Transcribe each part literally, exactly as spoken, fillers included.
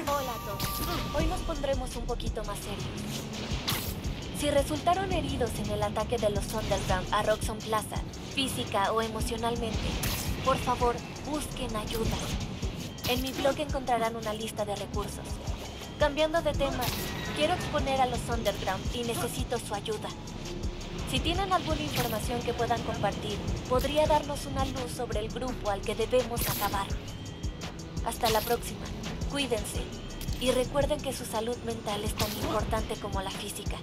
Hola a todos. Hoy nos pondremos un poquito más serios. Si resultaron heridos en el ataque de los Underground a Roxxon Plaza, física o emocionalmente, por favor, busquen ayuda. En mi blog encontrarán una lista de recursos. Cambiando de tema, quiero exponer a los Underground y necesito su ayuda. Si tienen alguna información que puedan compartir, podría darnos una luz sobre el grupo al que debemos acabar. Hasta la próxima. Cuídense. Y recuerden que su salud mental es tan importante como la física.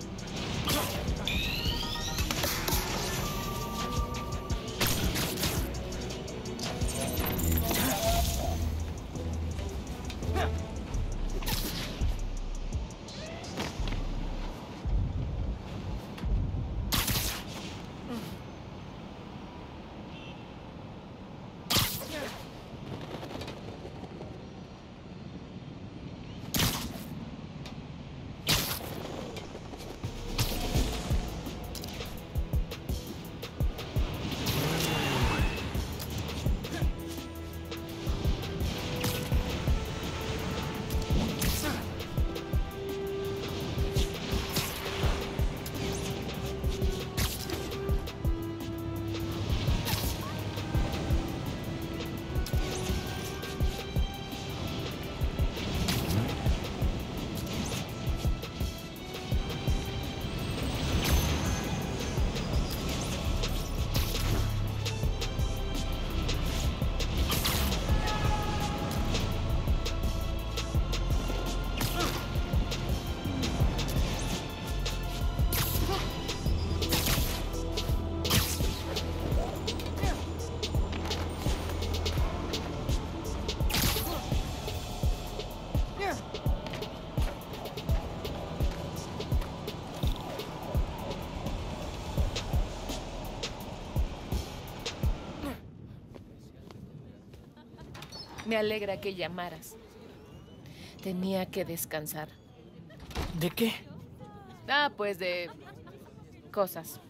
Me alegra que llamaras. Tenía que descansar. ¿De qué? Ah, pues de... cosas.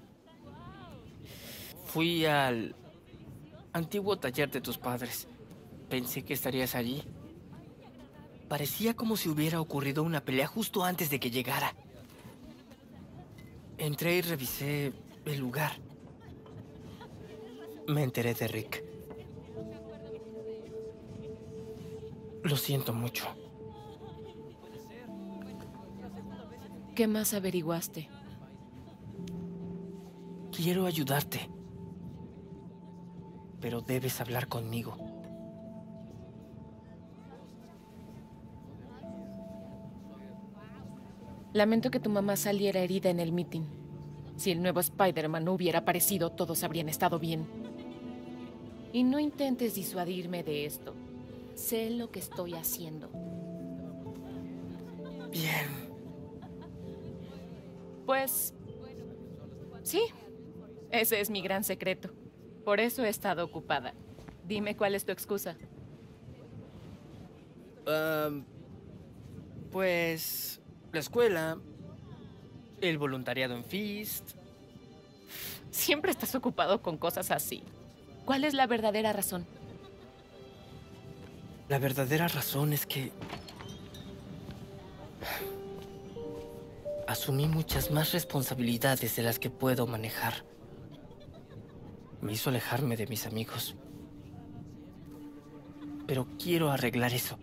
Fui al antiguo taller de tus padres. Pensé que estarías allí. Parecía como si hubiera ocurrido una pelea justo antes de que llegara. Entré y revisé el lugar. Me enteré de Rick. Lo siento mucho. ¿Qué más averiguaste? Quiero ayudarte. Pero debes hablar conmigo. Lamento que tu mamá saliera herida en el meeting. Si el nuevo Spider-Man no hubiera aparecido, todos habrían estado bien. Y no intentes disuadirme de esto. Sé lo que estoy haciendo. Bien. Pues... sí. Ese es mi gran secreto. Por eso he estado ocupada. Dime cuál es tu excusa. Um, pues... la escuela... el voluntariado en Feast... Siempre estás ocupado con cosas así. ¿Cuál es la verdadera razón? La verdadera razón es que... asumí muchas más responsabilidades de las que puedo manejar. Me hizo alejarme de mis amigos. Pero quiero arreglar eso.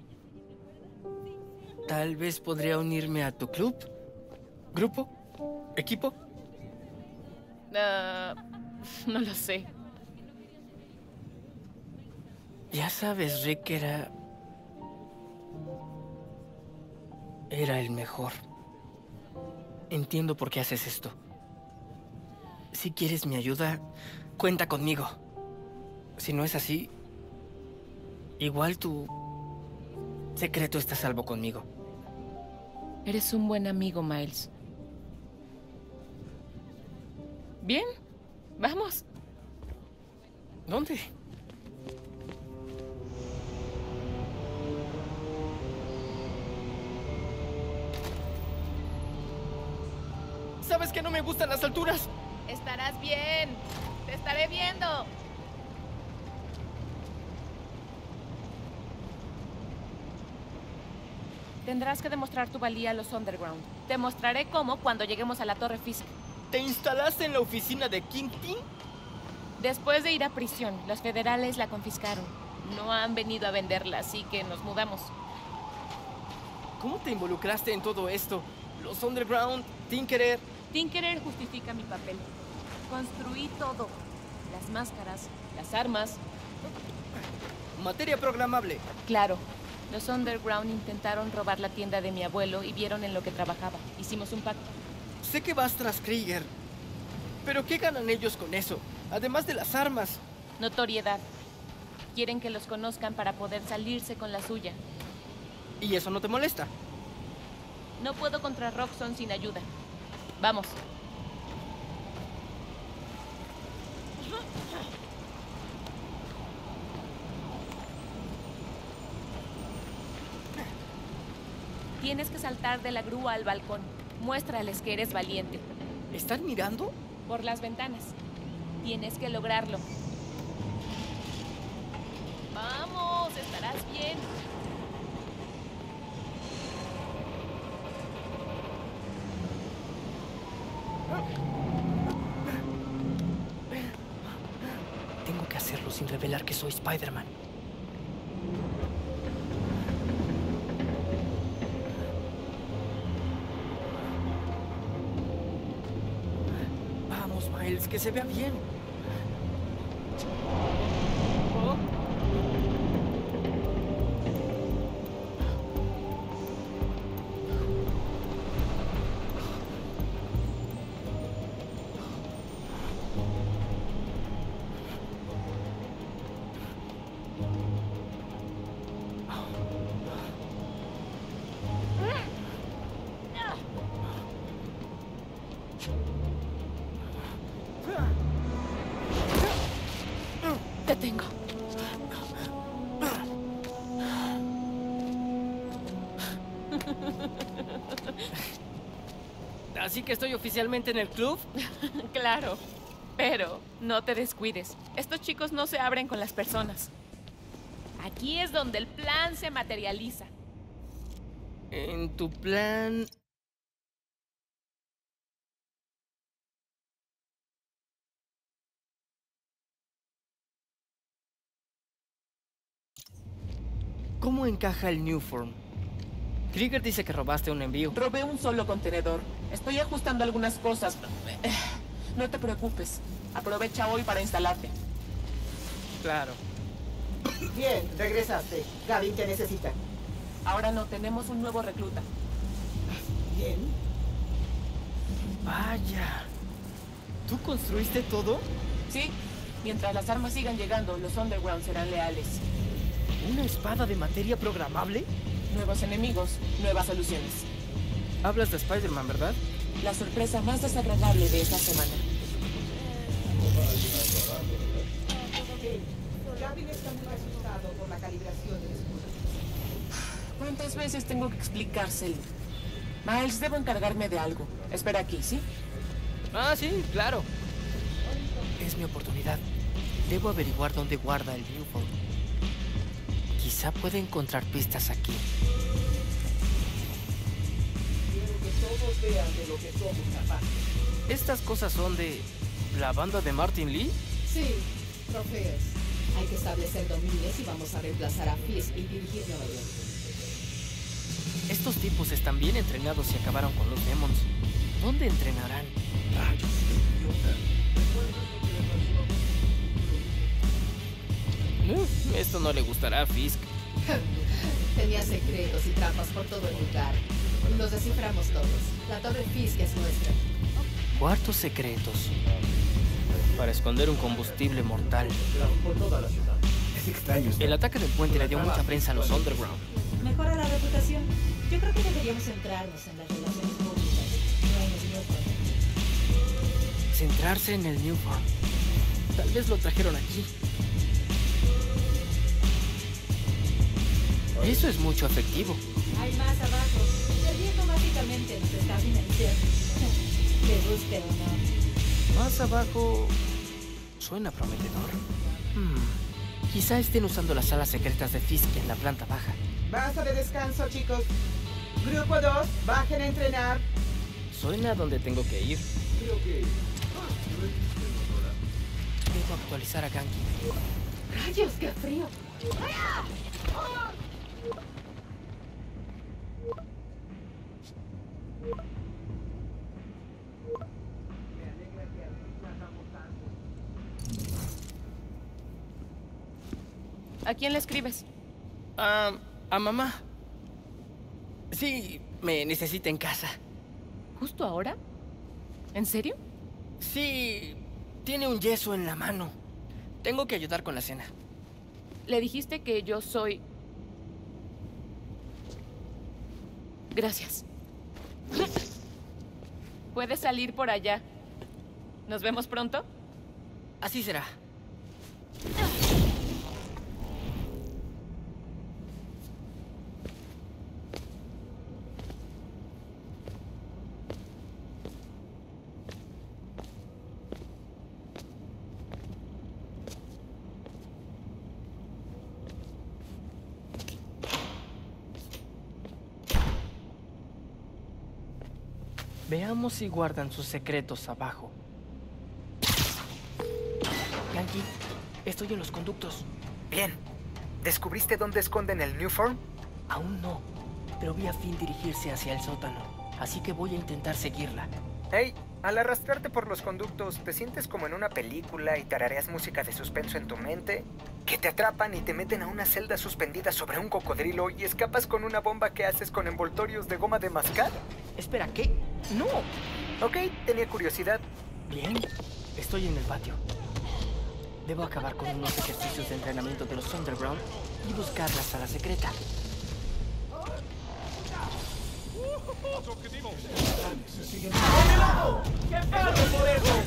Tal vez podría unirme a tu club, grupo, equipo. Uh, no lo sé. Ya sabes, Rick era... era el mejor. Entiendo por qué haces esto. Si quieres mi ayuda, cuenta conmigo. Si no es así, igual tu secreto está a salvo conmigo. Eres un buen amigo, Miles. Bien, vamos. ¿Dónde? ¿Sabes que no me gustan las alturas? Estarás bien. Te estaré viendo. Tendrás que demostrar tu valía a los Underground. Te mostraré cómo cuando lleguemos a la Torre Fisk. ¿Te instalaste en la oficina de Kingpin? Después de ir a prisión, los federales la confiscaron. No han venido a venderla, así que nos mudamos. ¿Cómo te involucraste en todo esto? Los Underground, Tinkerer... Tinkerer justifica mi papel. Construí todo. Las máscaras, las armas. Materia programable. Claro. Los Underground intentaron robar la tienda de mi abuelo y vieron en lo que trabajaba. Hicimos un pacto. Sé que vas tras Krieger. Pero ¿qué ganan ellos con eso? Además de las armas. Notoriedad. Quieren que los conozcan para poder salirse con la suya. ¿Y eso no te molesta? No puedo contra Roxxon sin ayuda. Vamos. Tienes que saltar de la grúa al balcón. Muéstrales que eres valiente. ¿Están mirando? Por las ventanas. Tienes que lograrlo. ¡Vamos! Estarás bien. Tengo que hacerlo sin revelar que soy Spider-Man. Vamos, Miles, que se vea bien. Oh. Te tengo. ¿Así que estoy oficialmente en el club? Claro. Pero no te descuides. Estos chicos no se abren con las personas. Aquí es donde el plan se materializa. En tu plan... ¿Cómo encaja el Newform? Krieger dice que robaste un envío. Robé un solo contenedor. Estoy ajustando algunas cosas. No te preocupes. Aprovecha hoy para instalarte. Claro. Bien, regresaste. Gavin te necesita. Ahora no, tenemos un nuevo recluta. Bien. Vaya. ¿Tú construiste todo? Sí, mientras las armas sigan llegando, los Underground serán leales. ¿Una espada de materia programable? Nuevos enemigos, nuevas soluciones. Hablas de Spider-Man, ¿verdad? La sorpresa más desagradable de esta semana. Gavin está muy asustado por la calibración del escudo. ¿Cuántas veces tengo que explicárselo? Miles, debo encargarme de algo. Espera aquí, ¿sí? Ah, sí, claro. Es mi oportunidad. Debo averiguar dónde guarda el Newform. Quizá pueda encontrar pistas aquí. Quiero que todos vean de lo que somos capaces. ¿Estas cosas son de la banda de Martin Lee? Sí, trofeos. Hay que establecer dominios y vamos a reemplazar a Fisk y dirigir Nueva York. Estos tipos están bien entrenados y acabaron con los Demons. ¿Dónde entrenarán? Uh, esto no le gustará a Fisk. Tenía secretos y trampas por todo el lugar. Los desciframos todos. La Torre Fisk es nuestra. Cuartos secretos. Para esconder un combustible mortal. Por toda la ciudad. Es extraño. El ataque del puente le dio mucha prensa a los Underground. Mejora la reputación. Yo creo que deberíamos centrarnos en las relaciones públicas, no en el Newform. Centrarse en el Newform. Tal vez lo trajeron aquí. Eso es mucho efectivo. Hay más abajo. El viejo básicamente nos está financiando. Te guste o no. Más abajo... suena prometedor. Hmm. Quizá estén usando las salas secretas de Fisk en la planta baja. Basta de descanso, chicos. Grupo dos, bajen a entrenar. Suena a donde tengo que ir. Creo que... Debo actualizar a Ganke. ¡Rayos, qué frío! ¿A quién le escribes? Ah, a mamá. Sí, me necesita en casa. ¿Justo ahora? ¿En serio? Sí, tiene un yeso en la mano. Tengo que ayudar con la cena. Le dijiste que yo soy... Gracias. Puedes salir por allá. ¿Nos vemos pronto? Así será. Veamos si guardan sus secretos abajo. Ganke, estoy en los conductos. Bien. ¿Descubriste dónde esconden el Nuform? Aún no, pero vi a Finn dirigirse hacia el sótano, así que voy a intentar seguirla. Hey, al arrastrarte por los conductos, ¿te sientes como en una película y tarareas música de suspenso en tu mente? Que te atrapan y te meten a una celda suspendida sobre un cocodrilo y escapas con una bomba que haces con envoltorios de goma de mascar. Espera, ¿qué? ¡No! Ok, tenía curiosidad. Bien, estoy en el patio. Debo acabar con unos ejercicios de entrenamiento de los Underground y buscar la sala secreta. ¡Qué pago por eso!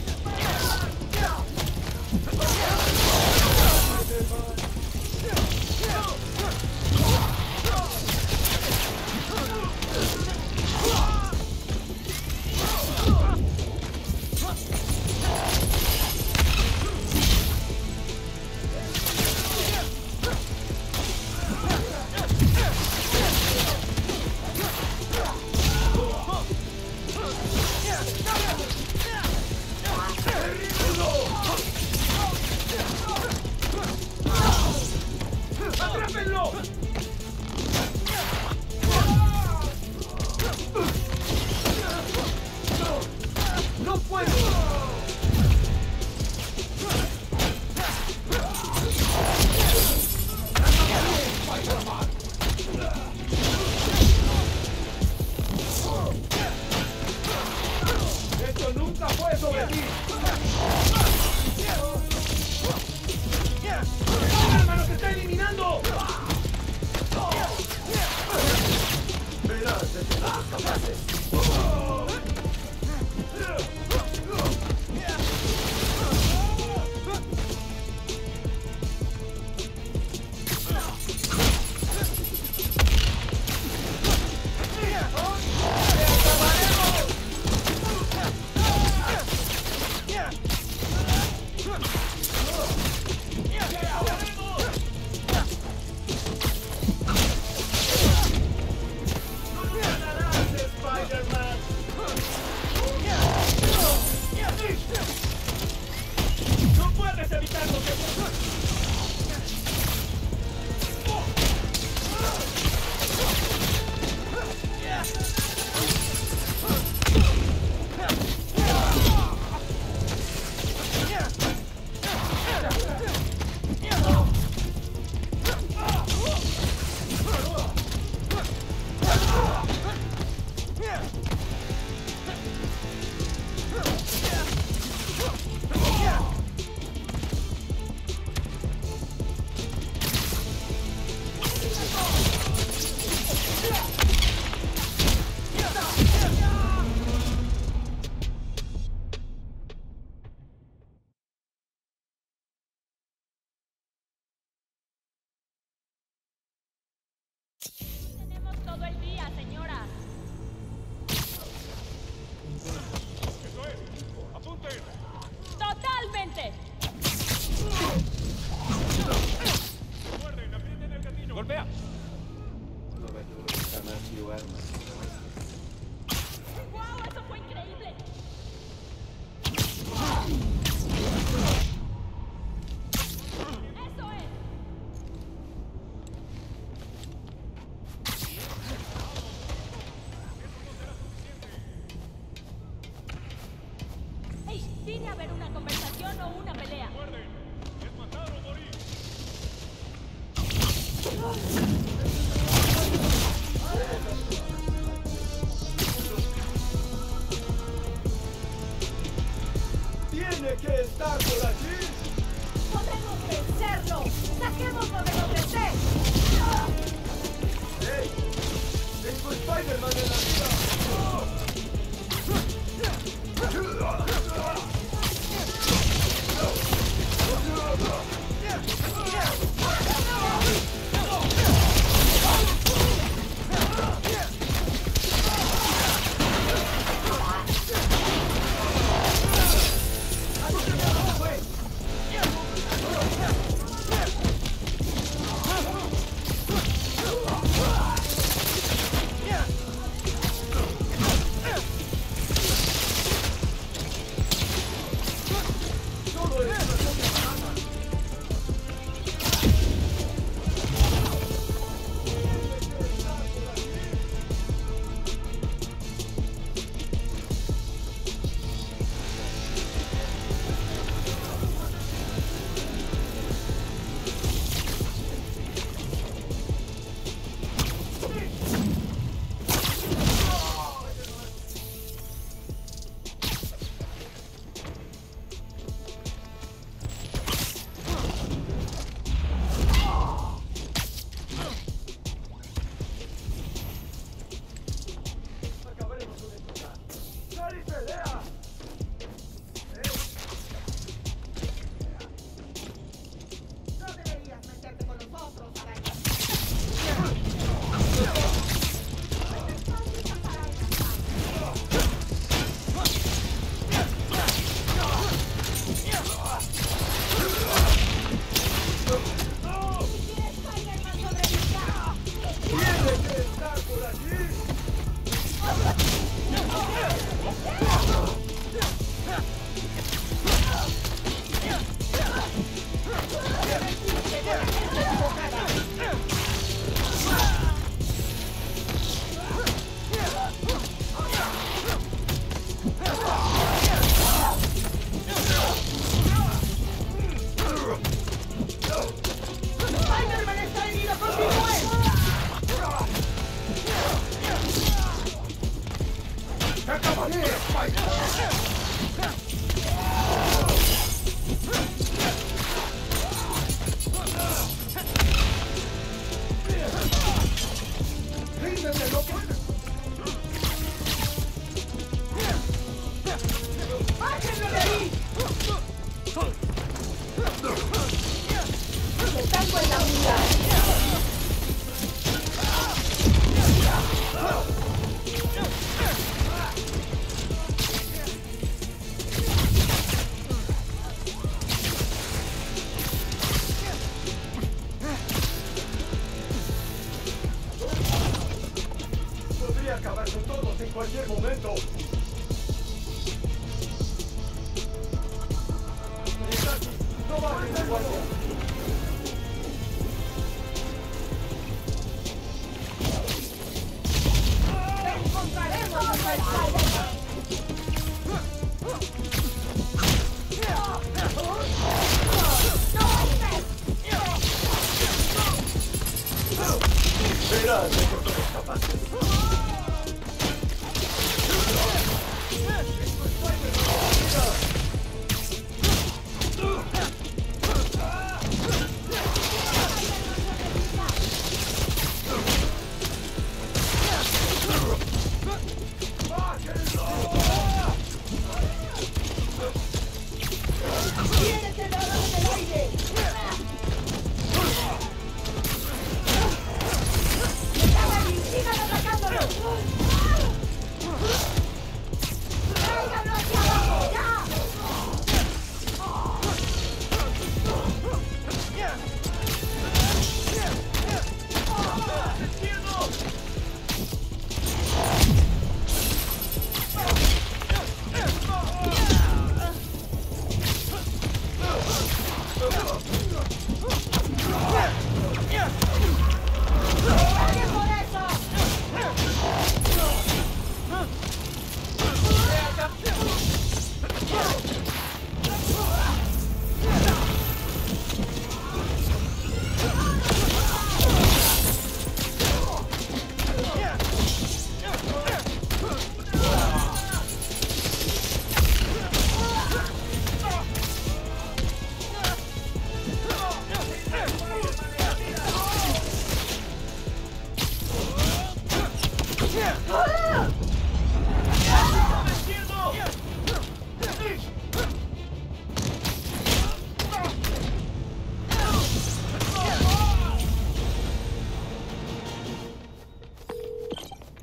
¡Atrápenlo! ¡No puedo! ¡Esto nunca fue sobre ti! ¡Hermano, te está eliminando! Verás de tus capaces. ¡No puedes evitarlo! Tenemos todo el día, señora. ¡Eso es! ¡Apunte! ¡Totalmente! ¡Recuerden, aprieten el gatillo! ¡Golpea! Nueva York jamás vio armas como estas. ¡Wow! ¡Eso fue increíble! ¡Eso es! ¡Hey! Vine a ver una conversación o una pelea. Recuerden, es matar o morir. ¡Tiene que estar por aquí! ¡Podemos vencerlo! ¡Saquémoslo de donde esté! ¡Hey! ¡Tengo Spider-Man en la vida! Acabar con todos en cualquier momento. ¡No bajes el guardia! ¡Encontraremos a Spider-Man! Verás de que somos capaces. ¡Sigan atacándolo!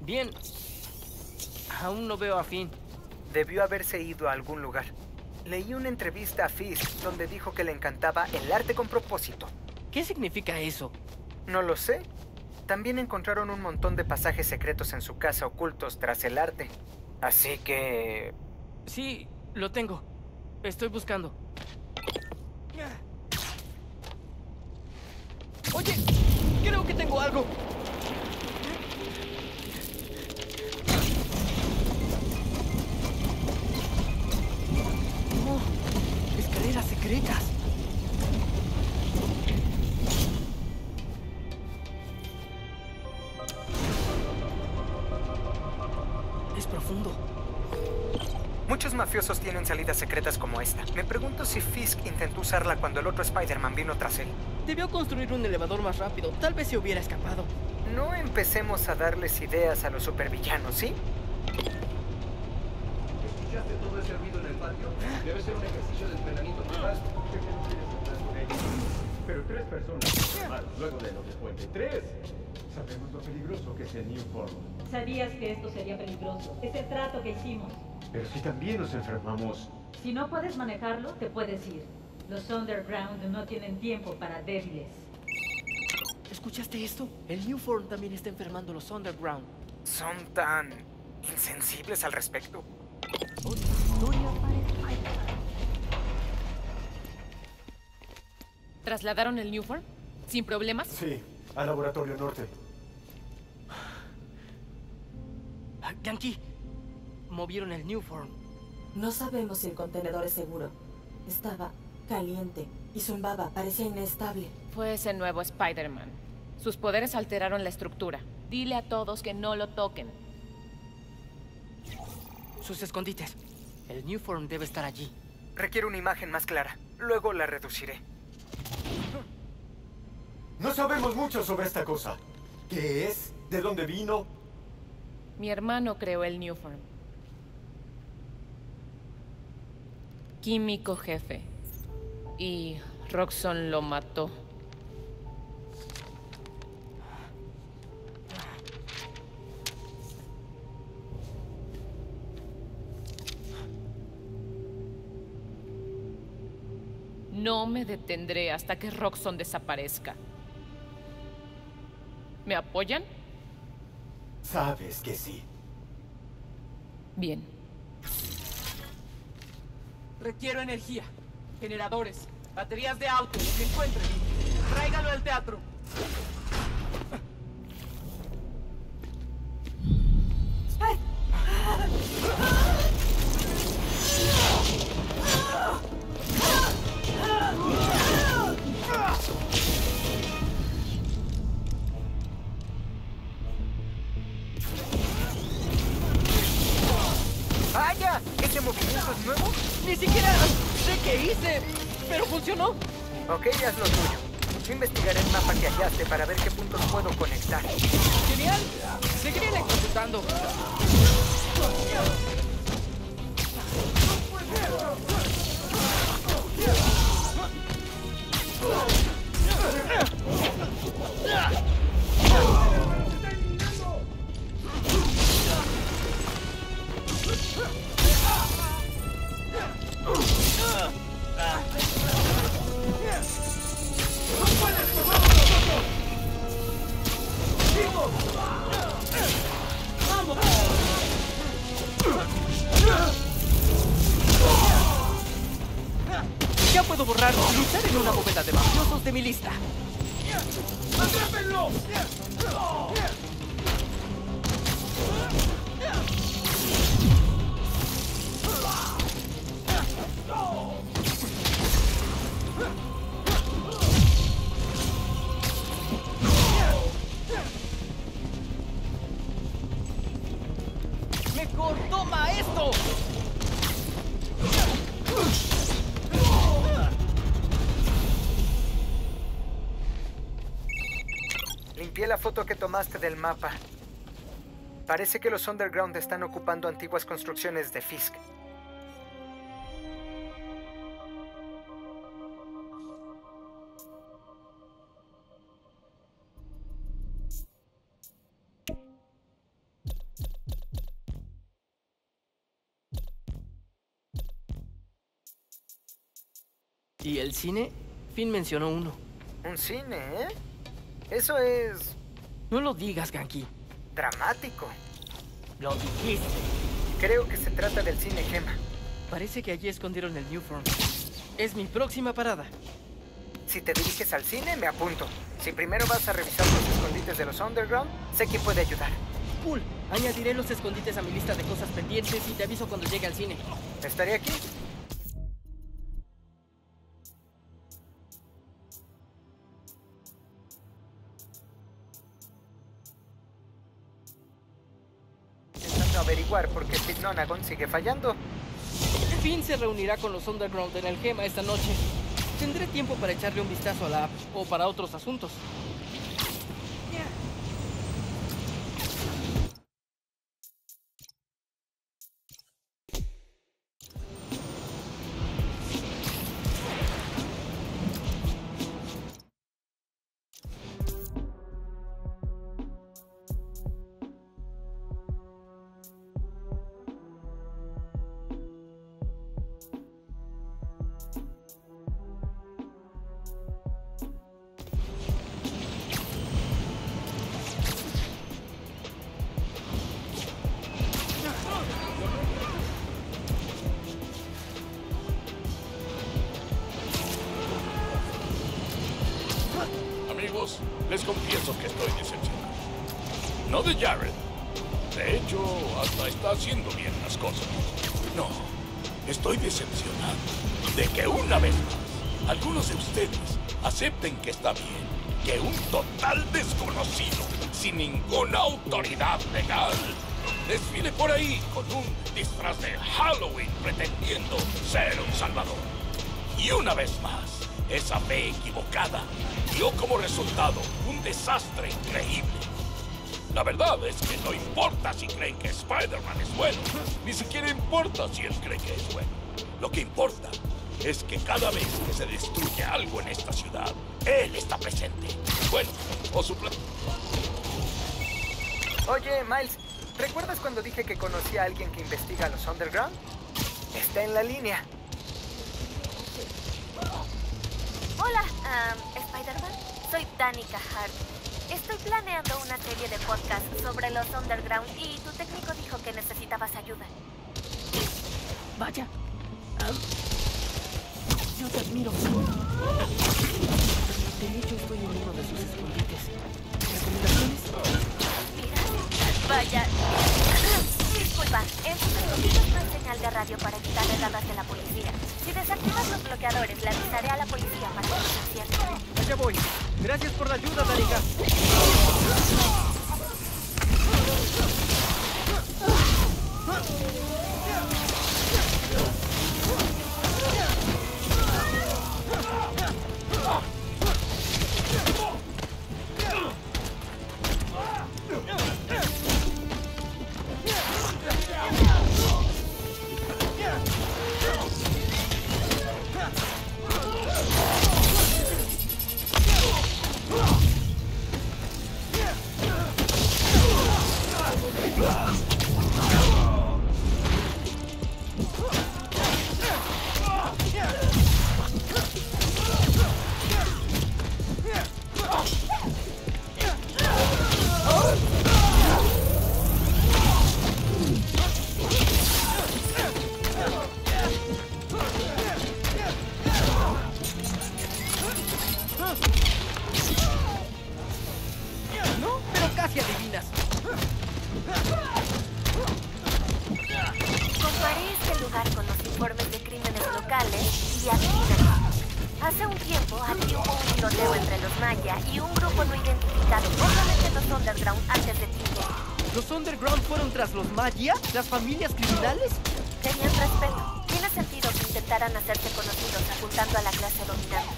Bien. Aún no veo a Finn. Debió haberse ido a algún lugar. Leí una entrevista a Fisk donde dijo que le encantaba el arte con propósito. ¿Qué significa eso? No lo sé. También encontraron un montón de pasajes secretos en su casa ocultos tras el arte. Así que... Sí, lo tengo. Estoy buscando. Oye, creo que tengo algo. Oh, escaleras secretas. Es profundo. Muchos mafiosos tienen salidas secretas como esta. Me pregunto si Fisk intentó usarla cuando el otro Spider-Man vino tras él. Debió construir un elevador más rápido. Tal vez se hubiera escapado. No empecemos a darles ideas a los supervillanos, ¿sí? ¿Escuchaste todo ese ruido en el patio? Debe ser un ejercicio de entrenamiento total. Sé que no quieres hablar con ellos. Pero tres personas enfermaron luego de lo de Puente. ¡Tres! Sabemos lo peligroso que es el New Form. Sabías que esto sería peligroso. Es el trato que hicimos. Pero si también nos enfermamos... Si no puedes manejarlo, te puedes ir. Los Underground no tienen tiempo para débiles. ¿Escuchaste esto? El New Form también está enfermando a los Underground. Son tan... insensibles al respecto. ¿Trasladaron el New Form? ¿Sin problemas? Sí, al laboratorio norte. Yankee, movieron el New Form. No sabemos si el contenedor es seguro. Estaba caliente y zumbaba, parecía inestable. Fue ese nuevo Spider-Man. Sus poderes alteraron la estructura. Dile a todos que no lo toquen. Sus escondites. El New Form debe estar allí. Requiere una imagen más clara. Luego la reduciré. No sabemos mucho sobre esta cosa. ¿Qué es? ¿De dónde vino? Mi hermano creó el New Form. Químico jefe. Y Roxxon lo mató. No me detendré hasta que Roxxon desaparezca. ¿Me apoyan? Sabes que sí. Bien. Requiero energía. Generadores. Baterías de auto. Lo que encuentren. Tráigalo al teatro. ¡Vaya! ¿Ese movimiento es nuevo? Ni siquiera sé qué hice, pero funcionó. Ok, haz lo tuyo. Yo investigaré el mapa que hallaste para ver qué puntos puedo conectar. Genial. Seguiré ejecutando. Ya puedo borrar luchar en una bóveda de mafiosos de mi lista. ¡Atrápenlo! ¡Mejor toma esto! Limpié la foto que tomaste del mapa. Parece que los Underground están ocupando antiguas construcciones de Fisk. ¿Y el cine? Finn mencionó uno. ¿Un cine, eh? Eso es... No lo digas, Ganke. dramático. Lo dijiste. Creo que se trata del cine Gema. Parece que allí escondieron el Newform. Es mi próxima parada. Si te diriges al cine, me apunto. Si primero vas a revisar los escondites de los Underground, sé quién puede ayudar. Cool. Añadiré los escondites a mi lista de cosas pendientes y te aviso cuando llegue al cine. ¿Estaré aquí? Intentando averiguar por qué Steve Nonagon sigue fallando. Finn se reunirá con los Underground en el Gema esta noche. Tendré tiempo para echarle un vistazo a la app o para otros asuntos. Amigos, les confieso que estoy decepcionado. No de Jared. De hecho, hasta está haciendo bien las cosas. No, estoy decepcionado de que una vez más, algunos de ustedes acepten que está bien que un total desconocido, sin ninguna autoridad legal, desfile por ahí con un disfraz de Halloween pretendiendo ser un salvador. Y una vez más, esa fe equivocada dio como resultado un desastre increíble. La verdad es que no importa si creen que Spider-Man es bueno, ni siquiera importa si él cree que es bueno. Lo que importa es que cada vez que se destruye algo en esta ciudad, él está presente. Bueno, o su plan... Oye, Miles, ¿recuerdas cuando dije que conocí a alguien que investiga a los Underground? Está en la línea. Hola, um, Spider-Man. Soy Danica Hart. Estoy planeando una serie de podcasts sobre los Underground y tu técnico dijo que necesitabas ayuda. Vaya. Um, yo te admiro. De hecho, estoy en uno de sus escondites. ¿Recomendaciones? Mira, vaya. Disculpa, en sus escondites no hay señal de radio para evitar redadas de la policía. Si desactivas los bloqueadores, le avisaré a la policía para que se cierre. Allá voy. Gracias por la ayuda, Danica. ¿Las familias criminales? Tenían respeto. Tiene sentido que intentaran hacerse conocidos apuntando a la clase dominante.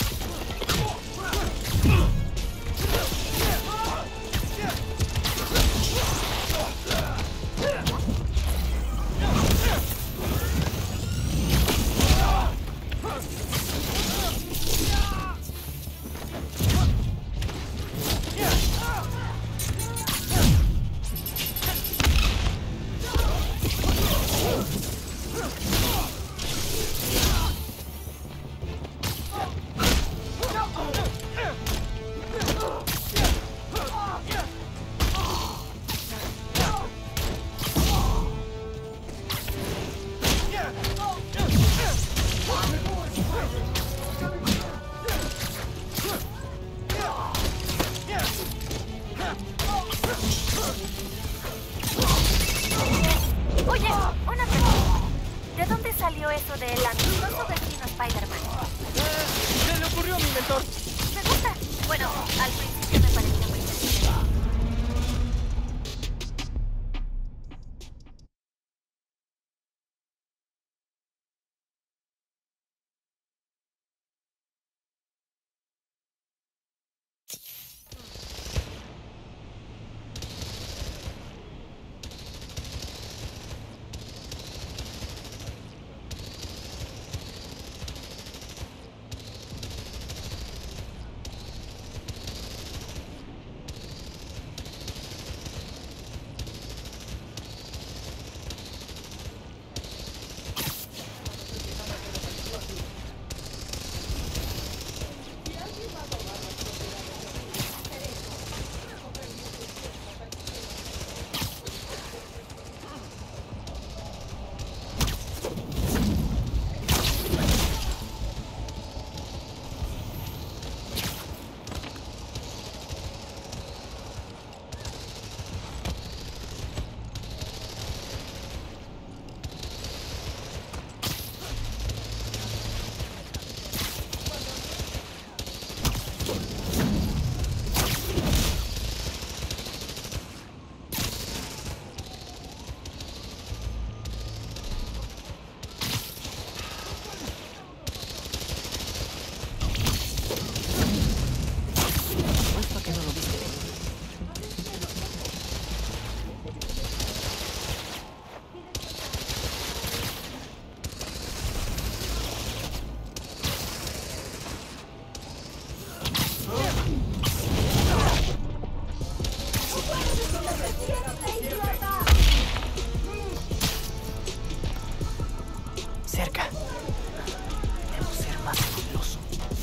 Oye, una pregunta. ¿De dónde salió eso de el amistoso vecino Spider-Man? Eh, se le ocurrió a mi mentor. Me gusta. Bueno, al principio me parecía muy interesante. Cerca. Debo ser más sigiloso.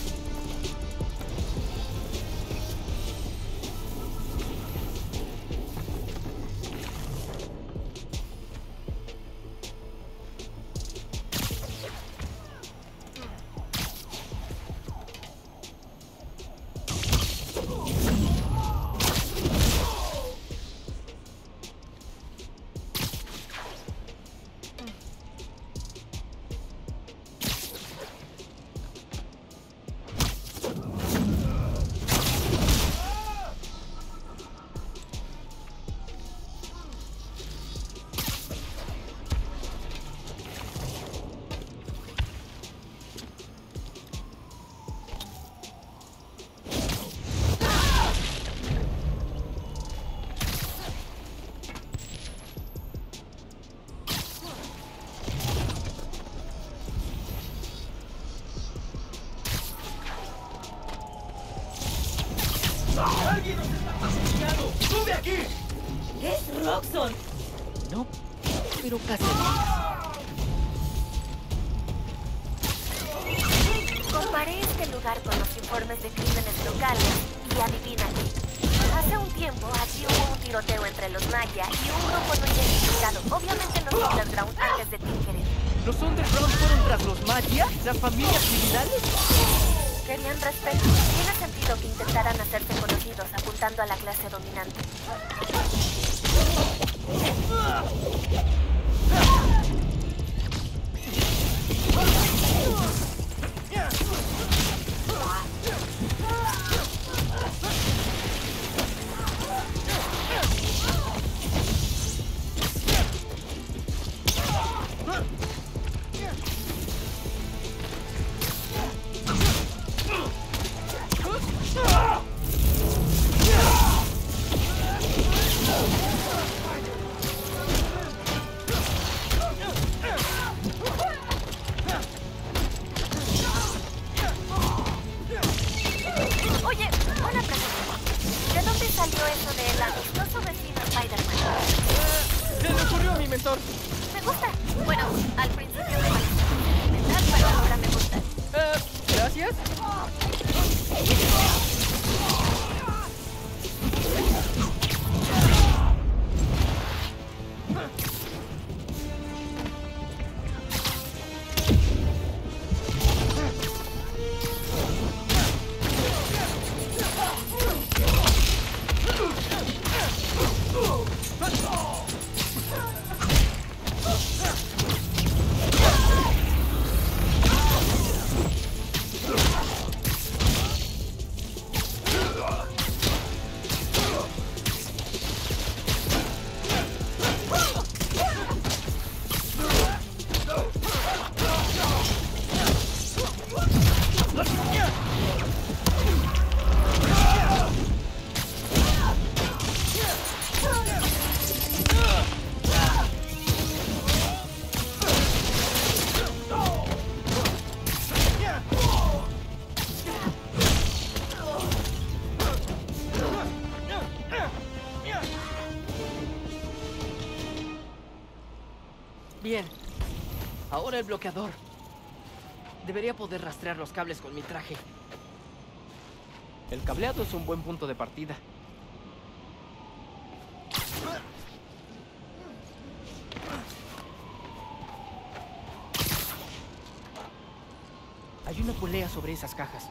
¡Alguien nos está asesinando! ¡Sube aquí! ¡Es Roxxon! No, pero casi. Comparé este lugar con los informes de crímenes locales y adivina qué. Hace un tiempo aquí hubo un tiroteo entre los Maya y un grupo no identificado, obviamente los Underground antes de Tinkerer. ¿Los Underground fueron tras los Maya? ¿Las familias criminales? Querían respeto. Tiene sentido que intentaran hacerse conocidos apuntando a la clase dominante. Oye, una pregunta. ¿De dónde salió eso del amistoso vecino Spider-Man? Eh, se le ocurrió a mi mentor. Me gusta. Bueno, al principio me parecía sentimental, pero ahora me gusta. Eh, gracias. Oh! Bien. Ahora el bloqueador. Debería poder rastrear los cables con mi traje. El cableado es un buen punto de partida. Hay una polea sobre esas cajas.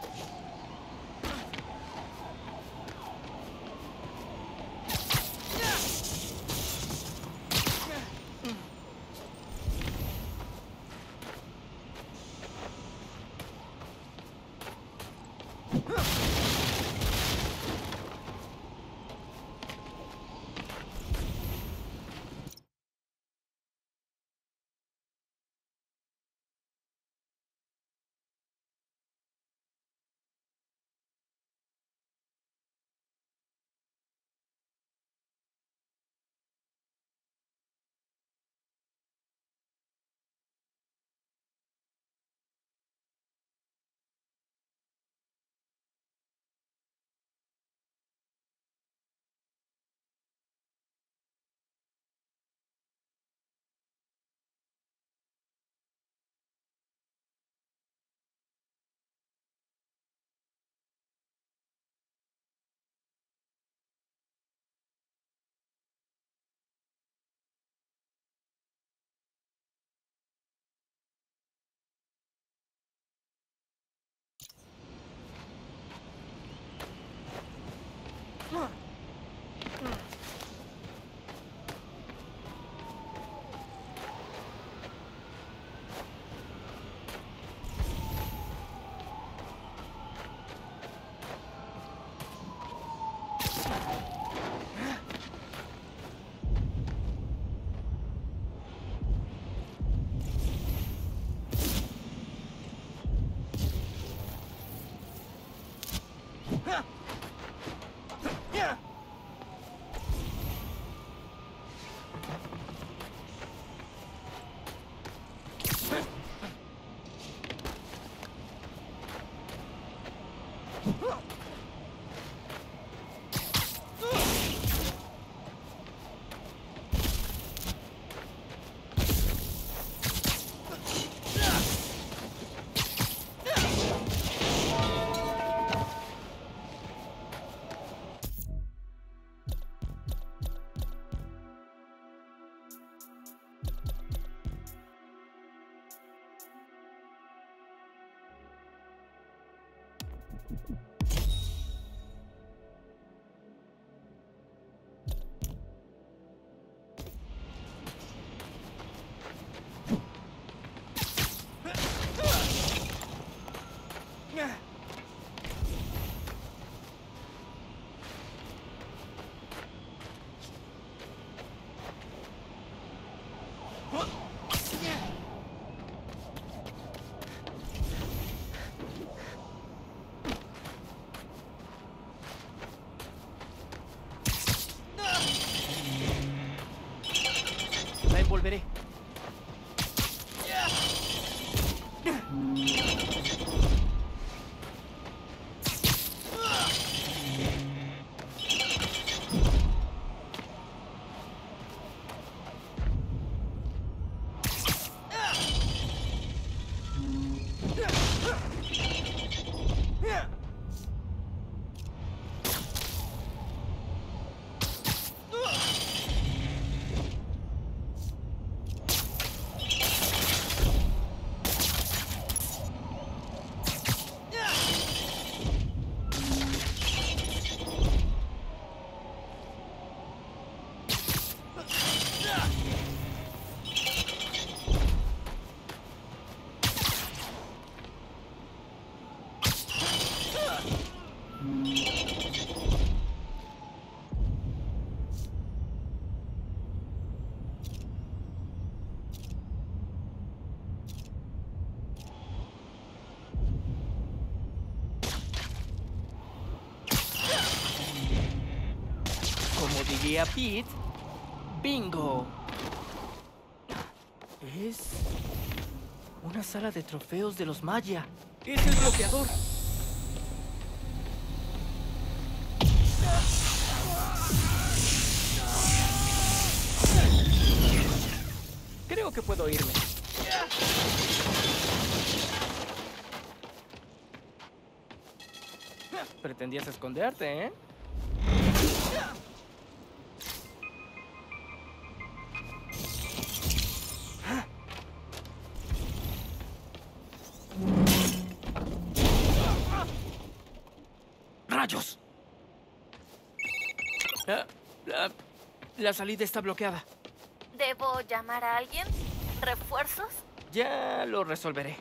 La envolveré. Diría Pete, bingo. Es una sala de trofeos de los Maya. Es el bloqueador. Creo que puedo irme. Pretendías esconderte, ¿eh? ¡Rayos! Ah, ah, la salida está bloqueada. ¿Debo llamar a alguien? ¿Refuerzos? Ya lo resolveré.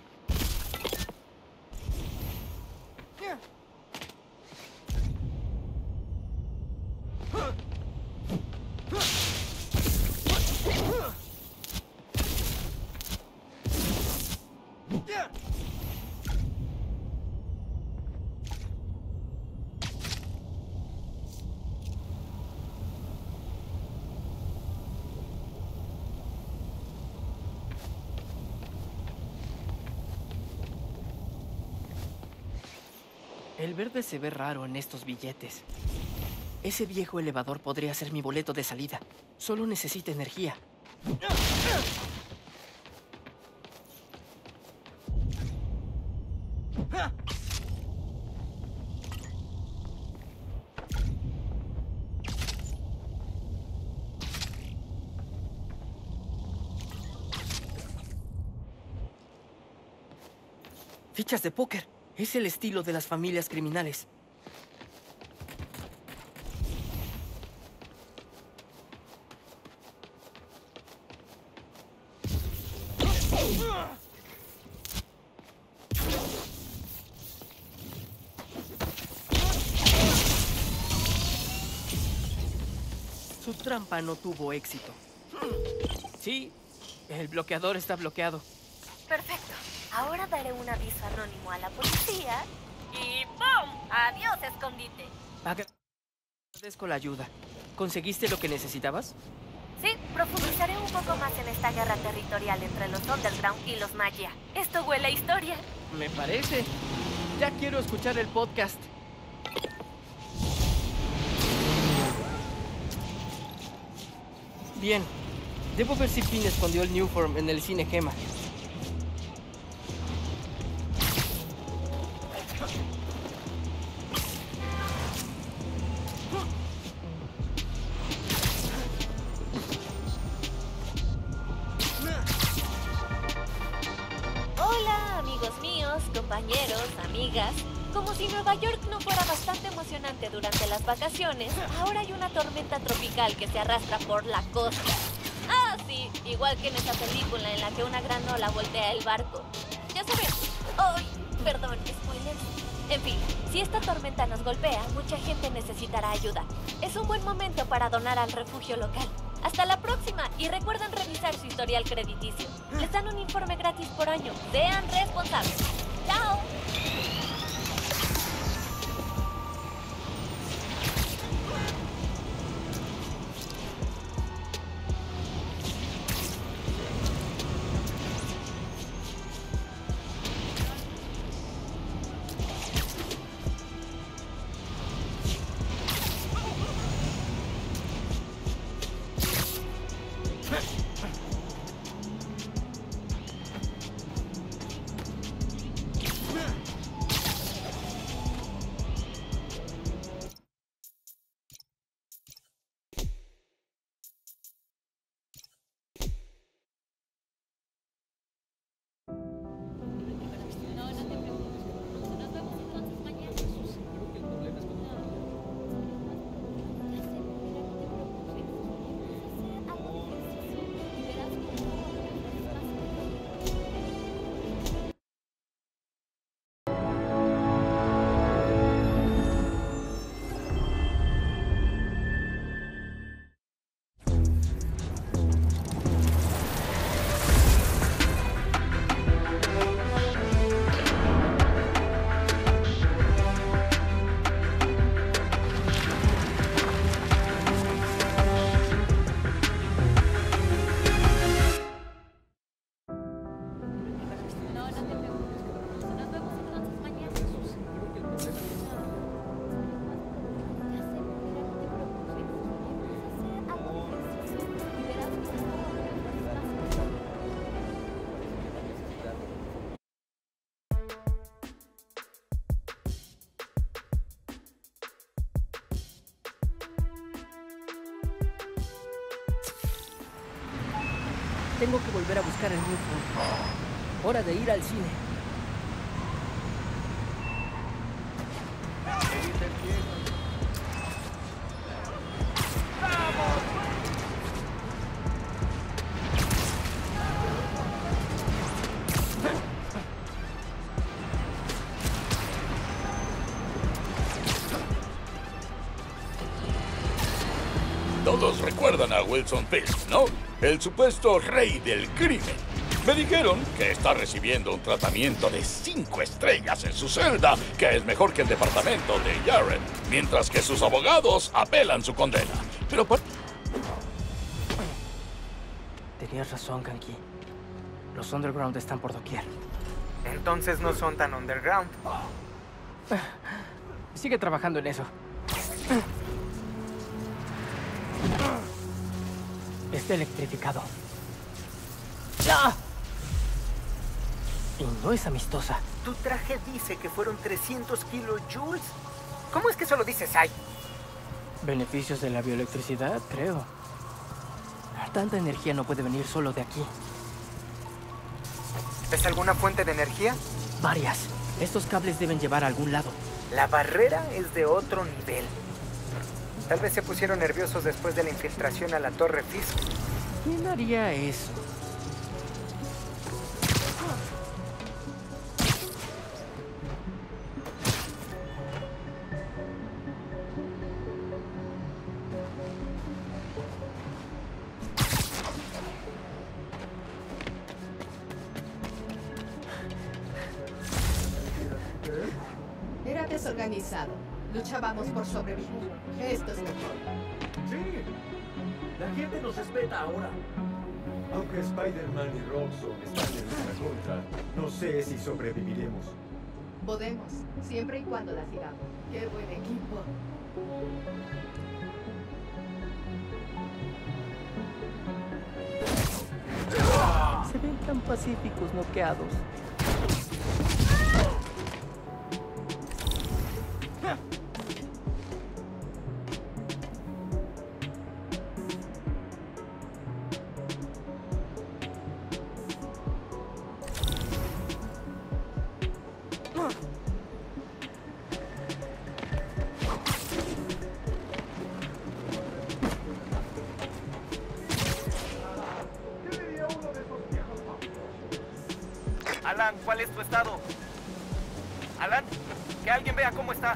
El verde se ve raro en estos billetes. Ese viejo elevador podría ser mi boleto de salida. Solo necesita energía. Fichas de póker. Es el estilo de las familias criminales. Su trampa no tuvo éxito. Sí, el bloqueador está bloqueado. Perfecto. Ahora daré un aviso anónimo a la policía y ¡pum! ¡Adiós, escondite! Agradezco la ayuda. ¿Conseguiste lo que necesitabas? Sí, profundizaré un poco más en esta guerra territorial entre los Underground y los Magia. Esto huele a historia. Me parece. Ya quiero escuchar el podcast. Bien. Debo ver si Finn escondió el Newform en el cine Gema. Hola, amigos míos, compañeros, amigas. Como si Nueva York no fuera bastante emocionante durante las vacaciones, ahora hay una tormenta tropical que se arrastra por la costa. Ah, sí, igual que en esa película en la que una gran ola voltea el barco. Ya saben. ¡Ay! Perdón, spoiler. En fin, si esta tormenta nos golpea, mucha gente necesitará ayuda. Es un buen momento para donar al refugio local. Hasta la próxima y recuerden revisar su historial crediticio. Les dan un informe gratis por año. Sean responsables. ¡Chao! Tengo que volver a buscar el grupo. Hora de ir al cine. Todos recuerdan a Wilson Fisk, ¿no? El supuesto rey del crimen. Me dijeron que está recibiendo un tratamiento de cinco estrellas en su celda, que es mejor que el departamento de Jared, mientras que sus abogados apelan su condena. Pero por... Tenías razón, Ganke. Los underground están por doquier. Entonces no son tan underground. Sigue trabajando en eso. Está electrificado. ¡Ah! Y no es amistosa. Tu traje dice que fueron trescientos kilojoules. ¿Cómo es que eso lo dice Sai? Beneficios de la bioelectricidad, creo. Tanta energía no puede venir solo de aquí. ¿Es alguna fuente de energía? Varias. Estos cables deben llevar a algún lado. La barrera es de otro nivel. Tal vez se pusieron nerviosos después de la infiltración a la Torre Fisk. ¿Quién haría eso? Era desorganizado. Luchábamos por sobrevivir. Esto es mejor. Sí. La gente nos respeta ahora. Aunque Spider-Man y Roxxon están en nuestra contra, no sé si sobreviviremos. Podemos, siempre y cuando la sigamos. ¡Qué buen equipo! Se ven tan pacíficos noqueados. Alan, ¿cuál es tu estado? Alan, que alguien vea cómo está.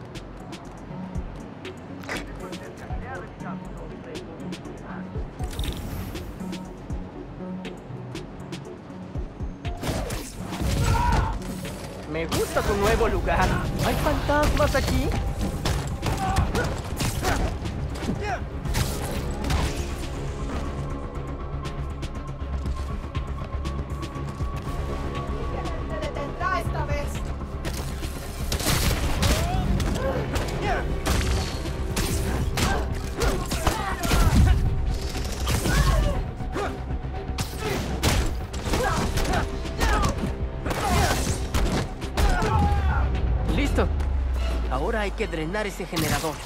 Me gusta tu nuevo lugar. ¿Hay fantasmas aquí? ¡Se detendrá esta vez! Listo. Ahora hay que drenar ese generador.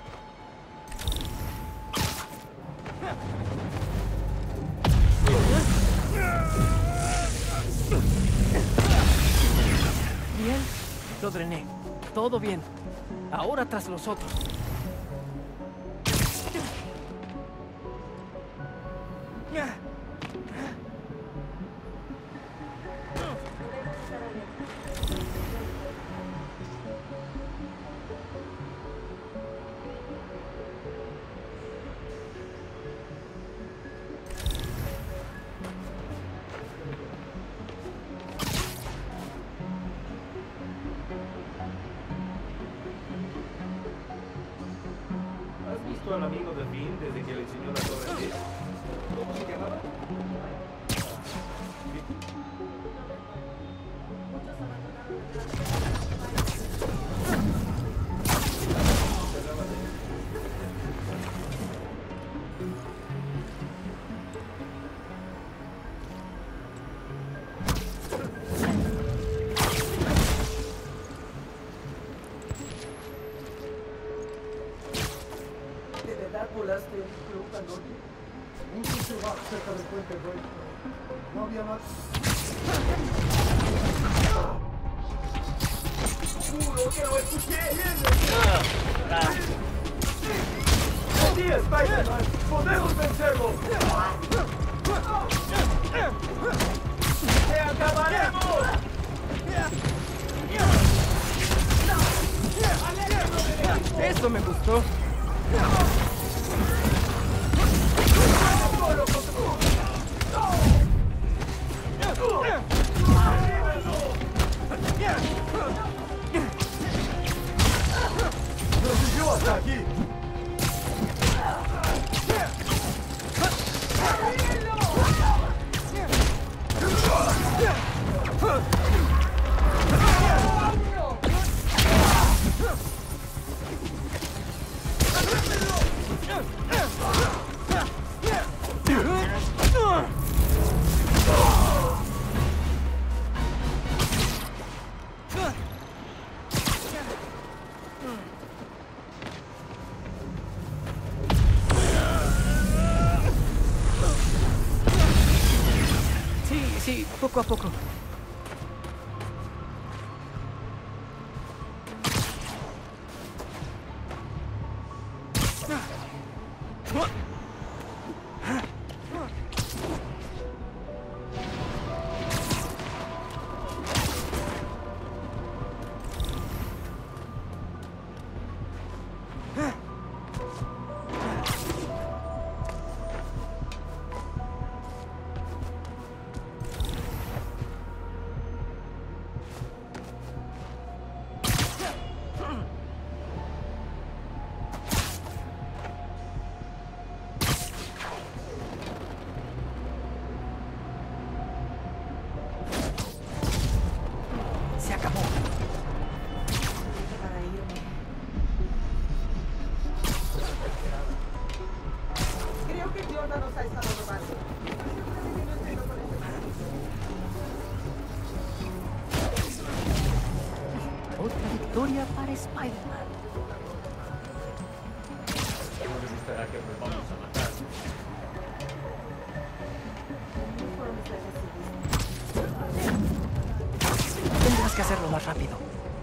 Bien, lo drené. Todo bien. Ahora tras los otros. ¿Has visto al amigo de Finn desde que le enseñó la Torre Fisk? ¿Cómo se llamaba? ¿De verdad volaste un club anoche? Un sitio bar cerca del puente Roy. No había más. ¡Juro que lo escuché! ¡Sí, Spider-Man! ¡Podemos vencerlo! ¡Te acabaremos! Eso me gustó. ¡Lo siguió hasta aquí! Sí, sí, poco a poco. Se acabó. Para irme. Creo que Jordan nos ha estado robando. Otra victoria para Spider-Man. No les gustará que volvamos a matar. Tendrás que hacerlo más rápido.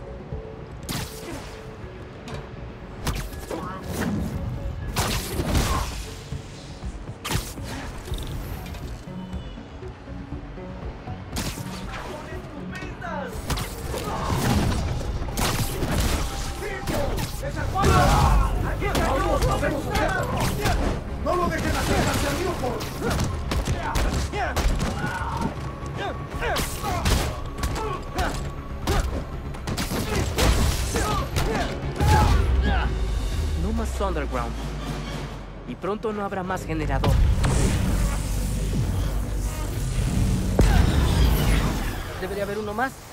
¡No lo dejen acercarse a Newport! No más Underground. Y pronto no habrá más generador. Debería haber uno más.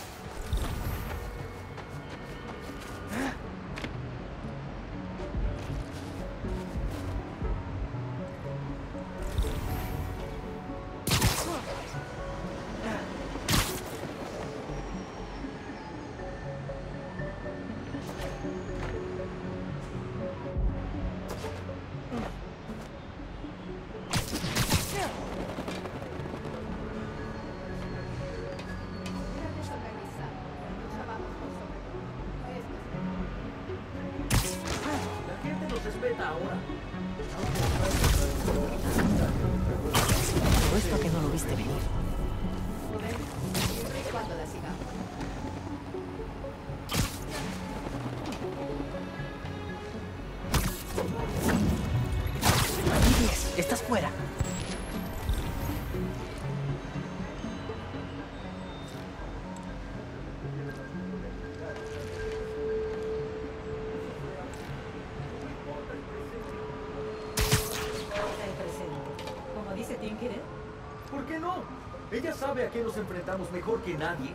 Apuesto a que no lo viste venir. Siempre y cuando la sigamos. diez, estás fuera. Como dice Tinkerer. ¿Por qué no? Ella sabe a qué nos enfrentamos mejor que nadie.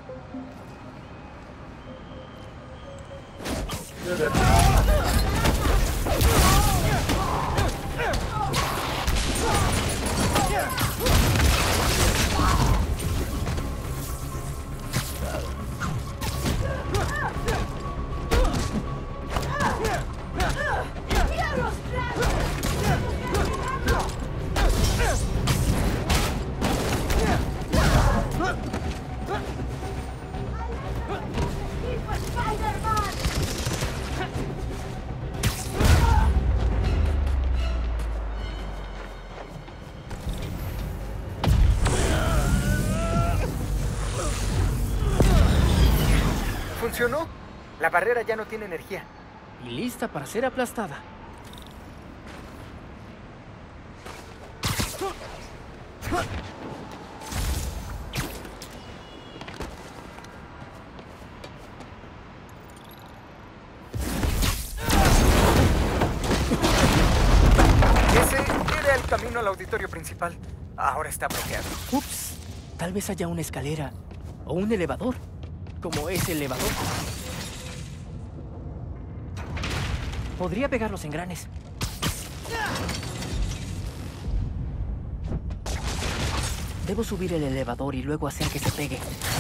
Funcionó. La barrera ya no tiene energía. Y lista para ser aplastada. Ese era el camino al auditorio principal. Ahora está bloqueado. Ups, tal vez haya una escalera o un elevador, como ese elevador. Podría pegar los engranes. Debo subir el elevador y luego hacer que se pegue.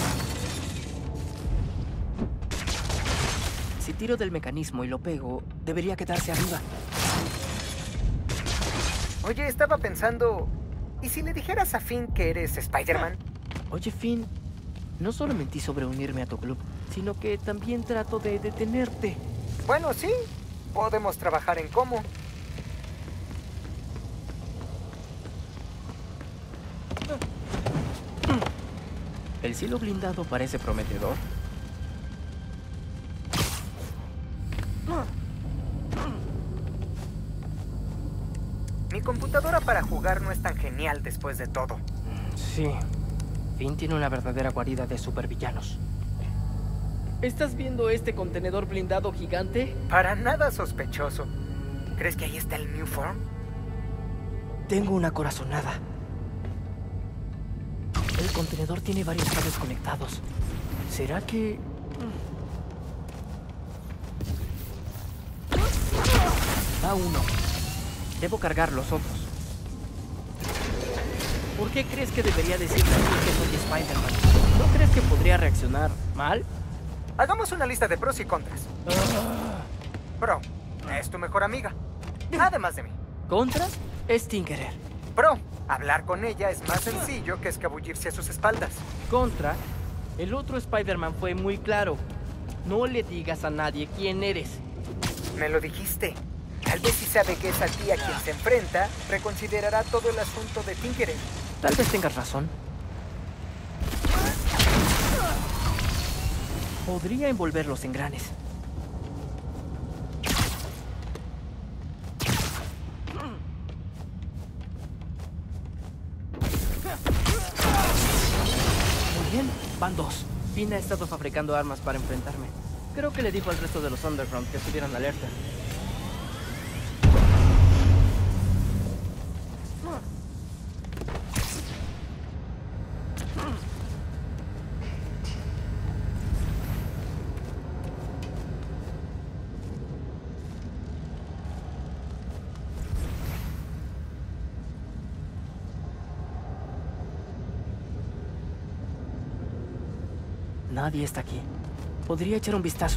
Si tiro del mecanismo y lo pego, debería quedarse arriba. Oye, estaba pensando... ¿Y si le dijeras a Finn que eres Spider-Man? Oye, Finn, no solo mentí sobre unirme a tu club, sino que también trato de detenerte. Bueno, sí. Podemos trabajar en cómo. El silo blindado parece prometedor. Mi computadora para jugar no es tan genial después de todo. Sí. Finn tiene una verdadera guarida de supervillanos. ¿Estás viendo este contenedor blindado gigante? Para nada sospechoso. ¿Crees que ahí está el New Form? Tengo una corazonada. El contenedor tiene varios cables conectados. ¿Será que...? Va uno. Debo cargar los otros. ¿Por qué crees que debería decirle a ti que soy Spider-Man? ¿No crees que podría reaccionar mal? Hagamos una lista de pros y contras. Pro, es tu mejor amiga. Además de mí. ¿Contra? Es Tinkerer. Pro, hablar con ella es más sencillo que escabullirse a sus espaldas. Contra, el otro Spider-Man fue muy claro. No le digas a nadie quién eres. Me lo dijiste. Tal vez si sabe que es a ti a quien se enfrenta, reconsiderará todo el asunto de Tinkerer. Tal vez tengas razón. Podría envolver los engranes. Muy bien, van dos. Finn ha estado fabricando armas para enfrentarme. Creo que le dijo al resto de los Underground que estuvieran alerta. Nadie está aquí. Podría echar un vistazo.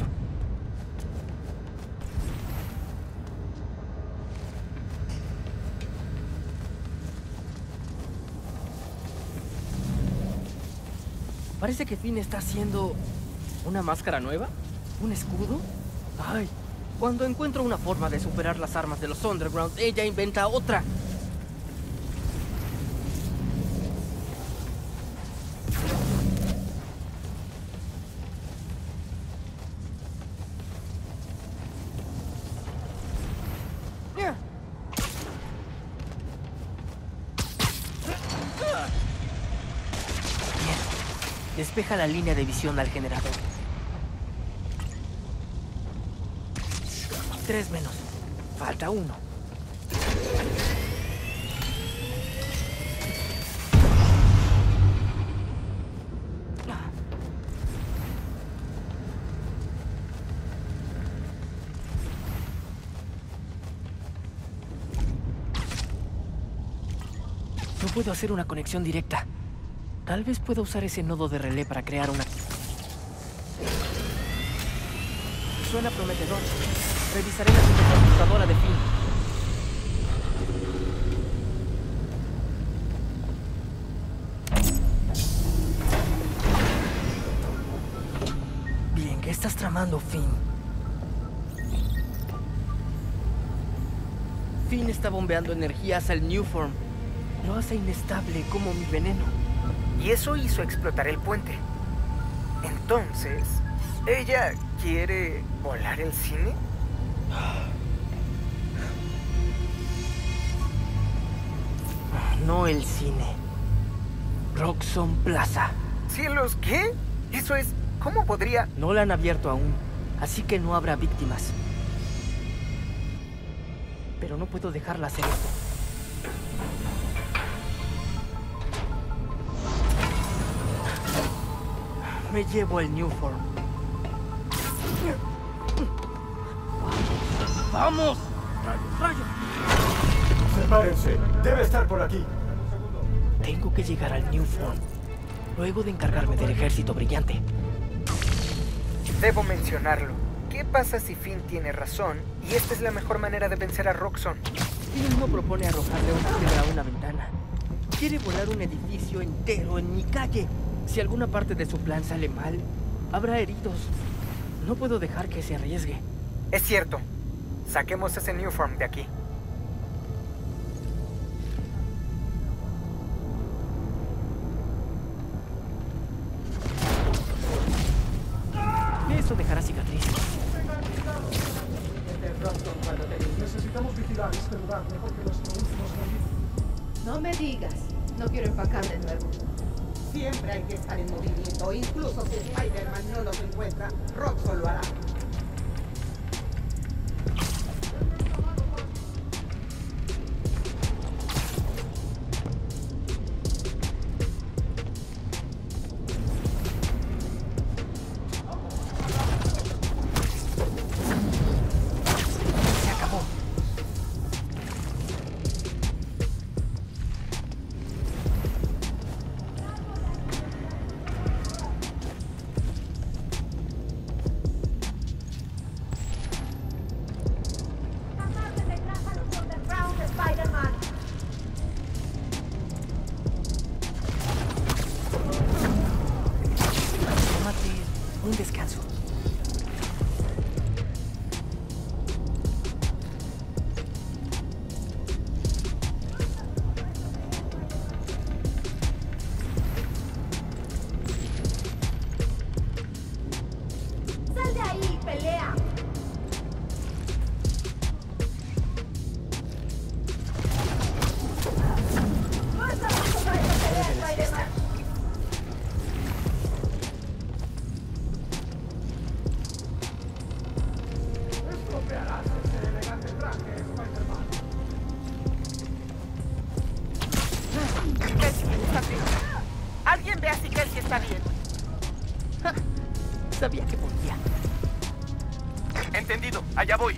Parece que Finn está haciendo una máscara nueva. ¿Un escudo? Ay, cuando encuentro una forma de superar las armas de los Underground, ella inventa otra. Despeja la línea de visión al generador. Tres menos. Falta uno. No puedo hacer una conexión directa. Tal vez pueda usar ese nodo de relé para crear una... Suena prometedor. Revisaré la computadora de Finn. Bien, ¿qué estás tramando, Finn? Finn está bombeando energía hacia el New Form. Lo hace inestable como mi veneno. Y eso hizo explotar el puente. Entonces, ¿Ella quiere volar el cine? No el cine. Roxxon Plaza. ¿Cielos qué? Eso es... ¿Cómo podría...? No la han abierto aún, así que no habrá víctimas. Pero no puedo dejarla hacer esto. Me llevo el Nuform. ¡Vamos! ¡Rayo, rayo! Sepárense. Debe estar por aquí. Tengo que llegar al Nuform, luego de encargarme del ejército brillante. Debo mencionarlo. ¿Qué pasa si Finn tiene razón y esta es la mejor manera de vencer a Roxxon? Finn no propone arrojarle una piedra a una ventana. Quiere volar un edificio entero en mi calle. Si alguna parte de su plan sale mal, habrá heridos. No puedo dejar que se arriesgue. Es cierto. Saquemos ese Nuform de aquí. Eso dejará cicatrices. Necesitamos vigilar este lugar mejor que nuestro último servicio. No me digas. No quiero empacar de nuevo. Siempre hay que estar en movimiento. Incluso si Spider-Man no los encuentra, Roxxon lo hará. Un descanso. ¡Sal de ahí, pelea! ¡No estamos para esta pelea, Spider-Man! Alguien vea si Kelsey está bien. Sabía que podía. Entendido, allá voy.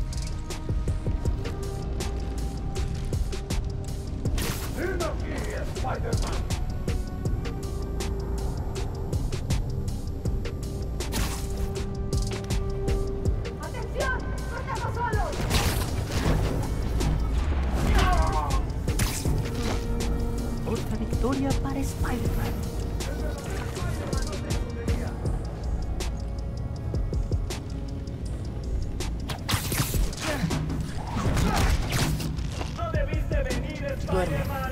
¡Ven aquí, Spider-Man! ¡Atención! ¡No estamos solos! Otra victoria para Spider-Man. ¡No debiste venir, Spider-Man!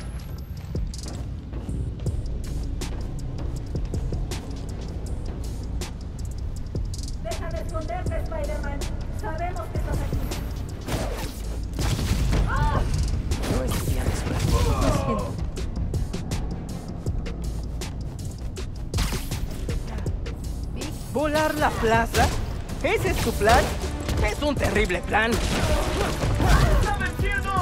Deja de esconderte, Spider-Man. Sabemos que estás aquí. ¡Ah! No estudié Lo siento. ¿Volar la plaza? ¿Ese es tu plan? Es un terrible plan. ¡Está venciendo!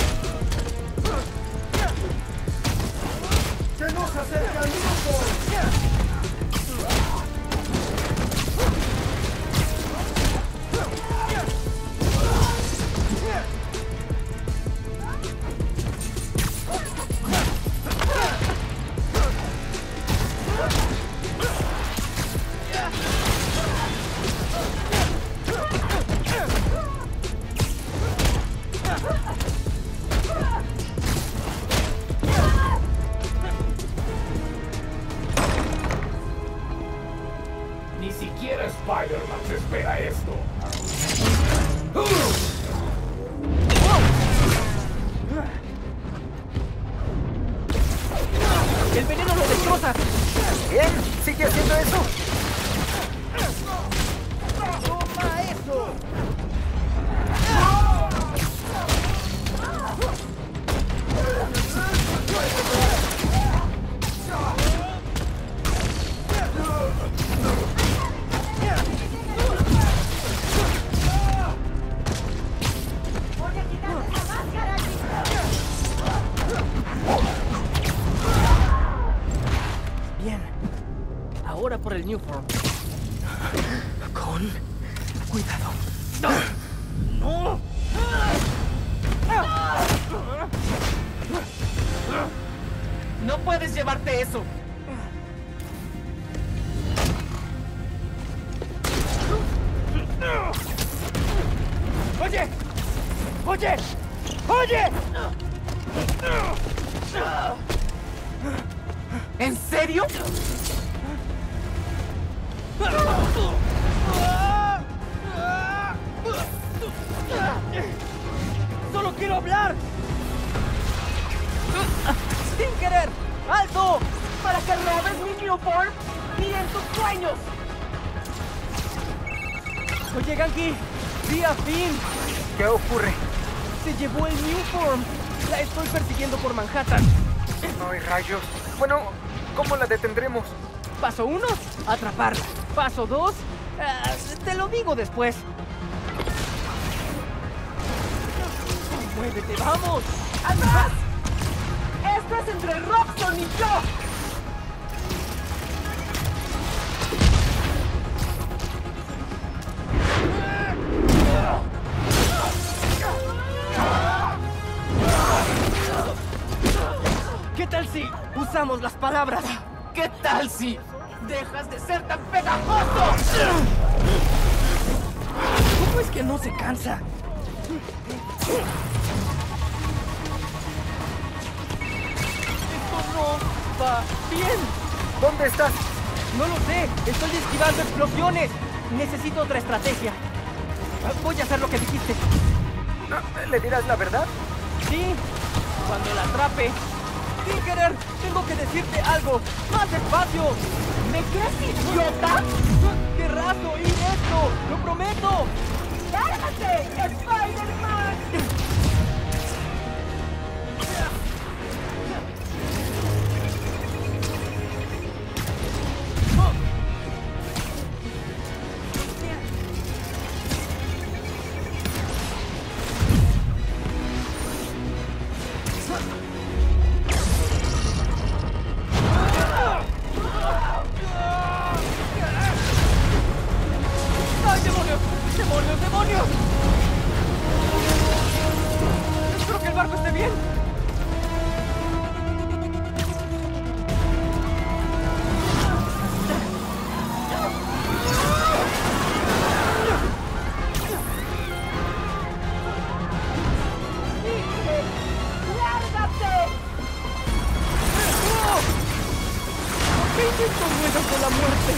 ¡Que no se acerque al grupo! Ni siquiera Spider-Man se espera esto. ¡El veneno lo destroza! Bien, sigue haciendo eso. eso! Bien. Ahora por el New Form. Con cuidado. ¡No! ¡No! ¡No puedes llevarte eso! ¡Oye! ¡Oye! ¡Oye! ¿En serio? ¡Solo quiero hablar! ¡Sin querer! ¡Alto! ¿Para que robes mi Newborn? ¡Ni en tus sueños! Oye, Ganke, vi a Finn. ¿Qué ocurre? Se llevó el New Form. La estoy persiguiendo por Manhattan. No hay rayos. Bueno, ¿cómo la detendremos? Paso uno, atraparla. Paso dos, uh, te lo digo después. ¡Muévete, vamos! ¡Atrás! ¡Esto es entre Roxxon y yo! ¿Qué tal si usamos las palabras? ¿Qué tal si dejas de ser tan pegajoso? ¿Cómo es que no se cansa? Esto no va bien. ¿Dónde estás? No lo sé. Estoy esquivando explosiones. Necesito otra estrategia. Voy a hacer lo que dijiste. ¿Le dirás la verdad? Sí. Cuando la atrape. Sin querer, tengo que decirte algo. ¡Más despacio! ¿Me crees idiota? ¡Querrás oír esto! ¡Lo prometo! ¡Lárgate, Spider-Man! ¡Ay, demonios! ¡Demonios, demonios! Espero que el barco esté bien. ¡Lárgate! ¿Por qué intento ruedas con la muerte?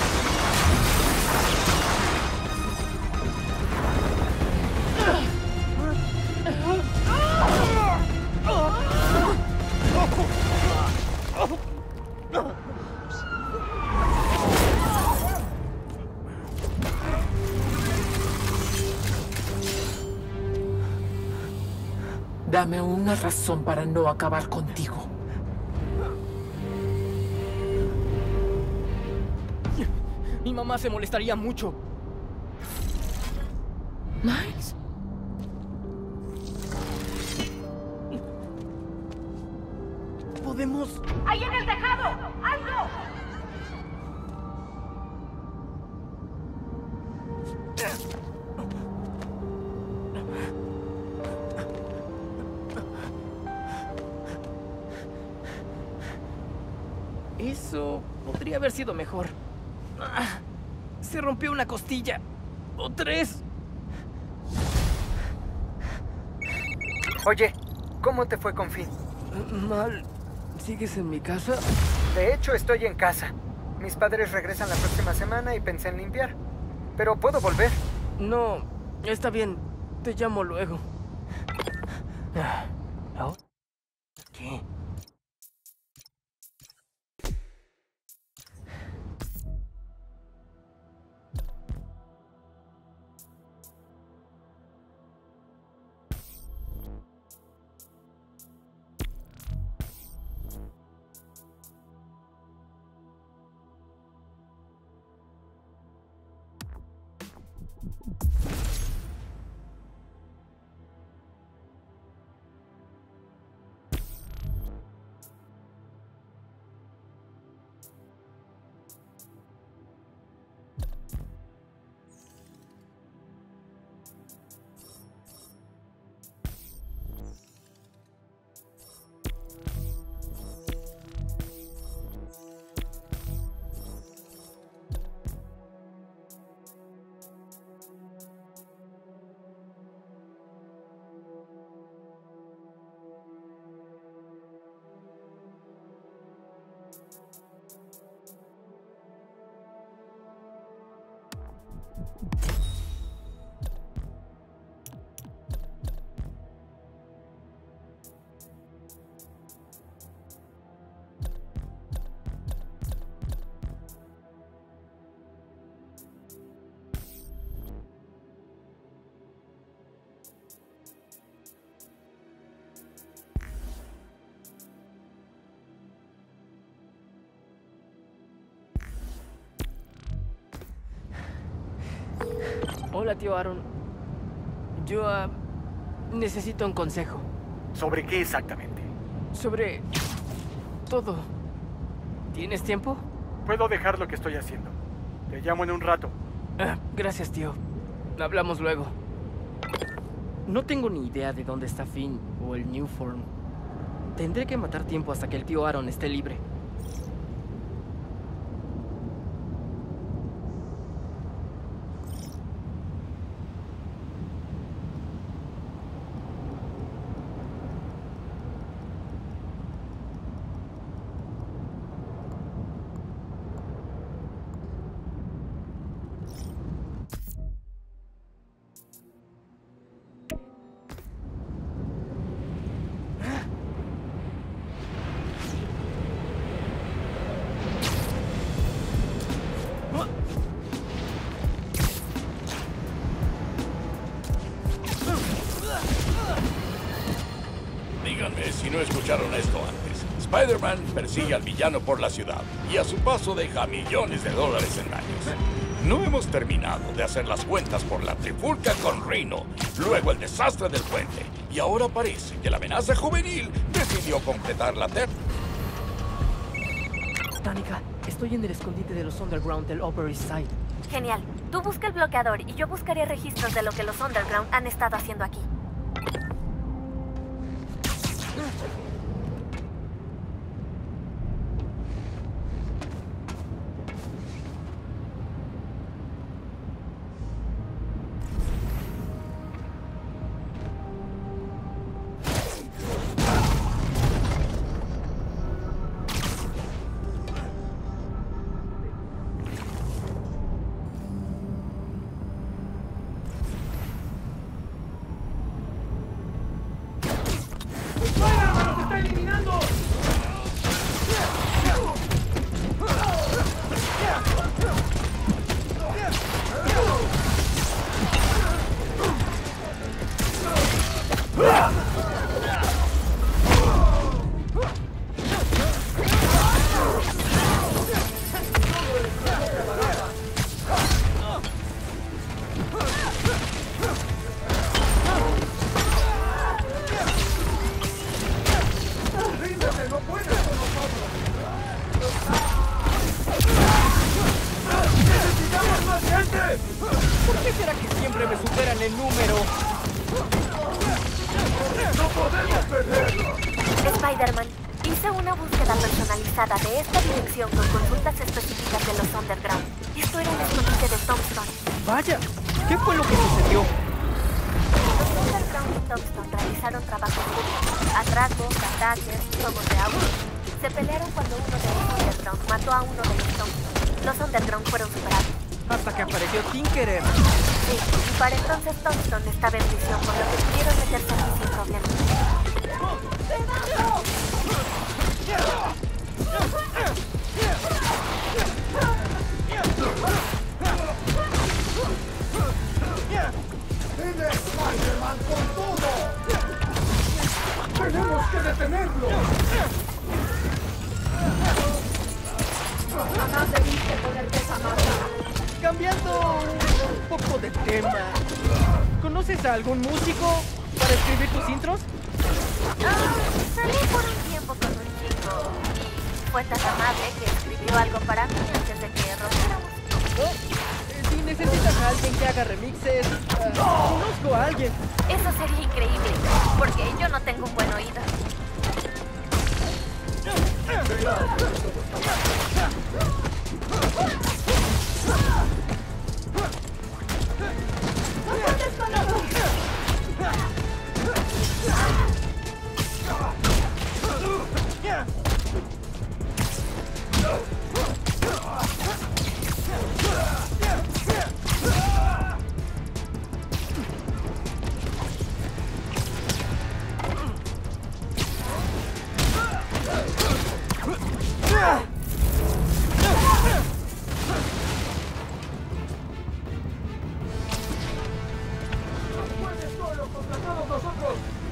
Dame una razón para no acabar contigo. Mi mamá se molestaría mucho. ¿Miles? Podemos... ¡Ahí en el tejado! ¡Alto! Eso podría haber sido mejor. Ah, se rompió una costilla. O tres. Oye, ¿cómo te fue con Finn? Mal. ¿Sigues en mi casa? De hecho, estoy en casa. Mis padres regresan la próxima semana y pensé en limpiar. Pero puedo volver. No, está bien. Te llamo luego. ¿Qué? Hola, tío Aaron. Yo uh, necesito un consejo. ¿Sobre qué exactamente? Sobre todo. ¿Tienes tiempo? Puedo dejar lo que estoy haciendo. Te llamo en un rato. Ah, gracias, tío. Hablamos luego. No tengo ni idea de dónde está Finn o el New Form. Tendré que matar tiempo hasta que el tío Aaron esté libre. Díganme si no escucharon esto antes. Spider-Man persigue al villano por la ciudad y a su paso deja millones de dólares en daños. No hemos terminado de hacer las cuentas por la trifulca con Rhino, luego el desastre del puente, y ahora parece que la amenaza juvenil decidió completar la ter... Danica, estoy en el escondite de los Underground del Upper East Side. Genial. Tú busca el bloqueador y yo buscaré registros de lo que los Underground han estado haciendo aquí. ¿Por qué será que siempre me superan el número? ¡No podemos perderlo! Spider-Man, hice una búsqueda personalizada de esta dirección con consultas específicas de los Underground. Esto era el escondite de Tombstone. Vaya, ¿qué fue lo que sucedió? Los Underground y Tombstone realizaron trabajos juntos, atracos, ataques, robos de auto. Se pelearon cuando uno de los Underground mató a uno de los Tombstone. Los Underground fueron superados. Hasta que apareció Tinkerer. Sí, y para entonces Tombstone estaba en prisión, por lo que pudieron meterse aquí sin problemas. ¡Viene Spider-Man con todo! ¡Tenemos que detenerlo! Jamás debiste ponerte esa máscara. Cambiando un poco de tema. ¿Conoces a algún músico para escribir tus intros? Ah, salí por un tiempo con un chico y fue tan amable que escribió algo para mí antes de que rompiéramos. Oh, si necesitas a alguien que haga remixes, uh, conozco a alguien. Eso sería increíble, porque yo no tengo un buen oído. ¡Puedes solo contra todos nosotros!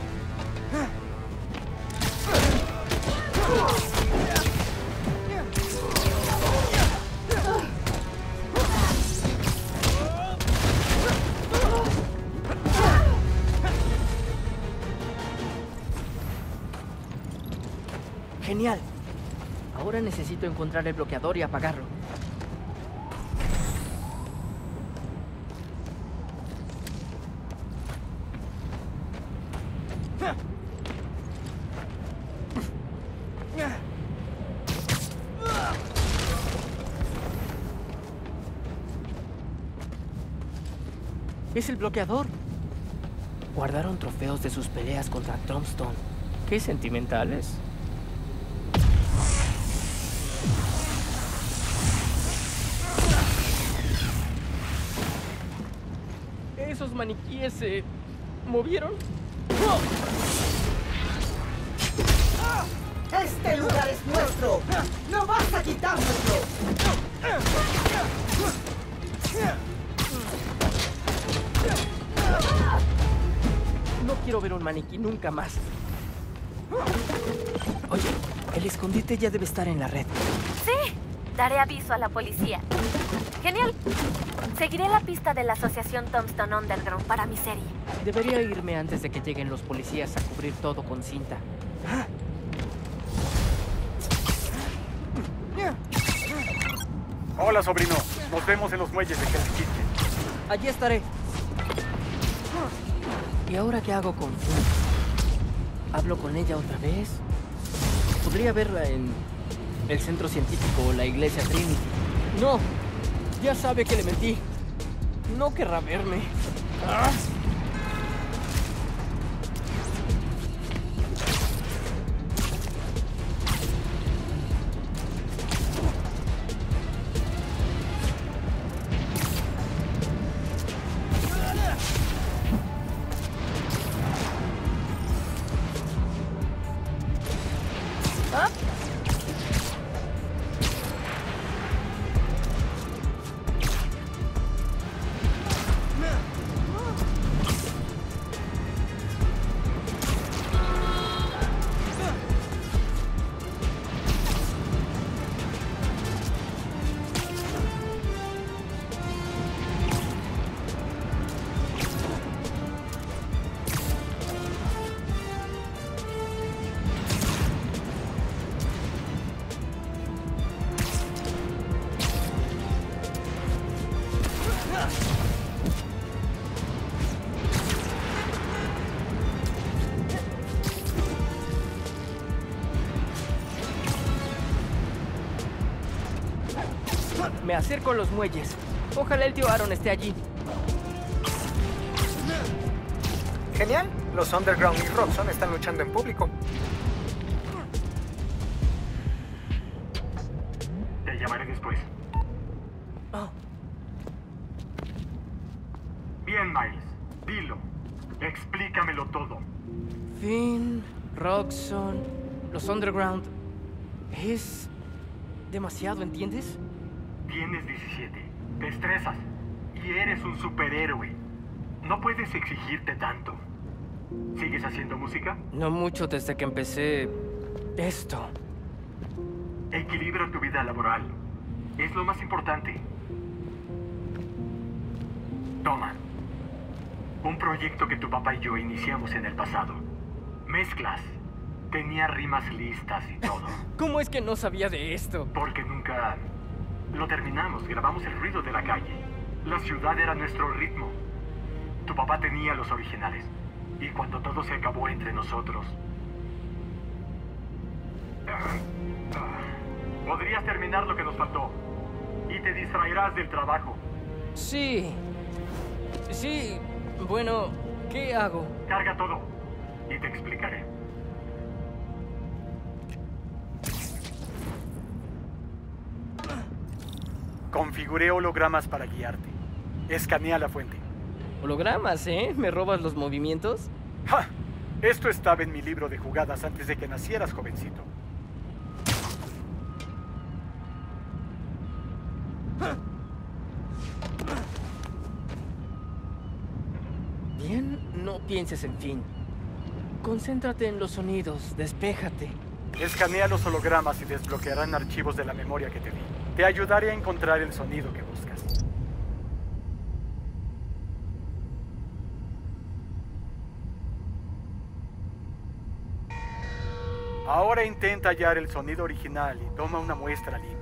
Genial. Ahora necesito encontrar el bloqueador y apagarlo. Es el bloqueador. Guardaron trofeos de sus peleas contra Tombstone. Qué sentimentales. ¿Esos maniquíes se movieron? ¡Este lugar es nuestro! ¡No vas a quitárnoslo! No quiero ver un maniquí nunca más. Oye, el escondite ya debe estar en la red. Sí, daré aviso a la policía. Genial. Seguiré la pista de la asociación Tombstone Underground para mi serie. Debería irme antes de que lleguen los policías a cubrir todo con cinta. Hola, sobrino. Nos vemos en los muelles de Hell's Kitchen. Allí estaré. ¿Y ahora qué hago con Finn? ¿Hablo con ella otra vez? Podría verla en el centro científico o la iglesia Trinity. No, ya sabe que le mentí. No querrá verme. ¡Ah! Me acerco a los muelles. Ojalá el tío Aaron esté allí. Genial. Los Underground y Roxxon están luchando en público. Te llamaré después. Oh. Bien, Miles. Dilo. Explícamelo todo. Finn, Roxxon, los Underground. Es demasiado, ¿entiendes? Tienes diecisiete. Te estresas. Y eres un superhéroe. No puedes exigirte tanto. ¿Sigues haciendo música? No mucho desde que empecé esto. Equilibra tu vida laboral. Es lo más importante. Toma. Un proyecto que tu papá y yo iniciamos en el pasado. Mezclas. Tenía rimas listas y todo. ¿Cómo es que no sabía de esto? Porque nunca lo terminamos. Grabamos el ruido de la calle. La ciudad era nuestro ritmo. Tu papá tenía los originales. Y cuando todo se acabó entre nosotros... Podrías terminar lo que nos faltó. Y te distraerás del trabajo. Sí. Sí. Bueno, ¿qué hago? Carga todo. Y te explicaré. Configuré hologramas para guiarte. Escanea la fuente. Hologramas, ¿eh? ¿Me robas los movimientos? ¡Ja! Esto estaba en mi libro de jugadas antes de que nacieras, jovencito. Bien, no pienses en Finn. Concéntrate en los sonidos, despéjate. Escanea los hologramas y desbloquearán archivos de la memoria que te di. Te ayudaré a encontrar el sonido que buscas. Ahora intenta hallar el sonido original y toma una muestra limpia.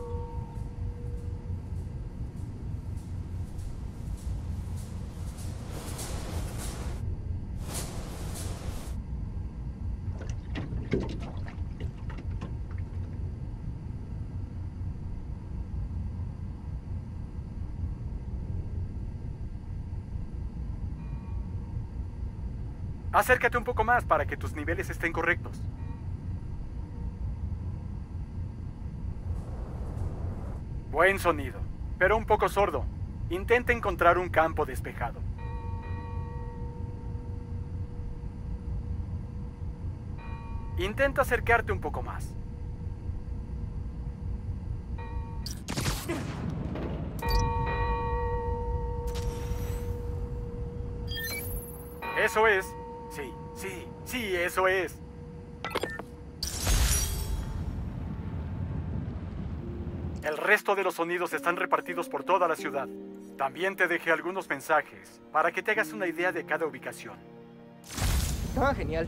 Acércate un poco más para que tus niveles estén correctos. Buen sonido, pero un poco sordo. Intenta encontrar un campo despejado. Intenta acercarte un poco más. Eso es. Sí, sí, sí, eso es. El resto de los sonidos están repartidos por toda la ciudad. También te dejé algunos mensajes para que te hagas una idea de cada ubicación. Ah, genial.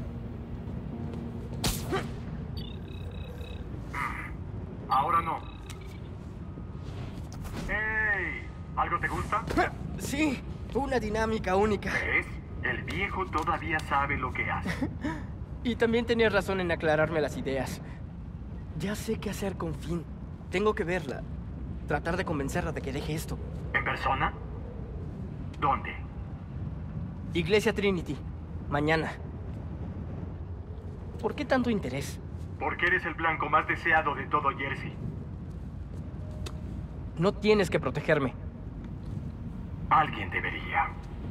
Ahora no. ¡Hey! ¿Algo te gusta? Sí, una dinámica única. ¿Ves? El viejo todavía sabe lo que hace. Y también tenías razón en aclararme las ideas. Ya sé qué hacer con Finn. Tengo que verla. Tratar de convencerla de que deje esto. ¿En persona? ¿Dónde? Iglesia Trinity. Mañana. ¿Por qué tanto interés? Porque eres el blanco más deseado de todo Jersey. No tienes que protegerme. Alguien debería.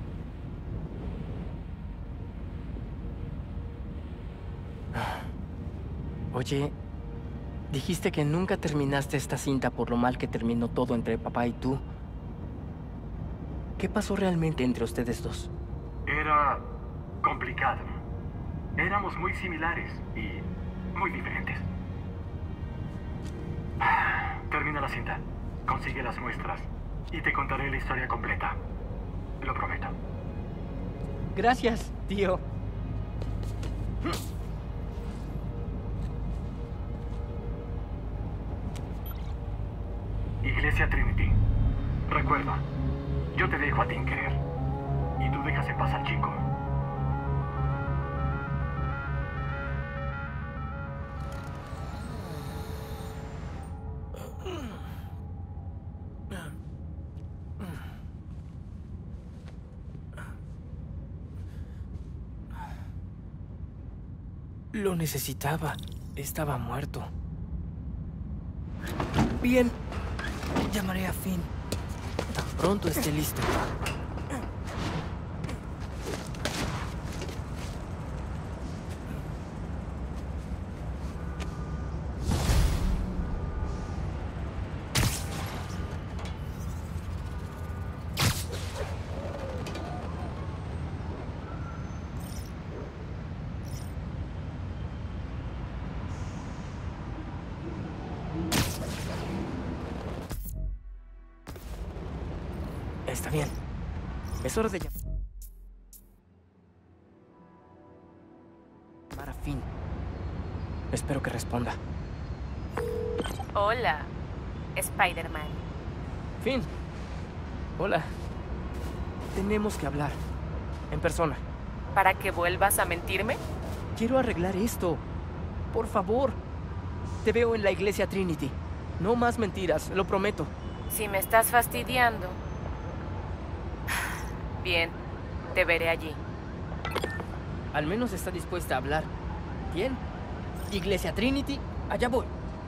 Oye, dijiste que nunca terminaste esta cinta por lo mal que terminó todo entre papá y tú. ¿Qué pasó realmente entre ustedes dos? Era complicado. Éramos muy similares y muy diferentes. Termina la cinta, consigue las muestras y te contaré la historia completa. Lo prometo. Gracias, tío. Iglesia Trinity. Recuerda, yo te dejo a Tinkerer y tú dejas en paz al chico. Lo necesitaba. Estaba muerto. Bien. Llamaré a Finn. Tan pronto esté listo. Está bien. Es hora de llamar a Finn. Espero que responda. Hola, Spider-Man. Finn. Hola. Tenemos que hablar. En persona. ¿Para que vuelvas a mentirme? Quiero arreglar esto. Por favor. Te veo en la iglesia Trinity. No más mentiras, lo prometo. Si me estás fastidiando. Bien, te veré allí. Al menos está dispuesta a hablar. Bien. Iglesia Trinity, allá voy.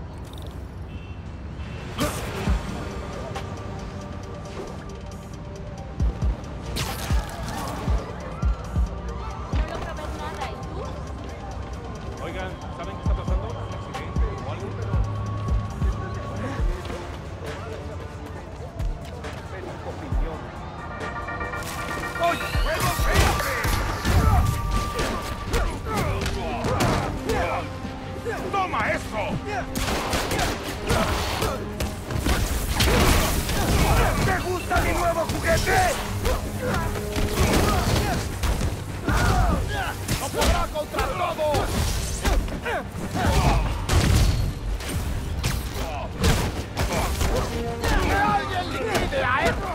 No logro ver nada, ¿y tú? Oigan, ¿saben qué está pasando? ¿Un accidente o algo? ¡Toma esto! ¿Te gusta mi nuevo juguete? ¡No podrá contra todos! ¡Que alguien liquide a esto!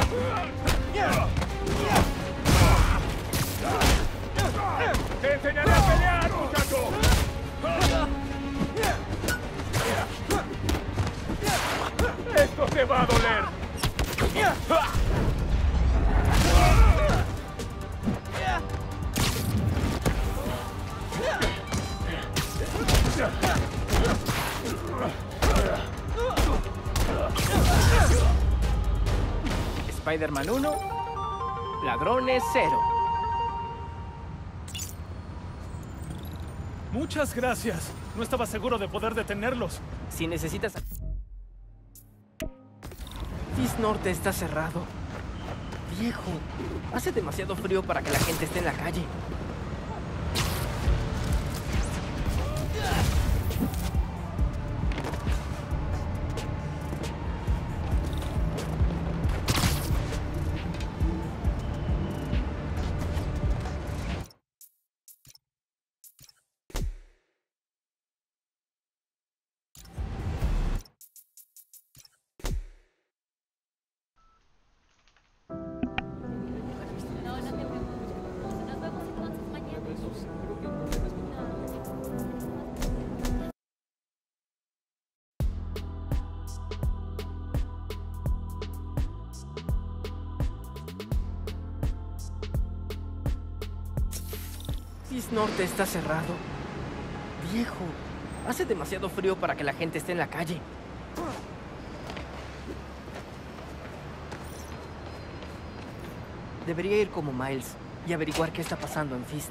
¡Te enseñaré a pelear, muchacho! ¡Esto te va a doler! Spider-Man uno, ladrones cero. Muchas gracias. No estaba seguro de poder detenerlos. Si necesitas... Fist Norte está cerrado. Viejo, hace demasiado frío para que la gente esté en la calle. Fist Norte está cerrado. Viejo, hace demasiado frío para que la gente esté en la calle. Debería ir como Miles y averiguar qué está pasando en Fist.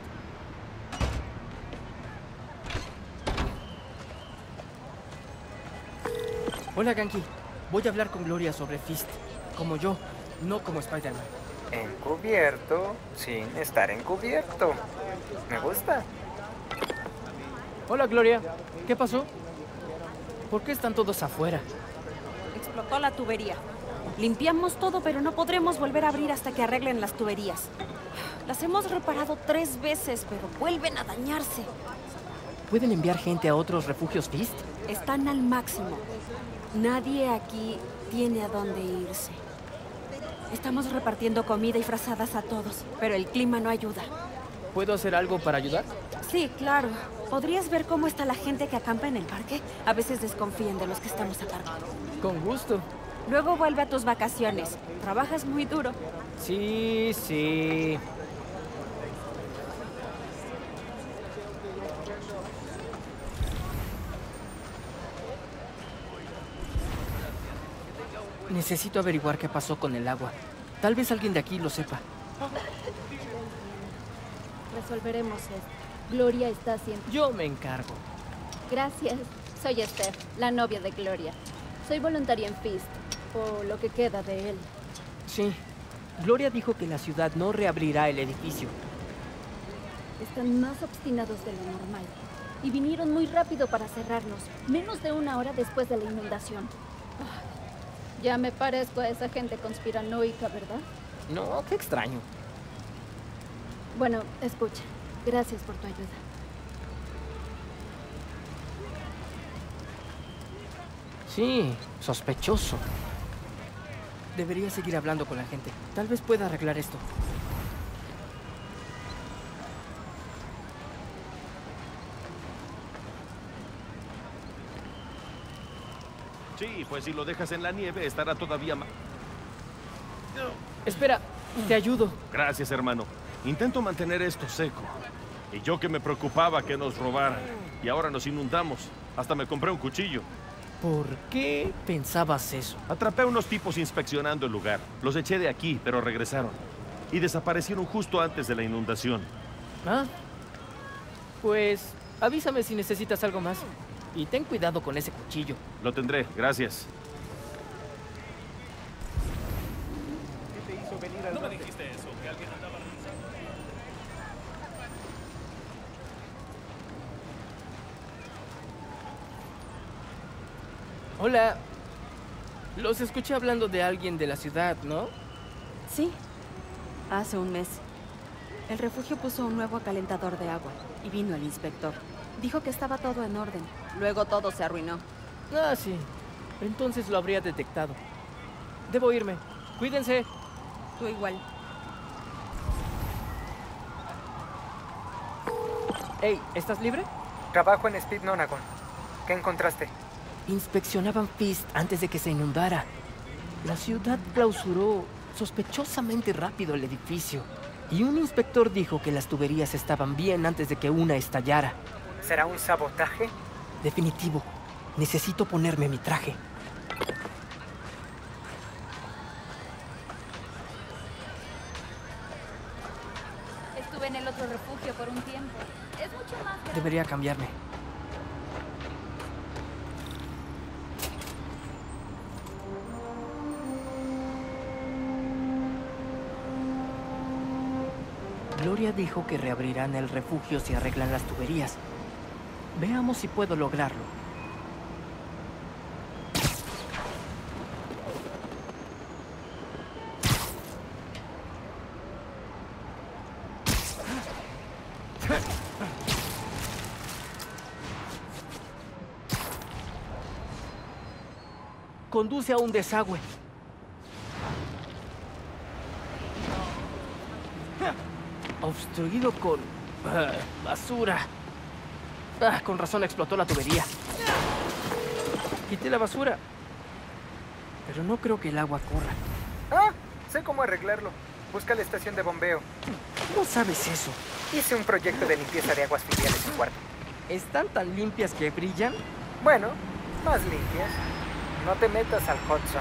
Hola, Ganke. Voy a hablar con Gloria sobre Fist. Como yo, no como Spider-Man. Encubierto, sin estar encubierto. Me gusta. Hola, Gloria. ¿Qué pasó? ¿Por qué están todos afuera? Explotó la tubería. Limpiamos todo, pero no podremos volver a abrir hasta que arreglen las tuberías. Las hemos reparado tres veces, pero vuelven a dañarse. ¿Pueden enviar gente a otros refugios Fist? Están al máximo. Nadie aquí tiene a dónde irse. Estamos repartiendo comida y frazadas a todos, pero el clima no ayuda. ¿Puedo hacer algo para ayudar? Sí, claro. ¿Podrías ver cómo está la gente que acampa en el parque? A veces desconfían de los que estamos a cargo. Con gusto. Luego vuelve a tus vacaciones. Trabajas muy duro. Sí, sí. Necesito averiguar qué pasó con el agua. Tal vez alguien de aquí lo sepa. Resolveremos esto. Gloria está haciendo... Yo me encargo. Gracias. Soy Esther, la novia de Gloria. Soy voluntaria en Fist, o lo que queda de él. Sí. Gloria dijo que la ciudad no reabrirá el edificio. Están más obstinados de lo normal. Y vinieron muy rápido para cerrarnos. Menos de una hora después de la inundación. Ay, ya me parezco a esa gente conspiranoica, ¿verdad? No, qué extraño. Bueno, escucha. Gracias por tu ayuda. Sí, sospechoso. Debería seguir hablando con la gente. Tal vez pueda arreglar esto. Sí, pues si lo dejas en la nieve estará todavía más... Espera, te ayudo. Gracias, hermano. Intento mantener esto seco. Y yo que me preocupaba que nos robaran. Y ahora nos inundamos. Hasta me compré un cuchillo. ¿Por qué pensabas eso? Atrapé a unos tipos inspeccionando el lugar. Los eché de aquí, pero regresaron. Y desaparecieron justo antes de la inundación. Ah, pues avísame si necesitas algo más. Y ten cuidado con ese cuchillo. Lo tendré, gracias. ¿Qué te hizo venir al norte? No me dijiste eso, que alguien andaba revisando. Hola. Los escuché hablando de alguien de la ciudad, ¿no? Sí, hace un mes. El refugio puso un nuevo calentador de agua y vino el inspector. Dijo que estaba todo en orden. Luego todo se arruinó. Ah, sí. Entonces lo habría detectado. Debo irme. Cuídense. Tú igual. Hey, ¿estás libre? Trabajo en Speed Nonagon. ¿Qué encontraste? Inspeccionaban Feast antes de que se inundara. La ciudad clausuró sospechosamente rápido el edificio. Y un inspector dijo que las tuberías estaban bien antes de que una estallara. ¿Será un sabotaje? Definitivo. Necesito ponerme mi traje. Estuve en el otro refugio por un tiempo. Es mucho más grande. Debería cambiarme. Gloria dijo que reabrirán el refugio si arreglan las tuberías. Veamos si puedo lograrlo. Conduce a un desagüe. Obstruido con uh, basura. Ah, con razón explotó la tubería. Quité la basura. Pero no creo que el agua corra. Ah, sé cómo arreglarlo. Busca la estación de bombeo. ¿Cómo sabes eso? Hice un proyecto de limpieza de aguas fluviales en cuarto. ¿Están tan limpias que brillan? Bueno, más limpias. No te metas al Hudson.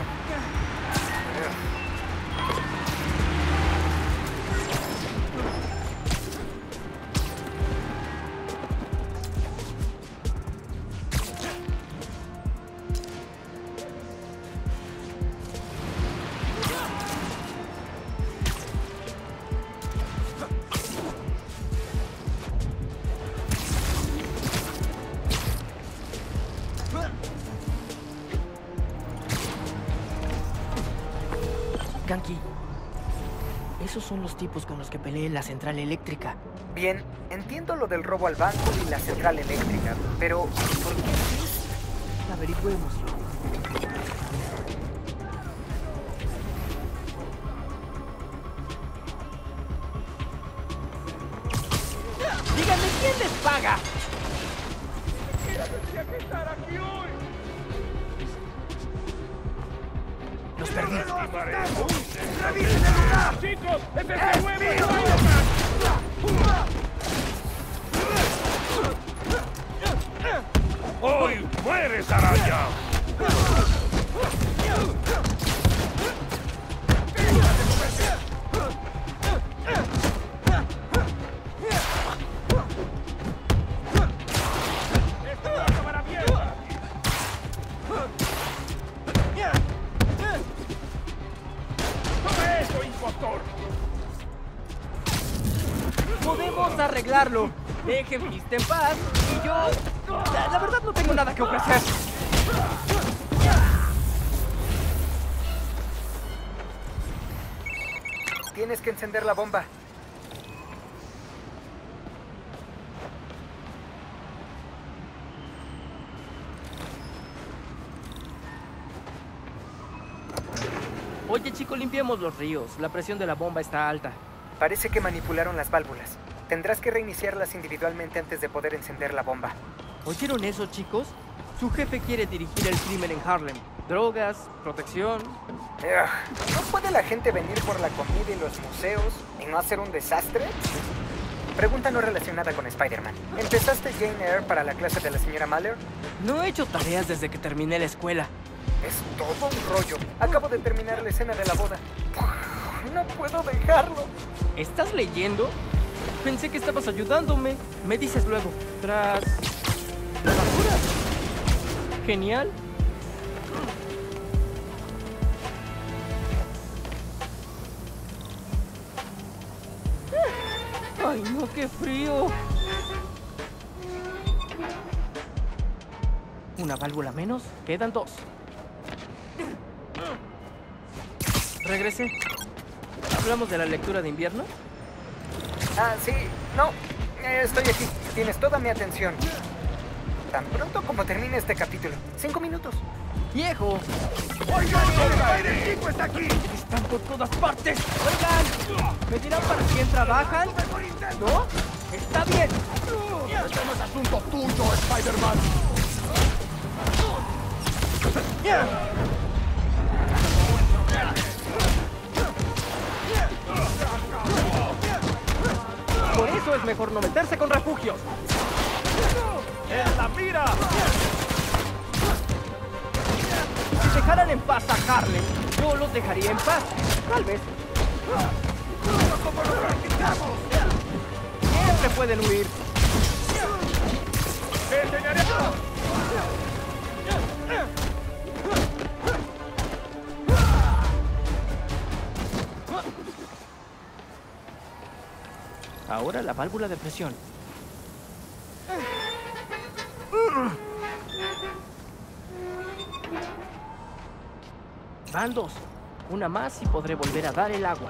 Ganke, esos son los tipos con los que peleé en la central eléctrica. Bien, entiendo lo del robo al banco y la central eléctrica, pero ¿por qué? Averigüémoslo. ¡Díganme quién les paga! Tendría que estar aquí hoy. Los perdí. ¡Revisen el lugar! ¡Chicos! ¡F F nueve! ¡Hoy mueres, araña! Podemos arreglarlo. Dejen Feast en paz y yo... La, la verdad no tengo nada que ofrecer. Tienes que encender la bomba. Oye, chico, limpiemos los ríos. La presión de la bomba está alta. Parece que manipularon las válvulas. Tendrás que reiniciarlas individualmente antes de poder encender la bomba. ¿Oyeron eso, chicos? Su jefe quiere dirigir el crimen en Harlem. Drogas, protección... Ugh, ¿no puede la gente venir por la comida y los museos y no hacer un desastre? Pregunta no relacionada con Spider-Man. ¿Empezaste Jane Eyre para la clase de la señora Mahler? No he hecho tareas desde que terminé la escuela. Es todo un rollo. Acabo de terminar la escena de la boda. No puedo dejarlo. ¿Estás leyendo? Pensé que estabas ayudándome. Me dices luego. Tras... la basura. Genial. ¡Ay, no, qué frío! Una válvula menos. Quedan dos. Regresé. ¿Hablamos de la lectura de invierno? Ah, sí. No. Eh, estoy aquí. Tienes toda mi atención. Tan pronto como termine este capítulo. Cinco minutos. ¡Viejo! ¡Oigan! ¡El chico está aquí! ¡Están por todas partes! ¡Oigan! ¿Me dirán para quién trabajan? ¿No? ¡Está bien! ¡Este no es asunto tuyo, Spider-Man! Por eso es mejor no meterse con refugios. ¡En la mira! Si dejaran en paz a Harlem, yo los dejaría en paz. Tal vez. ¡Como lo practicamos! Siempre pueden huir. ¡Te enseñaré! Ahora la válvula de presión. Van dos. Una más y podré volver a dar el agua.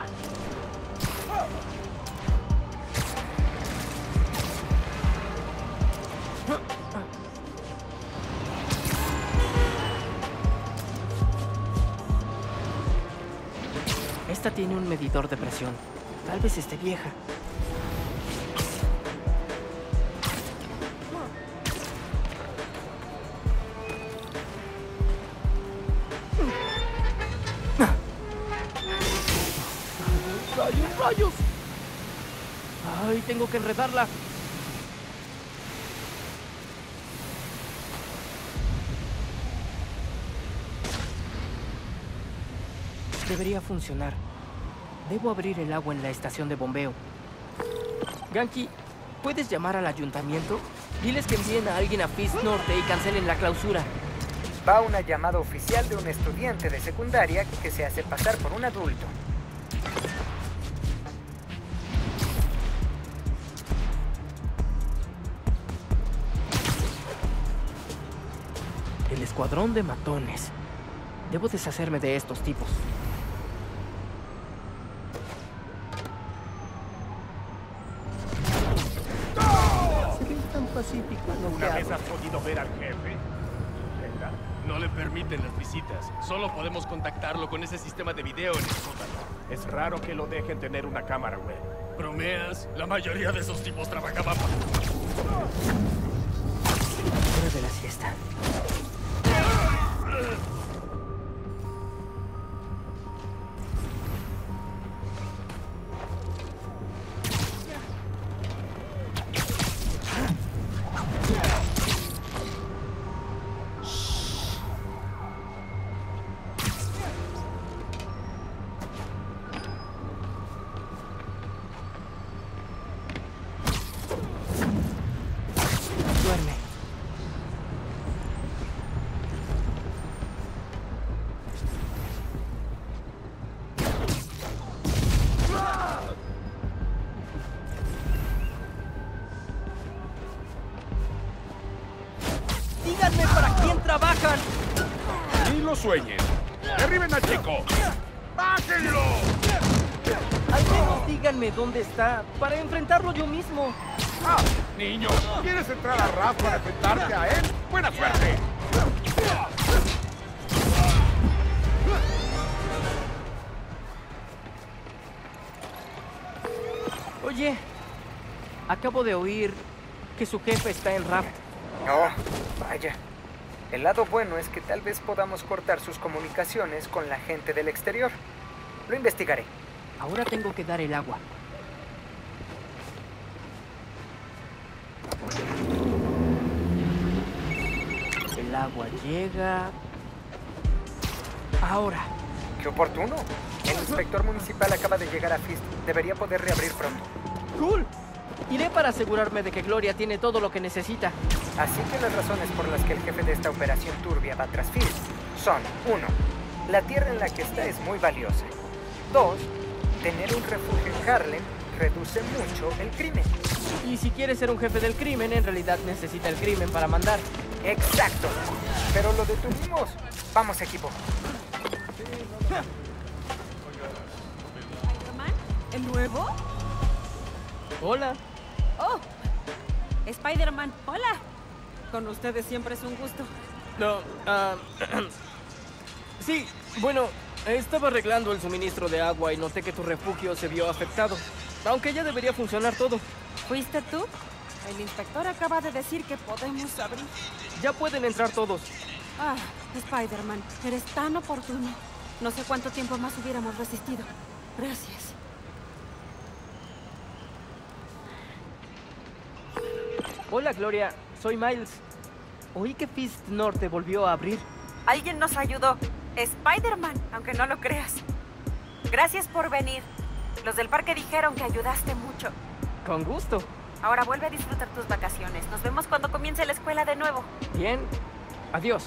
Esta tiene un medidor de presión. Tal vez esté vieja. ¡Rayos, rayos! ¡Ay, tengo que enredarla! Debería funcionar. Debo abrir el agua en la estación de bombeo. Ganke, ¿puedes llamar al ayuntamiento? Diles que envíen a alguien a Fist Norte y cancelen la clausura. Va una llamada oficial de un estudiante de secundaria que se hace pasar por un adulto. El escuadrón de matones. Debo deshacerme de estos tipos. Pacífico, ¿Una vez has podido ver al jefe? No le permiten las visitas. Solo podemos contactarlo con ese sistema de video en el sótano. Es raro que lo dejen tener una cámara web. ¿Bromeas? La mayoría de esos tipos trabajaban para... Hora de la siesta. ¡Díganme para quién trabajan! ¡Ni lo sueñen! ¡Derriben al chico! ¡Bájenlo! Al menos díganme dónde está, para enfrentarlo yo mismo. ¡Ah! Niño, ¿quieres entrar a Raph para enfrentarte a él? ¡Buena suerte! Oye, acabo de oír que su jefe está en Raph. No, vaya. El lado bueno es que tal vez podamos cortar sus comunicaciones con la gente del exterior. Lo investigaré. Ahora tengo que dar el agua. El agua llega... Ahora. ¡Qué oportuno! El inspector municipal acaba de llegar a Fist. Debería poder reabrir pronto. ¡Cool! Iré para asegurarme de que Gloria tiene todo lo que necesita. Así que las razones por las que el jefe de esta operación turbia va tras Fist son: uno, la tierra en la que está es muy valiosa. Dos, tener un refugio en Harlem reduce mucho el crimen. Y si quiere ser un jefe del crimen, en realidad necesita el crimen para mandar. Exacto. Pero lo detuvimos. Vamos, equipo. ¿Spider-Man? ¿El nuevo? Hola. Oh, Spider-Man, hola. Con ustedes siempre es un gusto. No, ah... sí, bueno, estaba arreglando el suministro de agua y noté que tu refugio se vio afectado. Aunque ya debería funcionar todo. ¿Fuiste tú? El inspector acaba de decir que podemos abrir. Ya pueden entrar todos. Ah, Spider-Man, eres tan oportuno. No sé cuánto tiempo más hubiéramos resistido. Gracias. Hola, Gloria. Soy Miles. Oí que Fist Norte volvió a abrir. Alguien nos ayudó. Spider-Man, aunque no lo creas. Gracias por venir. Los del parque dijeron que ayudaste mucho. Con gusto. Ahora vuelve a disfrutar tus vacaciones. Nos vemos cuando comience la escuela de nuevo. Bien. Adiós.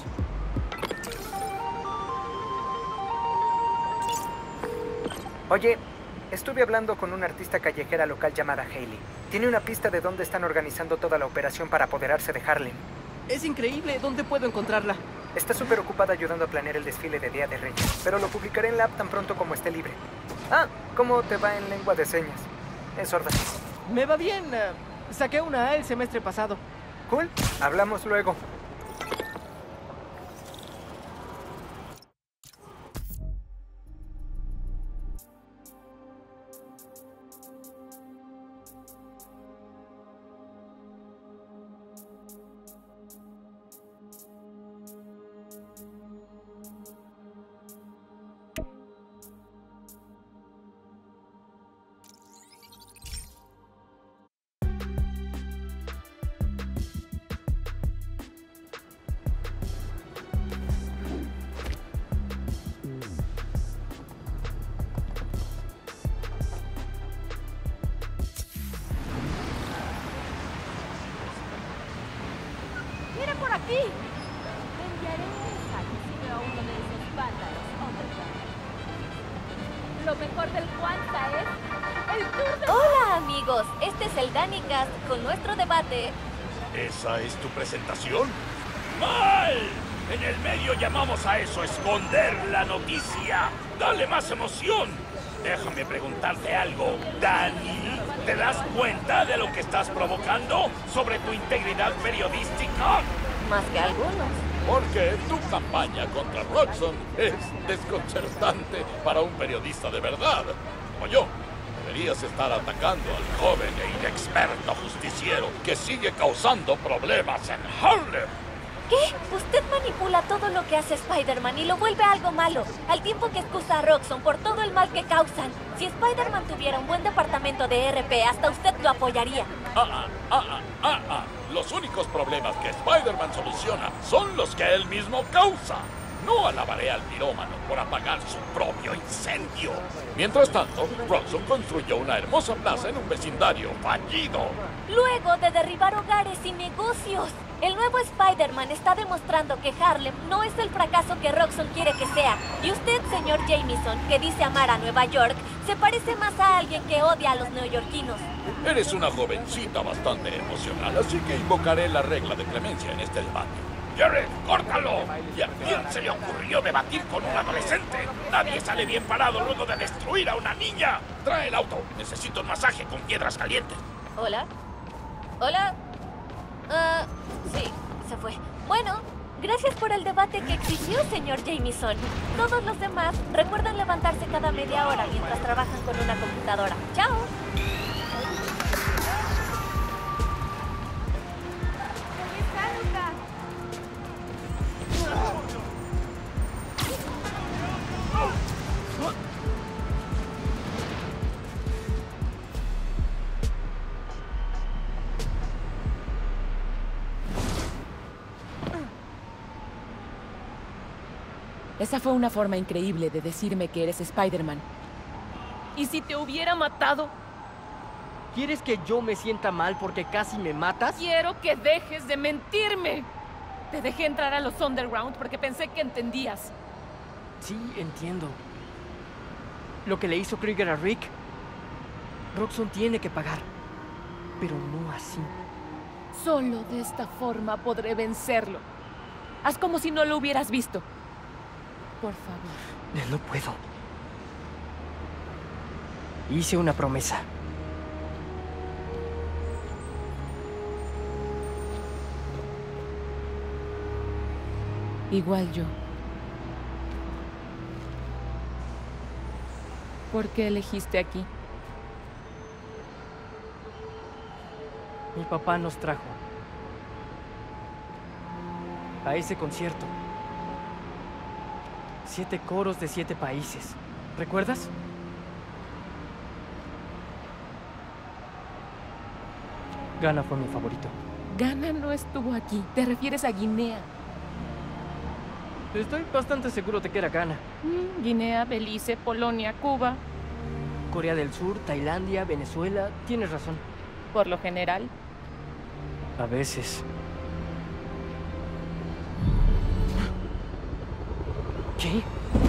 Oye, estuve hablando con una artista callejera local llamada Hailey. Tiene una pista de dónde están organizando toda la operación para apoderarse de Harlem. Es increíble. ¿Dónde puedo encontrarla? Está súper ocupada ayudando a planear el desfile de Día de Reyes, pero lo publicaré en la app tan pronto como esté libre. Ah, ¿cómo te va en lengua de señas? Es sorda. Me va bien. Uh, saqué una A el semestre pasado. Cool. Hablamos luego. ¡Mira por aquí! Te enviaré un mensaje si veo a uno de esos vándalos underground. Lo mejor del Kwanzaa es el tour de... Hola, amigos. Este es el DaniCast con nuestro debate. ¿Esa es tu presentación? ¡Mal! En el medio llamamos a eso esconder la noticia. ¡Dale más emoción! Déjame preguntarte algo, Dani. ¿Te das cuenta de lo que estás provocando sobre tu integridad periodística? Más que algunos. Porque tu campaña contra Roxxon es desconcertante para un periodista de verdad. Como yo, deberías estar atacando al joven e inexperto justiciero que sigue causando problemas en Harlem. ¿Qué? Usted manipula todo lo que hace Spider-Man y lo vuelve algo malo, al tiempo que excusa a Roxxon por todo el mal que causan. Si Spider-Man tuviera un buen departamento de R P, hasta usted lo apoyaría. Ah, ah, ah, ah, ah. Los únicos problemas que Spider-Man soluciona son los que él mismo causa. No alabaré al pirómano por apagar su propio incendio. Mientras tanto, Roxxon construyó una hermosa plaza en un vecindario fallido. Luego de derribar hogares y negocios. El nuevo Spider-Man está demostrando que Harlem no es el fracaso que Roxxon quiere que sea. Y usted, señor Jameson, que dice amar a Nueva York, se parece más a alguien que odia a los neoyorquinos. Eres una jovencita bastante emocional, así que invocaré la regla de clemencia en este debate. ¡Jared, córtalo! ¿Y a quién se le ocurrió debatir con un adolescente? Nadie sale bien parado luego de destruir a una niña. Trae el auto. Necesito un masaje con piedras calientes. ¿Hola? ¿Hola? Ah, sí, se fue. Bueno, gracias por el debate que exigió, señor Jameson. Todos los demás recuerden levantarse cada media hora mientras trabajan con una computadora. ¡Chao! Esa fue una forma increíble de decirme que eres Spider-Man. ¿Y si te hubiera matado? ¿Quieres que yo me sienta mal porque casi me matas? Quiero que dejes de mentirme. Te dejé entrar a los Underground porque pensé que entendías. Sí, entiendo. Lo que le hizo Krieger a Rick, Roxxon tiene que pagar. Pero no así. Solo de esta forma podré vencerlo. Haz como si no lo hubieras visto. Por favor. No puedo. Hice una promesa. Igual yo. ¿Por qué elegiste aquí? Mi papá nos trajo a ese concierto. Siete coros de siete países. ¿Recuerdas? Ghana fue mi favorito. Ghana no estuvo aquí. Te refieres a Guinea. Estoy bastante seguro de que era Ghana. Mm, Guinea, Belice, Polonia, Cuba. Corea del Sur, Tailandia, Venezuela. Tienes razón. Por lo general. A veces. ¿Qué?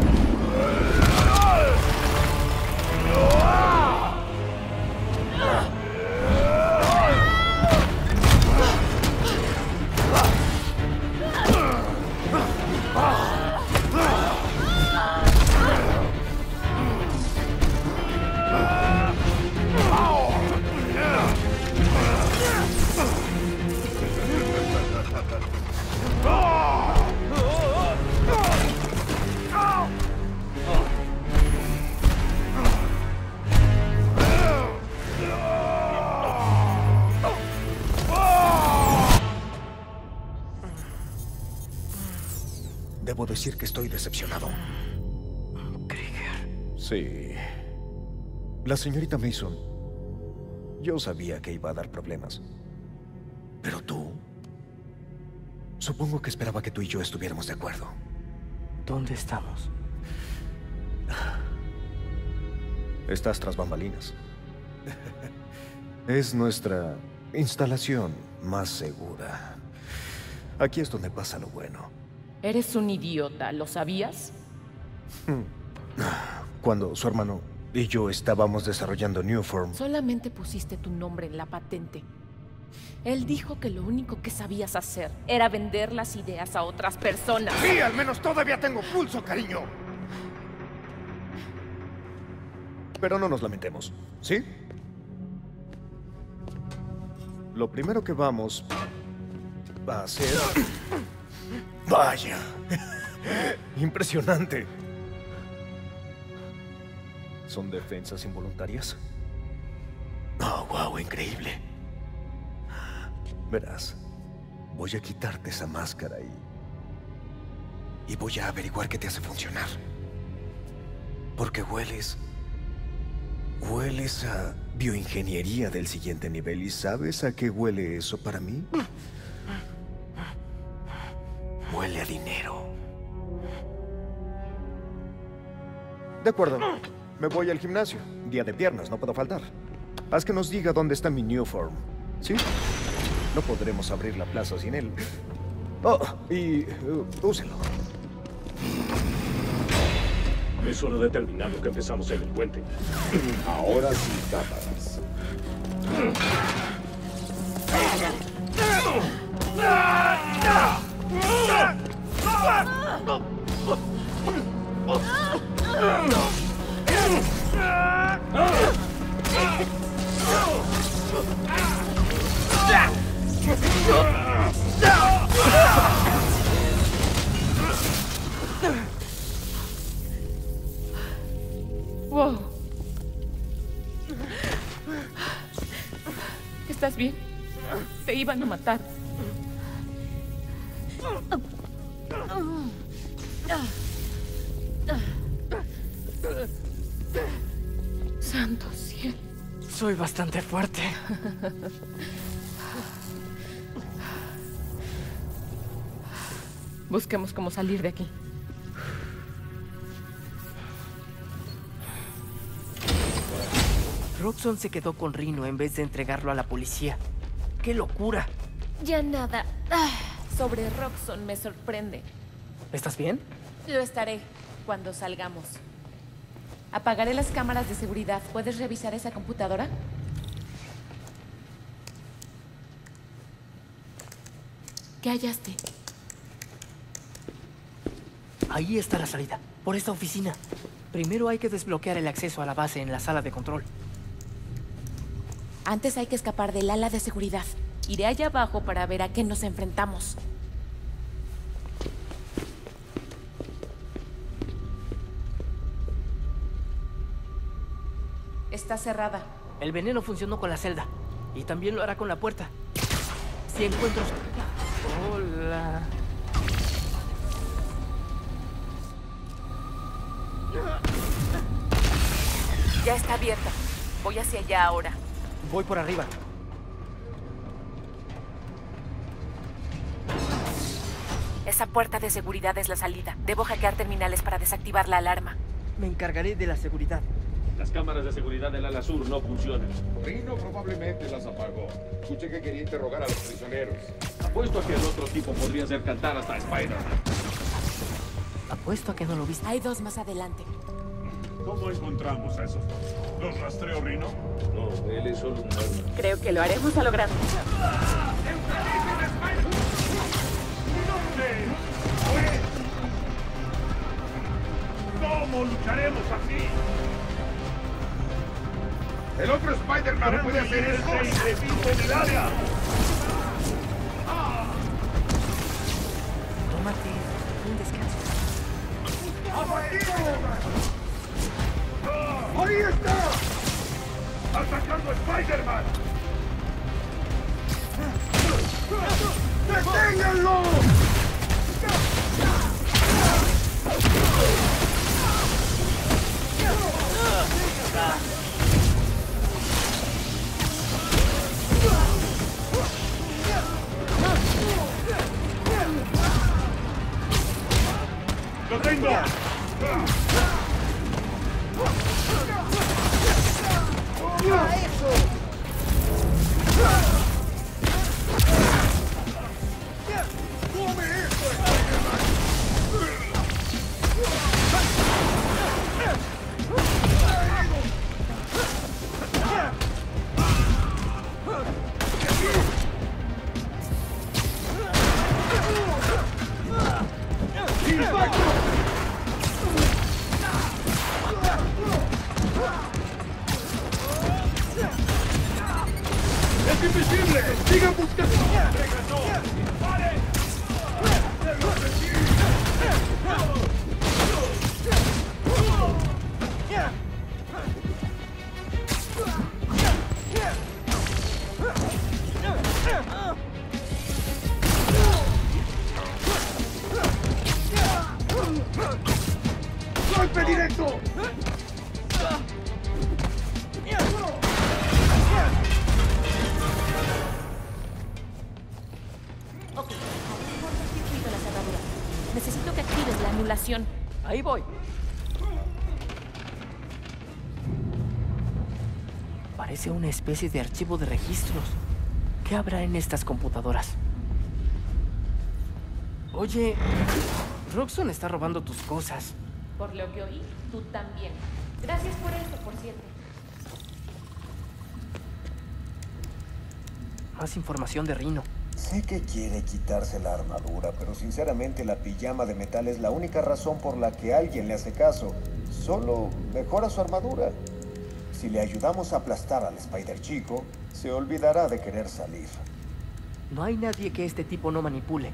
Debo decir que estoy decepcionado. Krieger. Sí. La señorita Mason. Yo sabía que iba a dar problemas. Pero tú... Supongo que esperaba que tú y yo estuviéramos de acuerdo. ¿Dónde estamos? Estás tras bambalinas. Es nuestra instalación más segura. Aquí es donde pasa lo bueno. Eres un idiota, ¿lo sabías? Cuando su hermano y yo estábamos desarrollando Newform... Solamente pusiste tu nombre en la patente. Él dijo que lo único que sabías hacer era vender las ideas a otras personas. ¡Sí! ¡Al menos todavía tengo pulso, cariño! Pero no nos lamentemos, ¿sí? Lo primero que vamos a hacer... ¡Vaya! Impresionante. ¿Son defensas involuntarias? Oh, wow, increíble. Verás, voy a quitarte esa máscara y... Y voy a averiguar qué te hace funcionar. Porque hueles... Hueles a bioingeniería del siguiente nivel. ¿Y sabes a qué huele eso para mí? Huele a dinero. De acuerdo. Me voy al gimnasio. Día de piernas, no puedo faltar. Haz que nos diga dónde está mi Newform. ¿Sí? No podremos abrir la plaza sin él. Oh, y... Uh, úselo. Es hora de terminar lo que empezamos en el puente. Ahora sí, cámaras. Wow. ¿Estás bien? Te iban a matar. Santo cielo. Soy bastante fuerte. Busquemos cómo salir de aquí. Roxxon se quedó con Rhino en vez de entregarlo a la policía. ¡Qué locura! Ya nada ah, sobre Roxxon me sorprende. ¿Estás bien? Lo estaré cuando salgamos. Apagaré las cámaras de seguridad. ¿Puedes revisar esa computadora? ¿Qué hallaste? Ahí está la salida, por esta oficina. Primero hay que desbloquear el acceso a la base en la sala de control. Antes hay que escapar del ala de seguridad. Iré allá abajo para ver a qué nos enfrentamos. Está cerrada. El veneno funcionó con la celda. Y también lo hará con la puerta. Si encuentro... Hola... Ya está abierta. Voy hacia allá ahora. Voy por arriba. Esa puerta de seguridad es la salida. Debo hackear terminales para desactivar la alarma. Me encargaré de la seguridad. Las cámaras de seguridad del ala sur no funcionan. Rino probablemente las apagó. Escuché que quería interrogar a los prisioneros. Apuesto a que el otro tipo podría hacer cantar hasta Spider-Man. Apuesto a que no lo viste. Hay dos más adelante. ¿Cómo encontramos a esos dos? ¿Los rastreo, Rino? No, él es solo un arma. Creo que lo haremos a lo grande. ¿Cómo lucharemos así? El otro Spider-Man no puede hacer eso. En el área. Tómate un descanso. ¡Ahí está! ¡Atacando a Spider-Man! ¡Deténganlo! ¡Lo tengo! ¡Mira eso! ¡Come eso, Spider-Man! ¡Es invisible! ¡Sigan buscando! ¡Regresó! ¡Pare! ¡Golpe directo! Ok, activo el circuito de la cerradura. Necesito que actives la anulación. Ahí voy. Parece una especie de archivo de registros. ¿Qué habrá en estas computadoras? Oye, Roxxon está robando tus cosas. Por lo que oí, tú también. Gracias por eso, por cierto. Más información de Rino. Sé que quiere quitarse la armadura, pero sinceramente la pijama de metal es la única razón por la que alguien le hace caso. Solo mejora su armadura. Si le ayudamos a aplastar al Spider Chico, se olvidará de querer salir. No hay nadie que este tipo no manipule.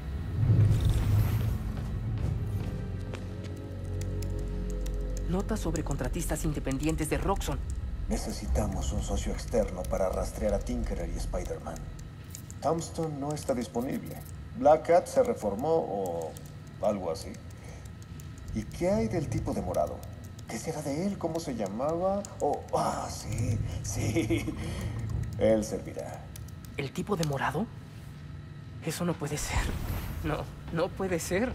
Nota sobre contratistas independientes de Roxxon. Necesitamos un socio externo para rastrear a Tinkerer y Spider-Man. Tombstone no está disponible. Black Cat se reformó o algo así. ¿Y qué hay del tipo de morado? ¿Qué será de él? ¿Cómo se llamaba? Oh, ah, sí, sí. Él servirá. ¿El tipo de morado? Eso no puede ser. No, no puede ser.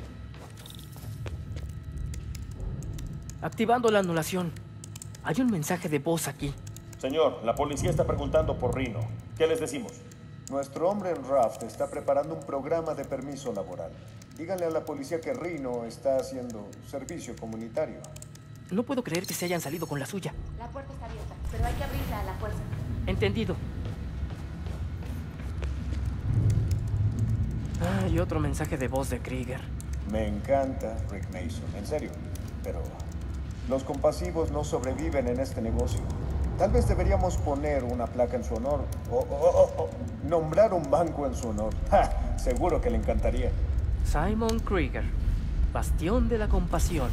Activando la anulación. Hay un mensaje de voz aquí. Señor, la policía está preguntando por Rino. ¿Qué les decimos? Nuestro hombre en Raft está preparando un programa de permiso laboral. Díganle a la policía que Rino está haciendo servicio comunitario. No puedo creer que se hayan salido con la suya. La puerta está abierta, pero hay que abrirla a la fuerza. Entendido. Ah, y otro mensaje de voz de Krieger. Me encanta Rick Mason, en serio. Pero los compasivos no sobreviven en este negocio. Tal vez deberíamos poner una placa en su honor. O, o, o, o nombrar un banco en su honor. ¡Ja! Seguro que le encantaría. Simon Krieger, bastión de la compasión.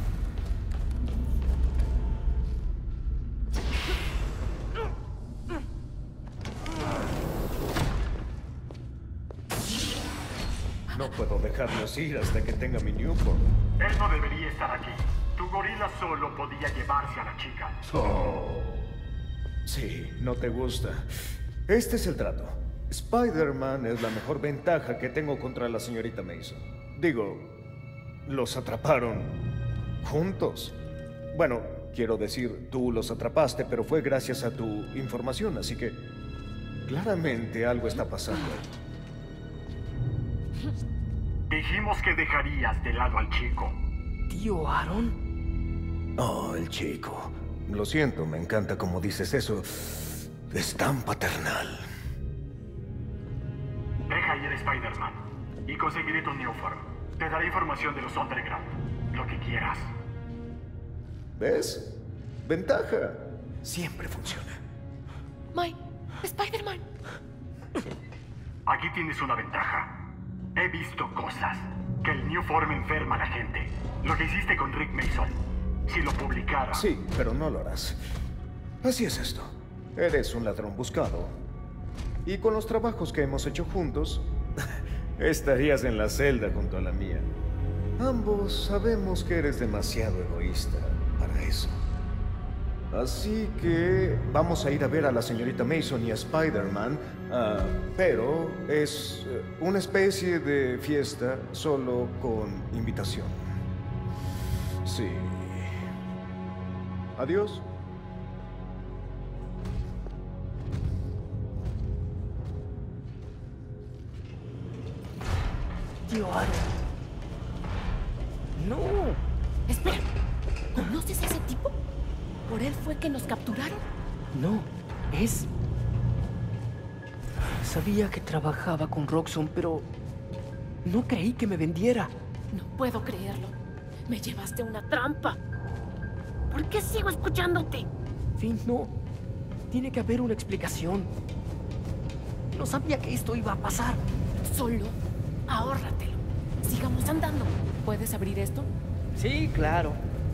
No puedo dejarlos ir hasta que tenga mi Newport. Él no debería estar aquí. Tu gorila solo podía llevarse a la chica. Oh. Sí, no te gusta. Este es el trato. Spider-Man es la mejor ventaja que tengo contra la señorita Mason. Digo, los atraparon juntos. Bueno, quiero decir, tú los atrapaste, pero fue gracias a tu información, así que claramente algo está pasando ahí. Dijimos que dejarías de lado al chico. ¿Tío Aaron? Oh, el chico. Lo siento, me encanta como dices eso. Es tan paternal. Deja ir a Spider-Man y conseguiré tu Newform. Te daré información de los Underground. Lo que quieras. ¿Ves? Ventaja. Siempre funciona. Mike, Spider-Man. Aquí tienes una ventaja. He visto cosas. Que el Newform enferma a la gente. Lo que hiciste con Rick Mason. Si lo publicara... Sí, pero no lo harás. Así es esto. Eres un ladrón buscado. Y con los trabajos que hemos hecho juntos, estarías en la celda junto a la mía. Ambos sabemos que eres demasiado egoísta para eso. Así que vamos a ir a ver a la señorita Mason y a Spider-Man, uh, pero es una especie de fiesta solo con invitación. Sí. Adiós. Tío Aaron. No. Espera. ¿Conoces a ese tipo? ¿Por él fue que nos capturaron? No, es... Sabía que trabajaba con Roxxon, pero no creí que me vendiera. No puedo creerlo. Me llevaste a una trampa. ¿Por qué sigo escuchándote? Finn, no. Tiene que haber una explicación. No sabía que esto iba a pasar. Solo ahórratelo. Sigamos andando. ¿Puedes abrir esto? Sí, claro.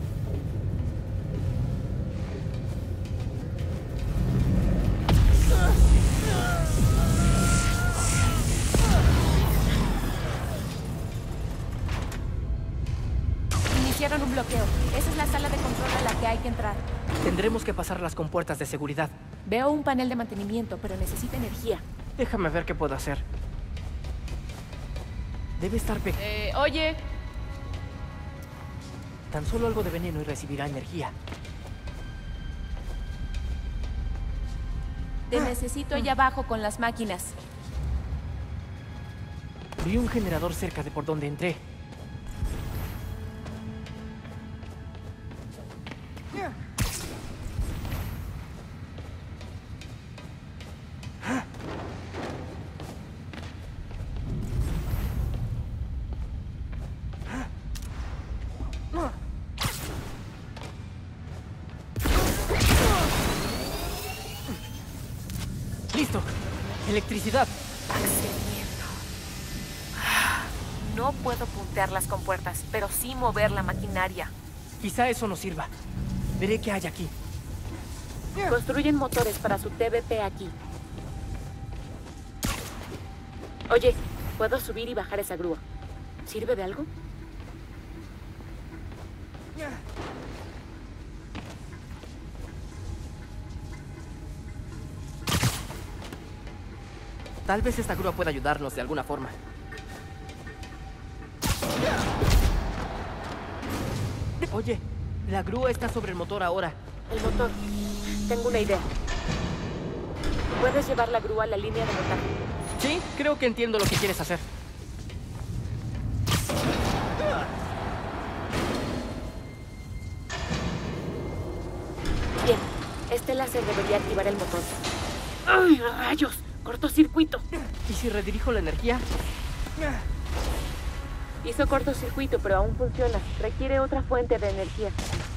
Iniciaron un bloqueo. Esa es la sala de control a la que hay que entrar. Tendremos que pasar las compuertas de seguridad. Veo un panel de mantenimiento, pero necesita energía. Déjame ver qué puedo hacer. Debe estar pe... Eh, oye. Tan solo algo de veneno y recibirá energía. Te necesito allá abajo con las máquinas. Vi un generador cerca de por donde entré. ¡Listo! ¡Electricidad! Accediendo. No puedo puntear las compuertas, pero sí mover la maquinaria. Quizá eso nos sirva. Veré qué hay aquí. Construyen motores para su T V P aquí. Oye, puedo subir y bajar esa grúa. ¿Sirve de algo? Tal vez esta grúa pueda ayudarnos de alguna forma. Oye, la grúa está sobre el motor ahora. El motor. Tengo una idea. ¿Puedes llevar la grúa a la línea de montaje? Sí, creo que entiendo lo que quieres hacer. Bien, este láser debería activar el motor. ¡Ay, rayos! ¡Cortocircuito! ¿Y si redirijo la energía? Hizo cortocircuito, pero aún funciona. Requiere otra fuente de energía.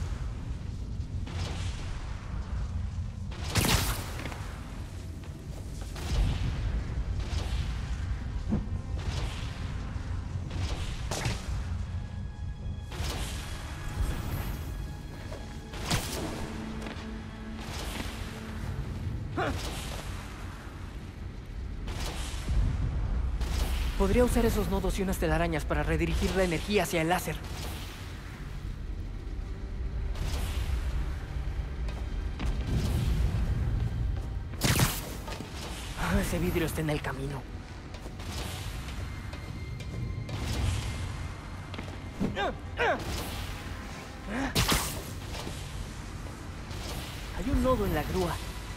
Podría usar esos nodos y unas telarañas para redirigir la energía hacia el láser. Ah, ese vidrio está en el camino. Hay un nodo en la grúa.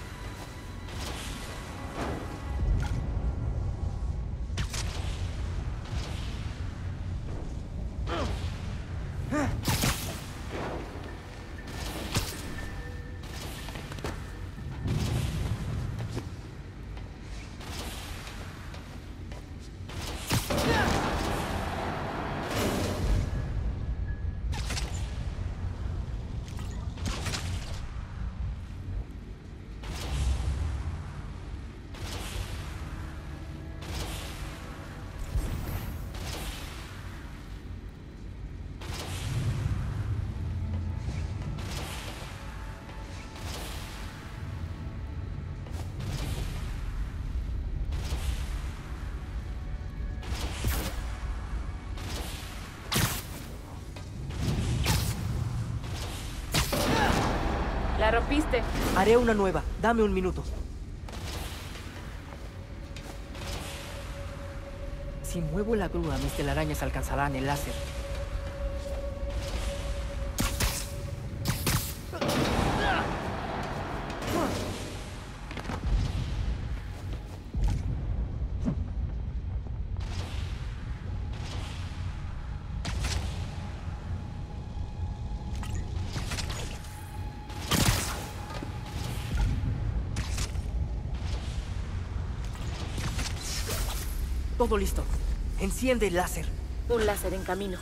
La rompiste. Haré una nueva. Dame un minuto. Si muevo la grúa, mis telarañas alcanzarán el láser. Todo listo. Enciende el láser. Un láser en camino.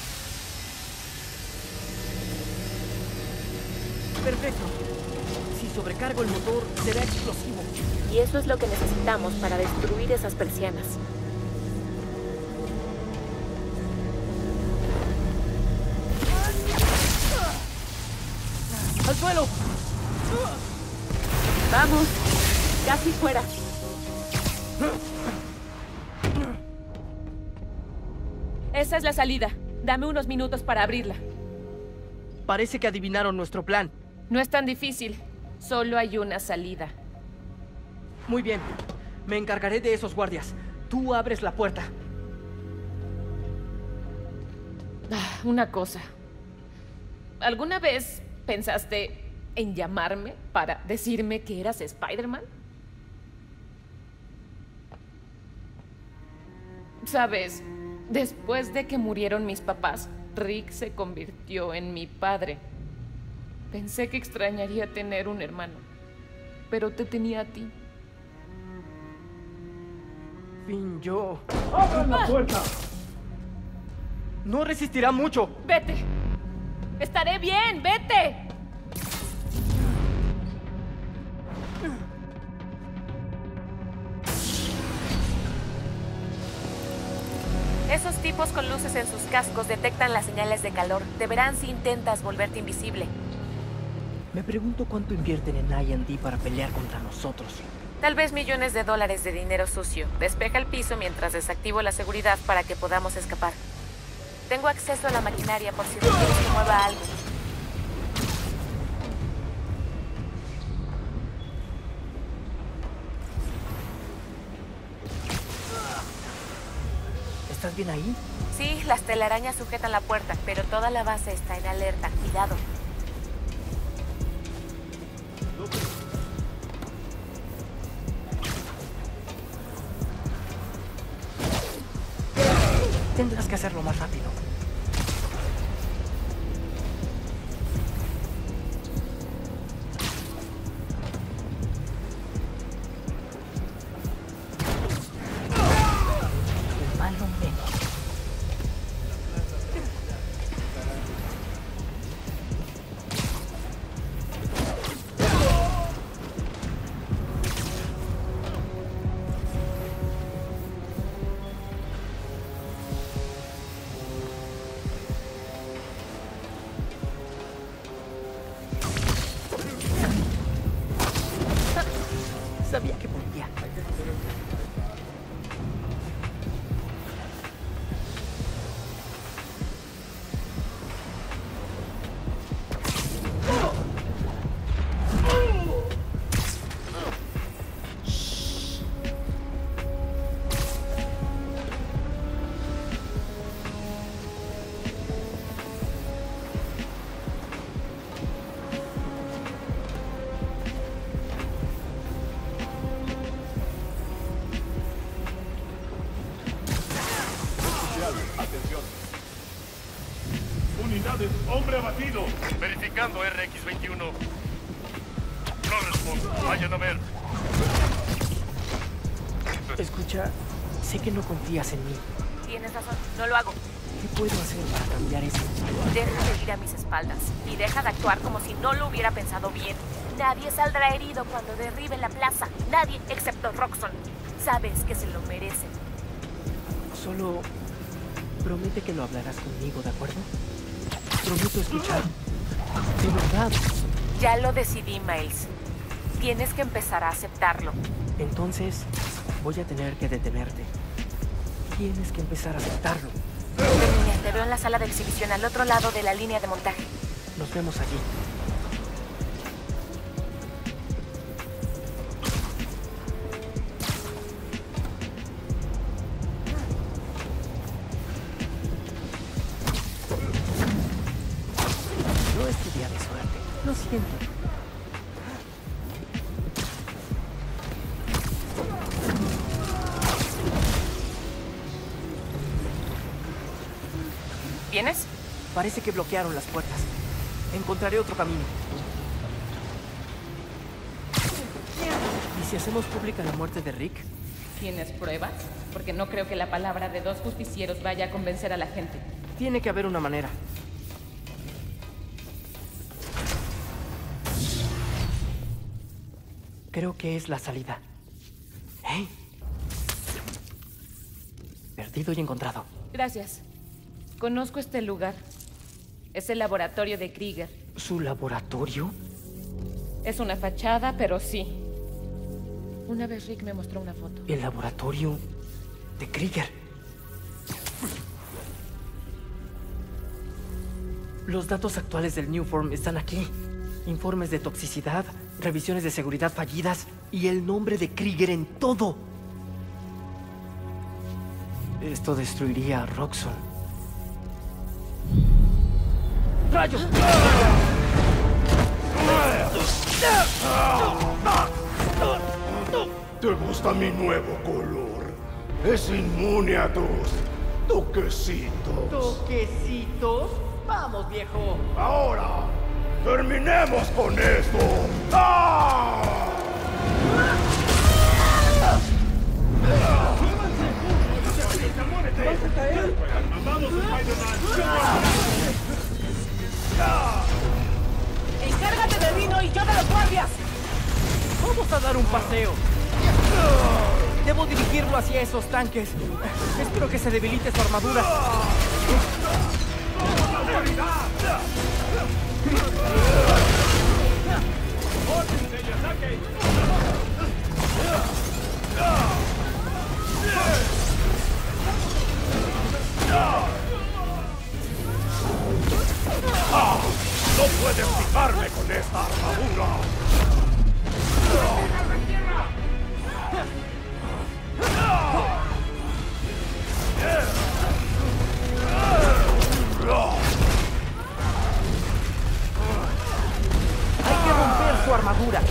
Perfecto. Si sobrecargo el motor, será explosivo. Y eso es lo que necesitamos para destruir esas persianas. ¡Al suelo! ¡Vamos! Casi fuera. Esa es la salida. Dame unos minutos para abrirla. Parece que adivinaron nuestro plan. No es tan difícil. Solo hay una salida. Muy bien. Me encargaré de esos guardias. Tú abres la puerta. Ah, una cosa. ¿Alguna vez pensaste en llamarme para decirme que eras Spider-Man? ¿Sabes? Después de que murieron mis papás, Rick se convirtió en mi padre. Pensé que extrañaría tener un hermano, pero te tenía a ti. Fin yo. ¡Abran la puerta! No resistirá mucho. ¡Vete! ¡Estaré bien! ¡Vete! Esos tipos con luces en sus cascos detectan las señales de calor. Te verán si intentas volverte invisible. Me pregunto cuánto invierten en I and D para pelear contra nosotros. Tal vez millones de dólares de dinero sucio. Despeja el piso mientras desactivo la seguridad para que podamos escapar. Tengo acceso a la maquinaria por si requieres que mueva algo. ¿Estás bien ahí? Sí, las telarañas sujetan la puerta, pero toda la base está en alerta. Cuidado. Tendrás que hacerlo más rápido. El mal hombre unidades. Hombre abatido. Verificando R X veintiuno. No respondo. Vayan a ver. Escucha, sé que no confías en mí. Tienes razón, no lo hago. ¿Qué puedo hacer para cambiar eso? Deja de ir a mis espaldas y deja de actuar como si no lo hubiera pensado bien. Nadie saldrá herido cuando derriben la plaza. Nadie excepto Roxxon. Sabes que se lo merecen. Solo promete que lo hablarás conmigo, ¿de acuerdo? Prometo escuchar. De verdad. Ya lo decidí, Miles. Tienes que empezar a aceptarlo. Entonces, voy a tener que detenerte. Tienes que empezar a aceptarlo. Terminé. Te veo en la sala de exhibición al otro lado de la línea de montaje. Nos vemos allí. No es tu día de suerte. Lo siento. ¿Vienes? Parece que bloquearon las puertas. Encontraré otro camino. ¿Y si hacemos pública la muerte de Rick? ¿Tienes pruebas? Porque no creo que la palabra de dos justicieros vaya a convencer a la gente. Tiene que haber una manera. Creo que es la salida. ¿Eh? Perdido y encontrado. Gracias. Conozco este lugar. Es el laboratorio de Krieger. ¿Su laboratorio? Es una fachada, pero sí. Una vez Rick me mostró una foto. El laboratorio de Krieger. Los datos actuales del Newform están aquí. Informes de toxicidad, revisiones de seguridad fallidas y el nombre de Krieger en todo. Esto destruiría a Roxxon. ¡Rayos! ¿Te gusta mi nuevo color? Es inmune a tus toquecitos. ¿Toquecitos? ¡Vamos, viejo! Ahora, terminemos con esto. ¡Ah! ¡Vas a caer! ¡Vamos, Spider-Man! ¡Encárgate de Dino y yo de los guardias! Vamos a dar un paseo. Debo dirigirlo hacia esos tanques. Espero que se debilite su armadura. ¡Ah! ¡No puedes picarme con esta armadura! Hay que romper su armadura.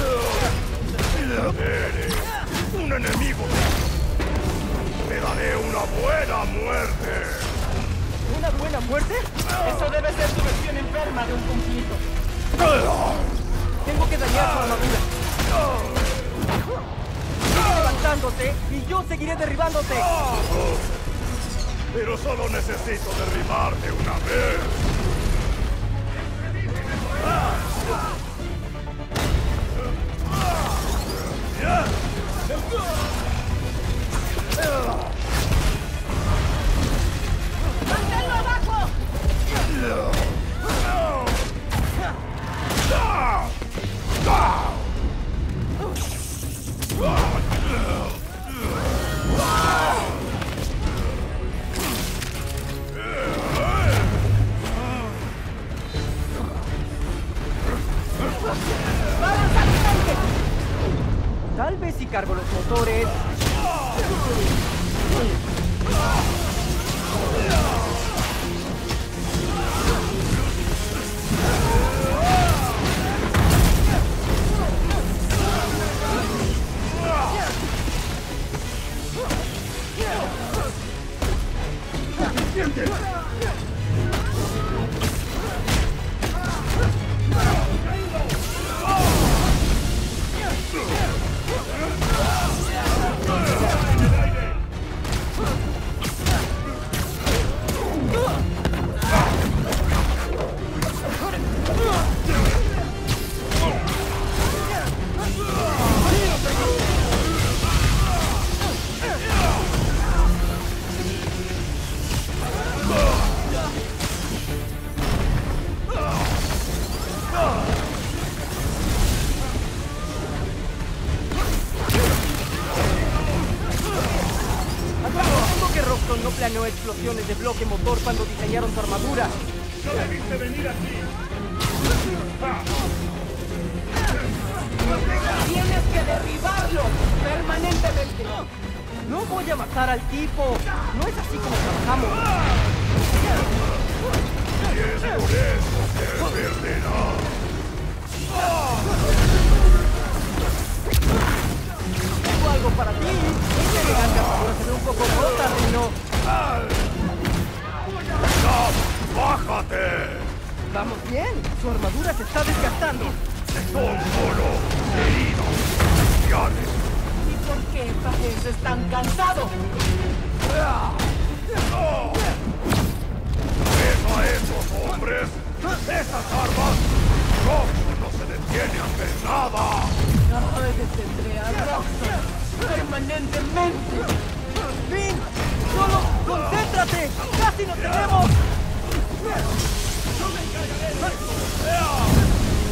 Eres un enemigo. Te daré una buena muerte. ¿Una buena muerte? Eso debe ser tu versión enferma de un conflicto. Tengo que dañar su armadura. Sigue levantándote y yo seguiré derribándote. Pero solo necesito derribarte una vez. ¡Manténlo abajo! Tal vez si cargo los motores. explosiones de bloque motor cuando diseñaron su armadura. ¡No debiste venir aquí! ¡Tienes que derribarlo permanentemente! No voy a matar al tipo. No es así como trabajamos. Y es por eso que perderá. Tengo algo para ti. Esta elegante armadura se ve un poco rota, Rino. ¡No! ¡Bájate! Vamos bien. Su armadura se está desgastando. Son solo heridos especiales. ¿Y por qué pareces tan cansado? ¿Ves a esos hombres? ¡Esas armas! ¡Roxxon no se detiene a hacer nada! No detendré a Roxxon permanentemente. ¡Finn! ¡Solo concéntrate! ¡Casi lo tenemos! ¡Yo me encargaré de esto!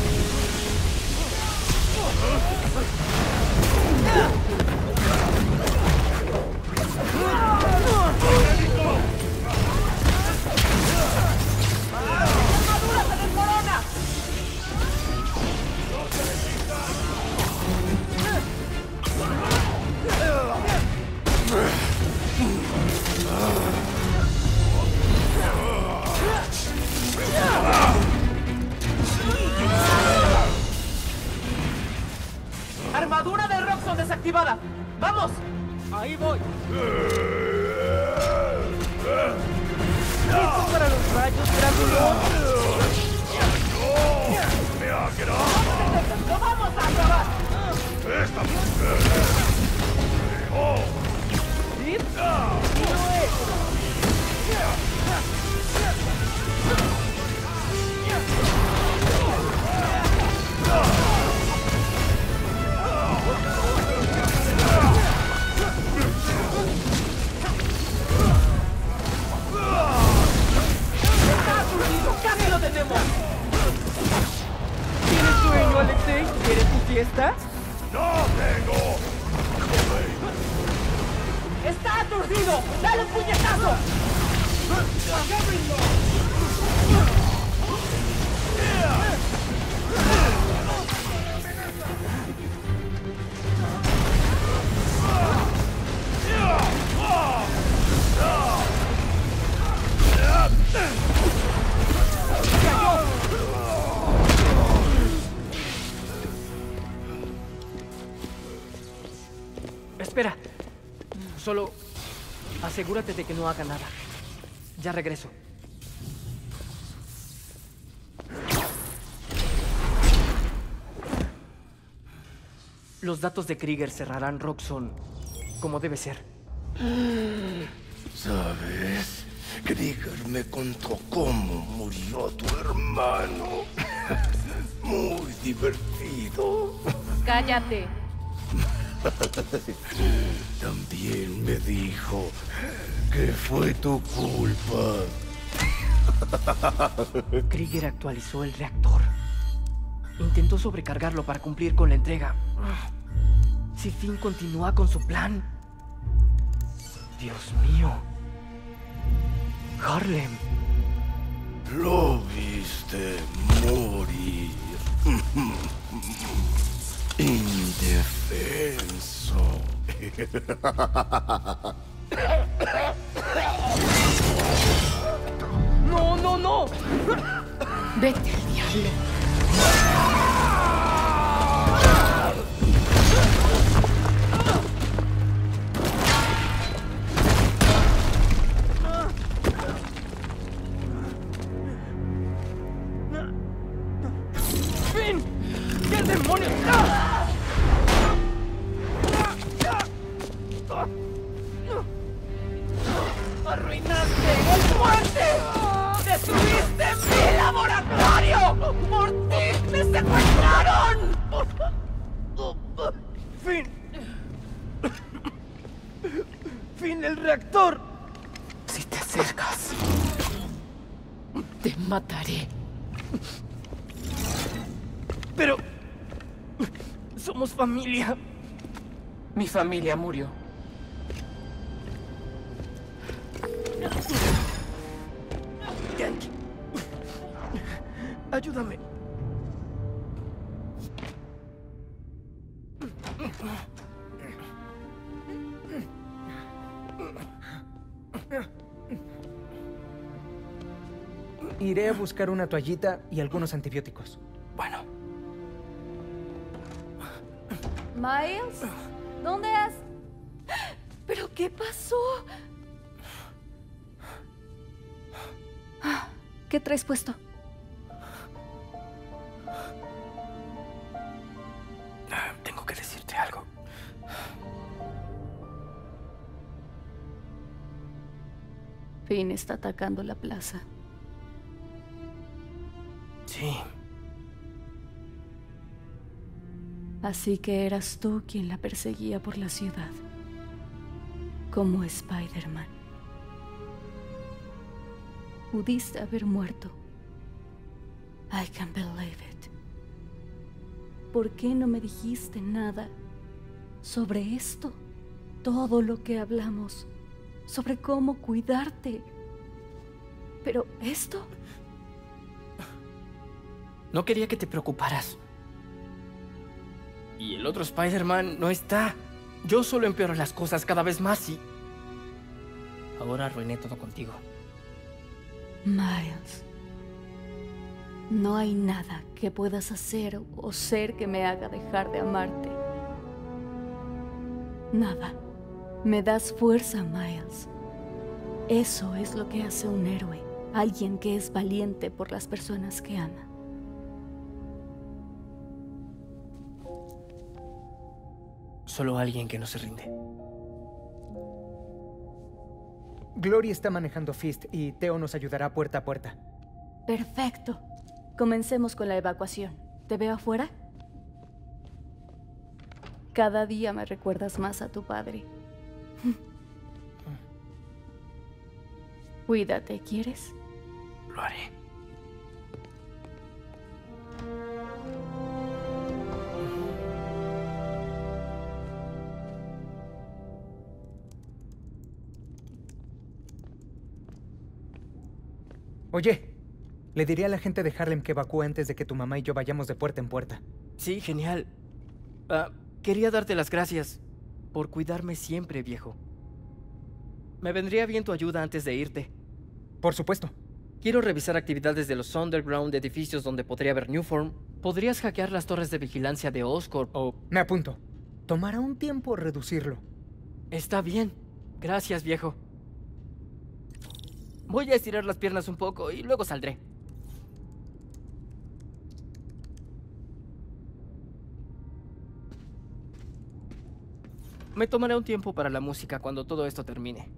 ¡Armadura de Roxxon desactivada! ¡Vamos! ¡Ahí voy! ¿Listo para los rayos, Dragulón? ¡No! ¡Me agrada! ¡Lo vamos a acabar! ¡Esta mujer! ¡Oh! ¿Sí? ¡No es! ¡Casi lo tenemos! ¿Tienes sueño, Alexei? ¿Quieres tu fiesta? ¡No tengo! ¡Está aturdido! ¡Dale un puñetazo! Espera. Solo asegúrate de que no haga nada. Ya regreso. Los datos de Krieger cerrarán Roxxon como debe ser. ¿Sabes? Krieger me contó cómo murió tu hermano. Muy divertido. Cállate. También me dijo que fue tu culpa. Krieger actualizó el reactor. Intentó sobrecargarlo para cumplir con la entrega. Si Finn continúa con su plan... Dios mío. Harlem. Lo viste morir. Indefenso. ¡No, no, no! Vete al diablo. ¡Finn! ¿Qué demonios? ¡Arruinaste el muerte! ¡Destruiste mi laboratorio! ¡Por ti me secuestraron! ¡Finn! ¡Finn, el reactor! Si te acercas, te mataré. Pero... somos familia. Mi familia murió. Ganke. Ayúdame. Iré a buscar una toallita y algunos antibióticos. Bueno. Miles, ¿dónde has...? ¿Pero qué pasó? ¿Qué traes puesto? Tengo que decirte algo. Finn está atacando la plaza. Sí. Así que eras tú quien la perseguía por la ciudad. Como Spider-Man. Pudiste haber muerto. I can't believe it. ¿Por qué no me dijiste nada sobre esto? Todo lo que hablamos. Sobre cómo cuidarte. Pero esto... No quería que te preocuparas. Y el otro Spider-Man no está. Yo solo empeoro las cosas cada vez más y... Ahora arruiné todo contigo. Miles, no hay nada que puedas hacer o ser que me haga dejar de amarte. Nada. Me das fuerza, Miles. Eso es lo que hace un héroe. Alguien que es valiente por las personas que ama. Solo alguien que no se rinde. Glory está manejando Fist y Theo nos ayudará puerta a puerta. Perfecto. Comencemos con la evacuación. ¿Te veo afuera? Cada día me recuerdas más a tu padre. Cuídate, ¿quieres? Lo haré. Oye, le diré a la gente de Harlem que evacúe antes de que tu mamá y yo vayamos de puerta en puerta. Sí, genial. Uh, quería darte las gracias por cuidarme siempre, viejo. Me vendría bien tu ayuda antes de irte. Por supuesto. Quiero revisar actividades de los underground edificios donde podría haber Newform. ¿Podrías hackear las torres de vigilancia de Oscorp o...? Me apunto. Tomará un tiempo reducirlo. Está bien. Gracias, viejo. Voy a estirar las piernas un poco y luego saldré. Me tomaré un tiempo para la música cuando todo esto termine.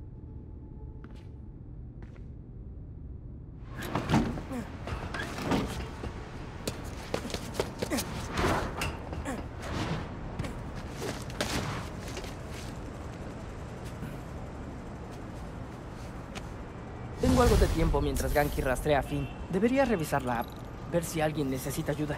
Tengo algo de tiempo mientras Ganke rastrea a Finn. Debería revisar la app, ver si alguien necesita ayuda.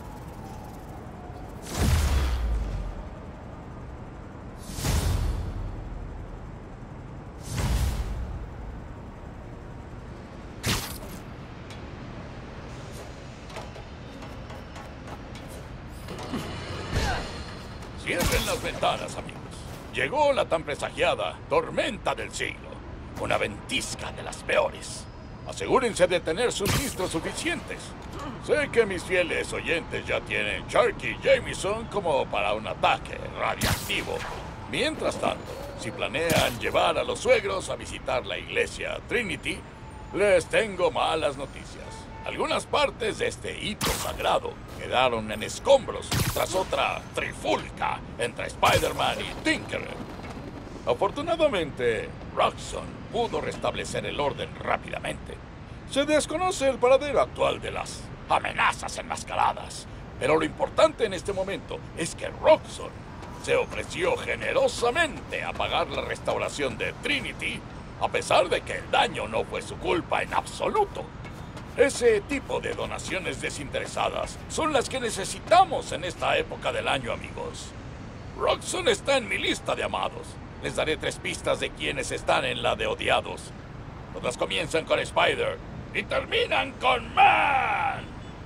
Cierren las ventanas, amigos. Llegó la tan presagiada tormenta del siglo. Una ventisca de las peores. Asegúrense de tener suministros suficientes. Sé que mis fieles oyentes ya tienen Sharky y Jameson como para un ataque radiactivo. Mientras tanto, si planean llevar a los suegros a visitar la iglesia Trinity, les tengo malas noticias. Algunas partes de este hito sagrado quedaron en escombros tras otra trifulca entre Spider-Man y Tinkerer. Afortunadamente, Roxxon pudo restablecer el orden rápidamente. Se desconoce el paradero actual de las amenazas enmascaradas, pero lo importante en este momento es que Roxxon se ofreció generosamente a pagar la restauración de Trinity, a pesar de que el daño no fue su culpa en absoluto. Ese tipo de donaciones desinteresadas son las que necesitamos en esta época del año, amigos. Roxxon está en mi lista de amados. Les daré tres pistas de quienes están en la de odiados. Todas comienzan con Spider y terminan con Man.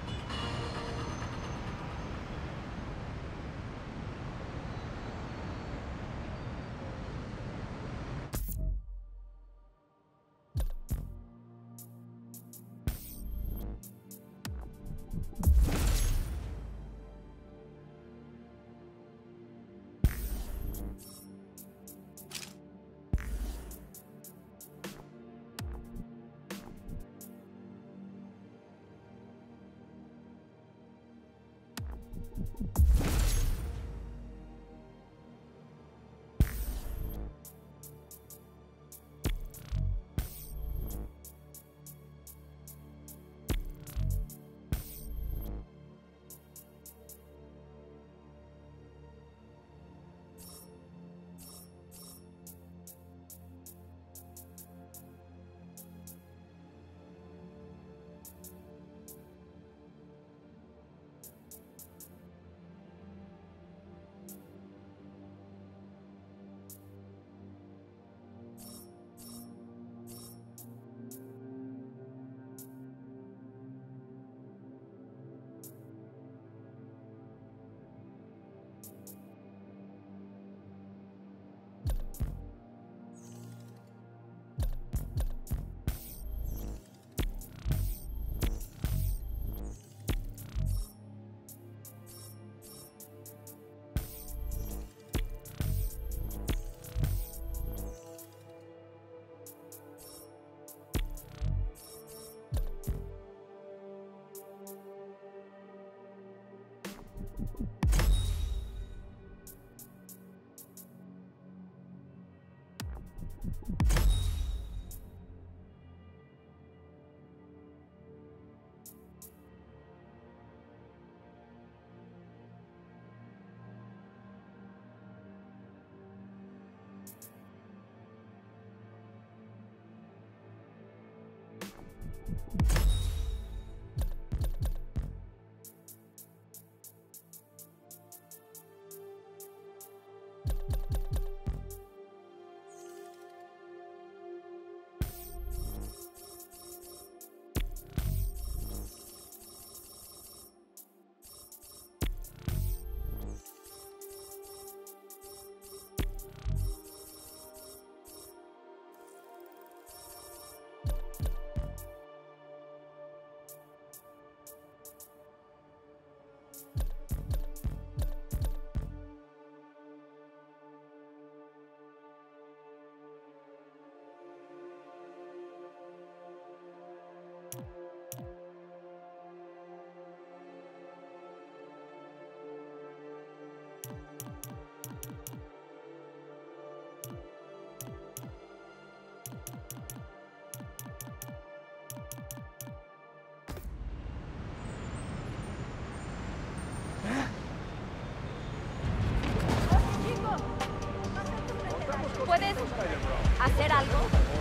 ¿Puedes hacer algo?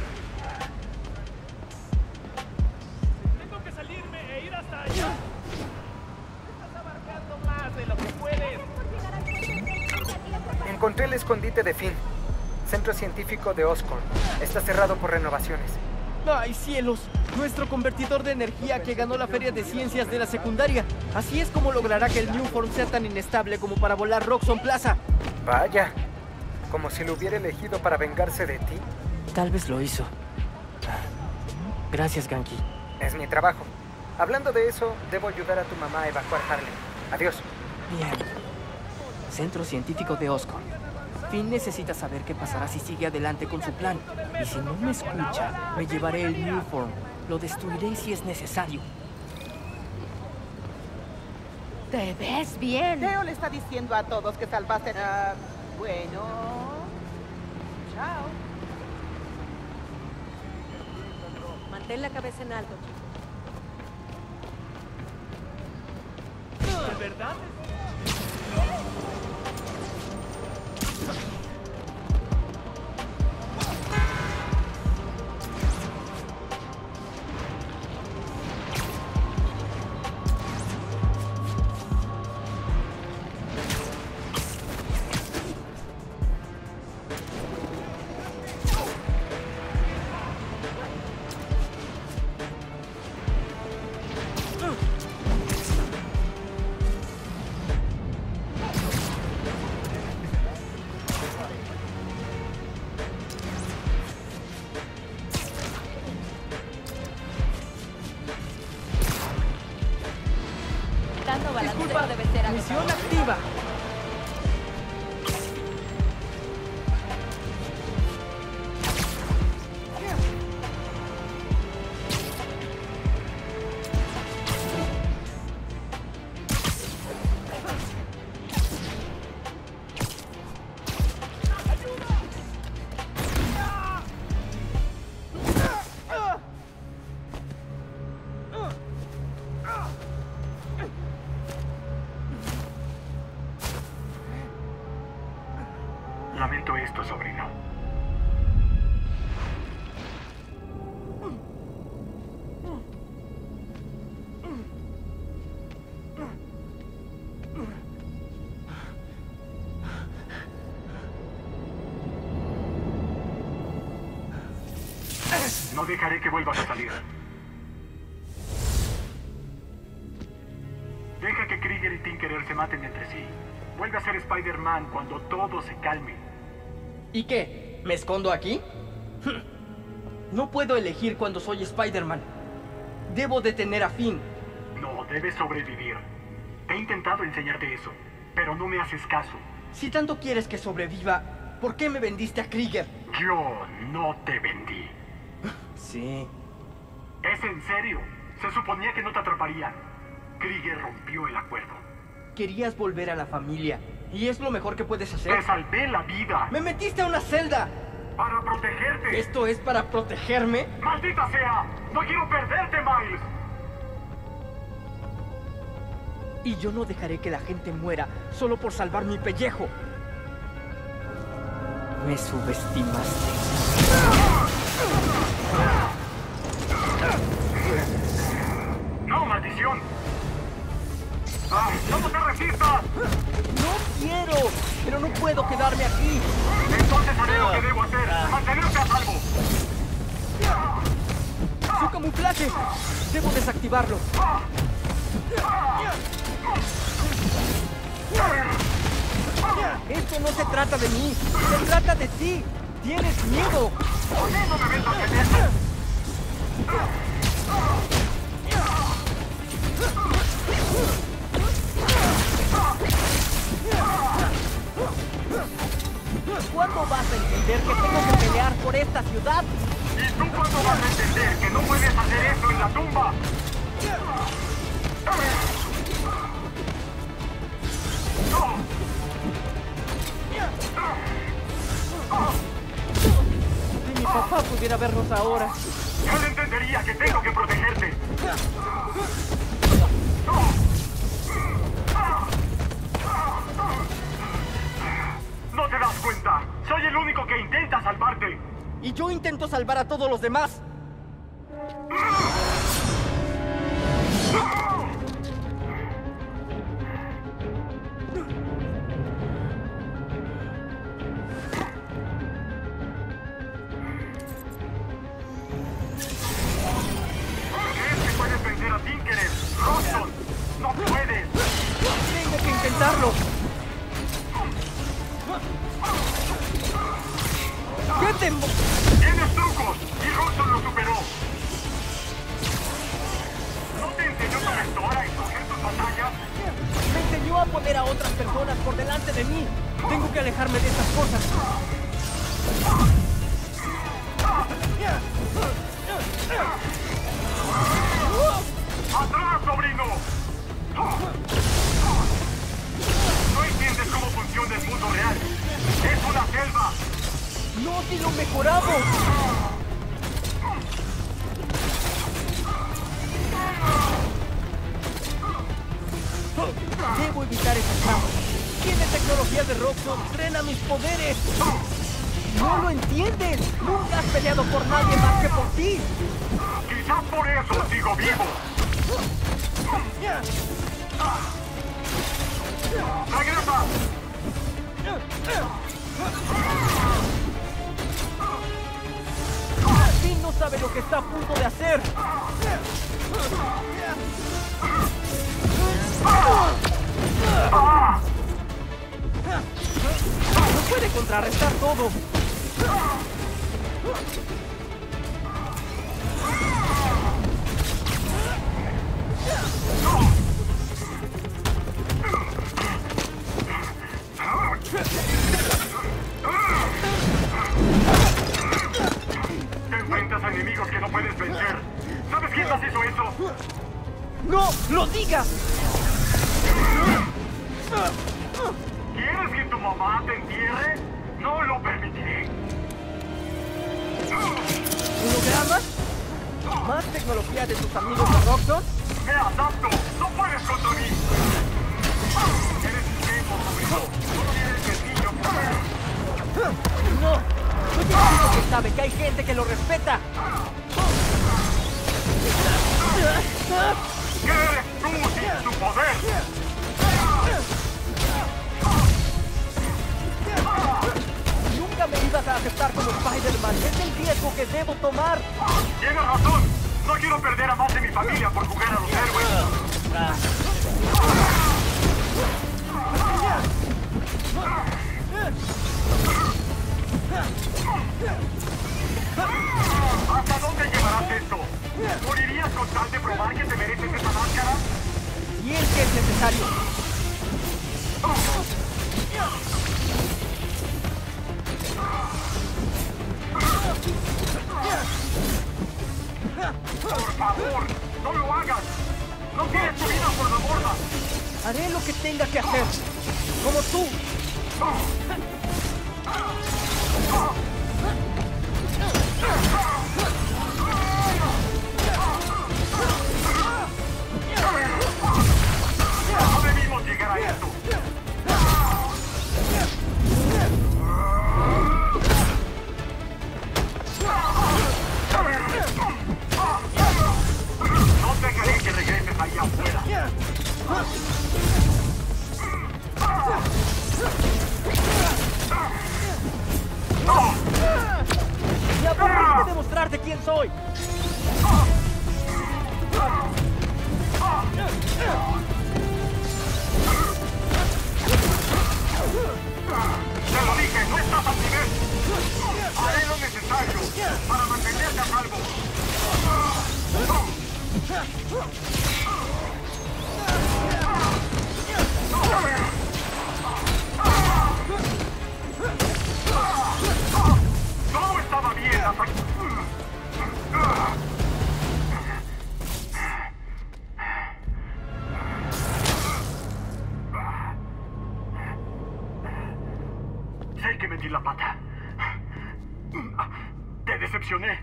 Tengo que salirme e ir hasta allá. Estás abarcando más de lo que puedes. Encontré el escondite de Finn. Centro Científico de Oscorp. Está cerrado por renovaciones. ¡Ay, cielos! Nuestro convertidor de energía que ganó la Feria de Ciencias de la secundaria. Así es como logrará que el Newform sea tan inestable como para volar Roxxon Plaza. Vaya. Como si lo hubiera elegido para vengarse de ti. Tal vez lo hizo. Gracias, Ganke. Es mi trabajo. Hablando de eso, debo ayudar a tu mamá a evacuar Harlem. Adiós. Bien. Centro Científico de Oscorp. Finn necesita saber qué pasará si sigue adelante con su plan. Y si no me escucha, me llevaré el Newform. Lo destruiré si es necesario. Te ves bien. Teo le está diciendo a todos que salvaste a... Bueno... Chao. Mantén la cabeza en alto, chico. ¿De verdad? plano balanceo Disculpa, debe ser agotador. misión activa. Lamento esto, sobrino. No dejaré que vuelvas a salir. Deja que Krieger y Tinkerer se maten entre sí. Vuelve a ser Spider-Man cuando todo se calme. ¿Y qué? ¿Me escondo aquí? No puedo elegir cuando soy Spider-Man. Debo detener a Finn. No, debes sobrevivir. He intentado enseñarte eso, pero no me haces caso. Si tanto quieres que sobreviva, ¿por qué me vendiste a Krieger? Yo no te vendí. Sí. ¿Es en serio? Se suponía que no te atraparían. Krieger rompió el acuerdo. Querías volver a la familia, y es lo mejor que puedes hacer. Te salvé la vida. ¡Me metiste a una celda! Para protegerte. ¿Esto es para protegerme? ¡Maldita sea! ¡No quiero perderte, Miles! Y yo no dejaré que la gente muera solo por salvar mi pellejo. Me subestimaste. ¡No, maldición! ¡Ah, ¡no te resistas! ¡No quiero! ¡Pero no puedo quedarme aquí! Entonces haré lo que debo hacer. ¡Mantenerte a salvo! ¡Su camuflaje! Debo desactivarlo. Esto no se trata de mí. Se trata de ti. ¡Tienes miedo! ¿Por qué no me metas en eso? ¿Cuándo vas a entender que tengo que pelear por esta ciudad? ¿Y tú cuándo vas a entender que no puedes hacer eso en la tumba? Si mi papá pudiera vernos ahora. Él entendería que tengo que protegerte. ¿No te das cuenta? Soy el único que intenta salvarte. Y yo intento salvar a todos los demás. ¿Crees que puedes vencer a Tinkerer? ¡Roxxon! ¡No puedes! Tengo que intentarlo. ¿Qué te... ¡Tienes trucos! ¡Y Roxxon lo superó! ¿No te enseñó tu mentor a escoger tus batallas? Me enseñó a poner a otras personas por delante de mí. Tengo que alejarme de estas cosas. ¡Atrás, sobrino! No entiendes cómo funciona el mundo real. ¡Es una selva! ¡No, si lo mejoramos! Debo evitar esas trampas. Tiene tecnología de Roxxon, drena mis poderes. ¡No lo entiendes! ¡Nunca has peleado por nadie más que por ti! ¡Quizás por eso sigo vivo! ¡Regresa! Finn no sabe lo que está a punto de hacer. No puede contrarrestar todo. ¡No lo digas! ¿Quieres que tu mamá te entierre? No lo permitiré. ¿Hologramas? ¿Más tecnología de tus amigos de Roxxon? ¡Me adapto! ¡No puedes contra mí! ¡Eres un tiempo, sobrino! ¡Solo eres el niño! ¡No! Soy el único que sabe que hay gente que lo respeta. ¿Qué eres tú sin su poder? Nunca me ibas a aceptar como Spider-Man. Es el riesgo que debo tomar. Tienes razón. No quiero perder a más de mi familia por jugar a los héroes. ¿Hasta dónde llevarás esto? ¿Morirías con tal de probar que te mereces esa máscara? Y es que es necesario. ¡Por favor! ¡No lo hagas! ¡No tires tu vida por la borda! Haré lo que tenga que hacer. Como tú. No debimos llegar a esto. No dejaré que regreses allá afuera. ¡Me aburrí de demostrarte quién soy! ¡Te lo dije! ¡No estás al nivel! Haré lo necesario para mantenerte a salvo. Todo estaba bien hasta que... Sé que metí la pata. Te decepcioné.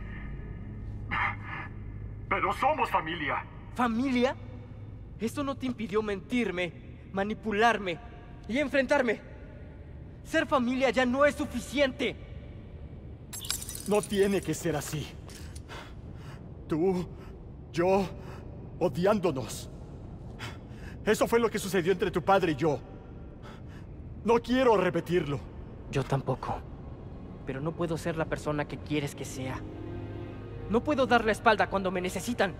Pero somos familia. ¿Familia? Eso no te impidió mentirme, manipularme y enfrentarme. Ser familia ya no es suficiente. No tiene que ser así. Tú, yo, odiándonos. Eso fue lo que sucedió entre tu padre y yo. No quiero repetirlo. Yo tampoco. Pero no puedo ser la persona que quieres que sea. No puedo dar la espalda cuando me necesitan.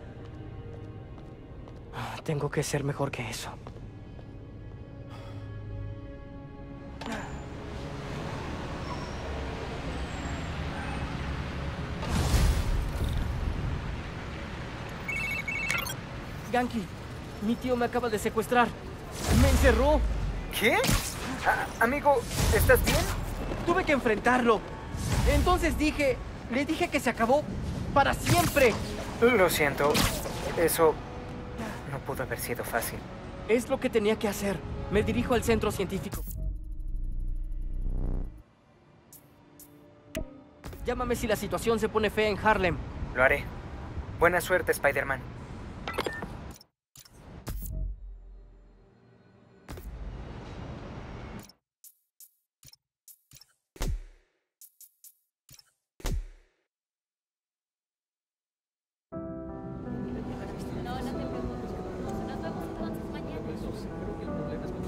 Tengo que ser mejor que eso. Ganke, mi tío me acaba de secuestrar. Me encerró. ¿Qué? A- amigo, ¿estás bien? Tuve que enfrentarlo. Entonces dije, le dije que se acabó para siempre. Lo siento. Eso no pudo haber sido fácil. Es lo que tenía que hacer. Me dirijo al centro científico. Llámame si la situación se pone fea en Harlem. Lo haré. Buena suerte, Spider-Man. No, no te preocupes. Nos vemos entonces mañana.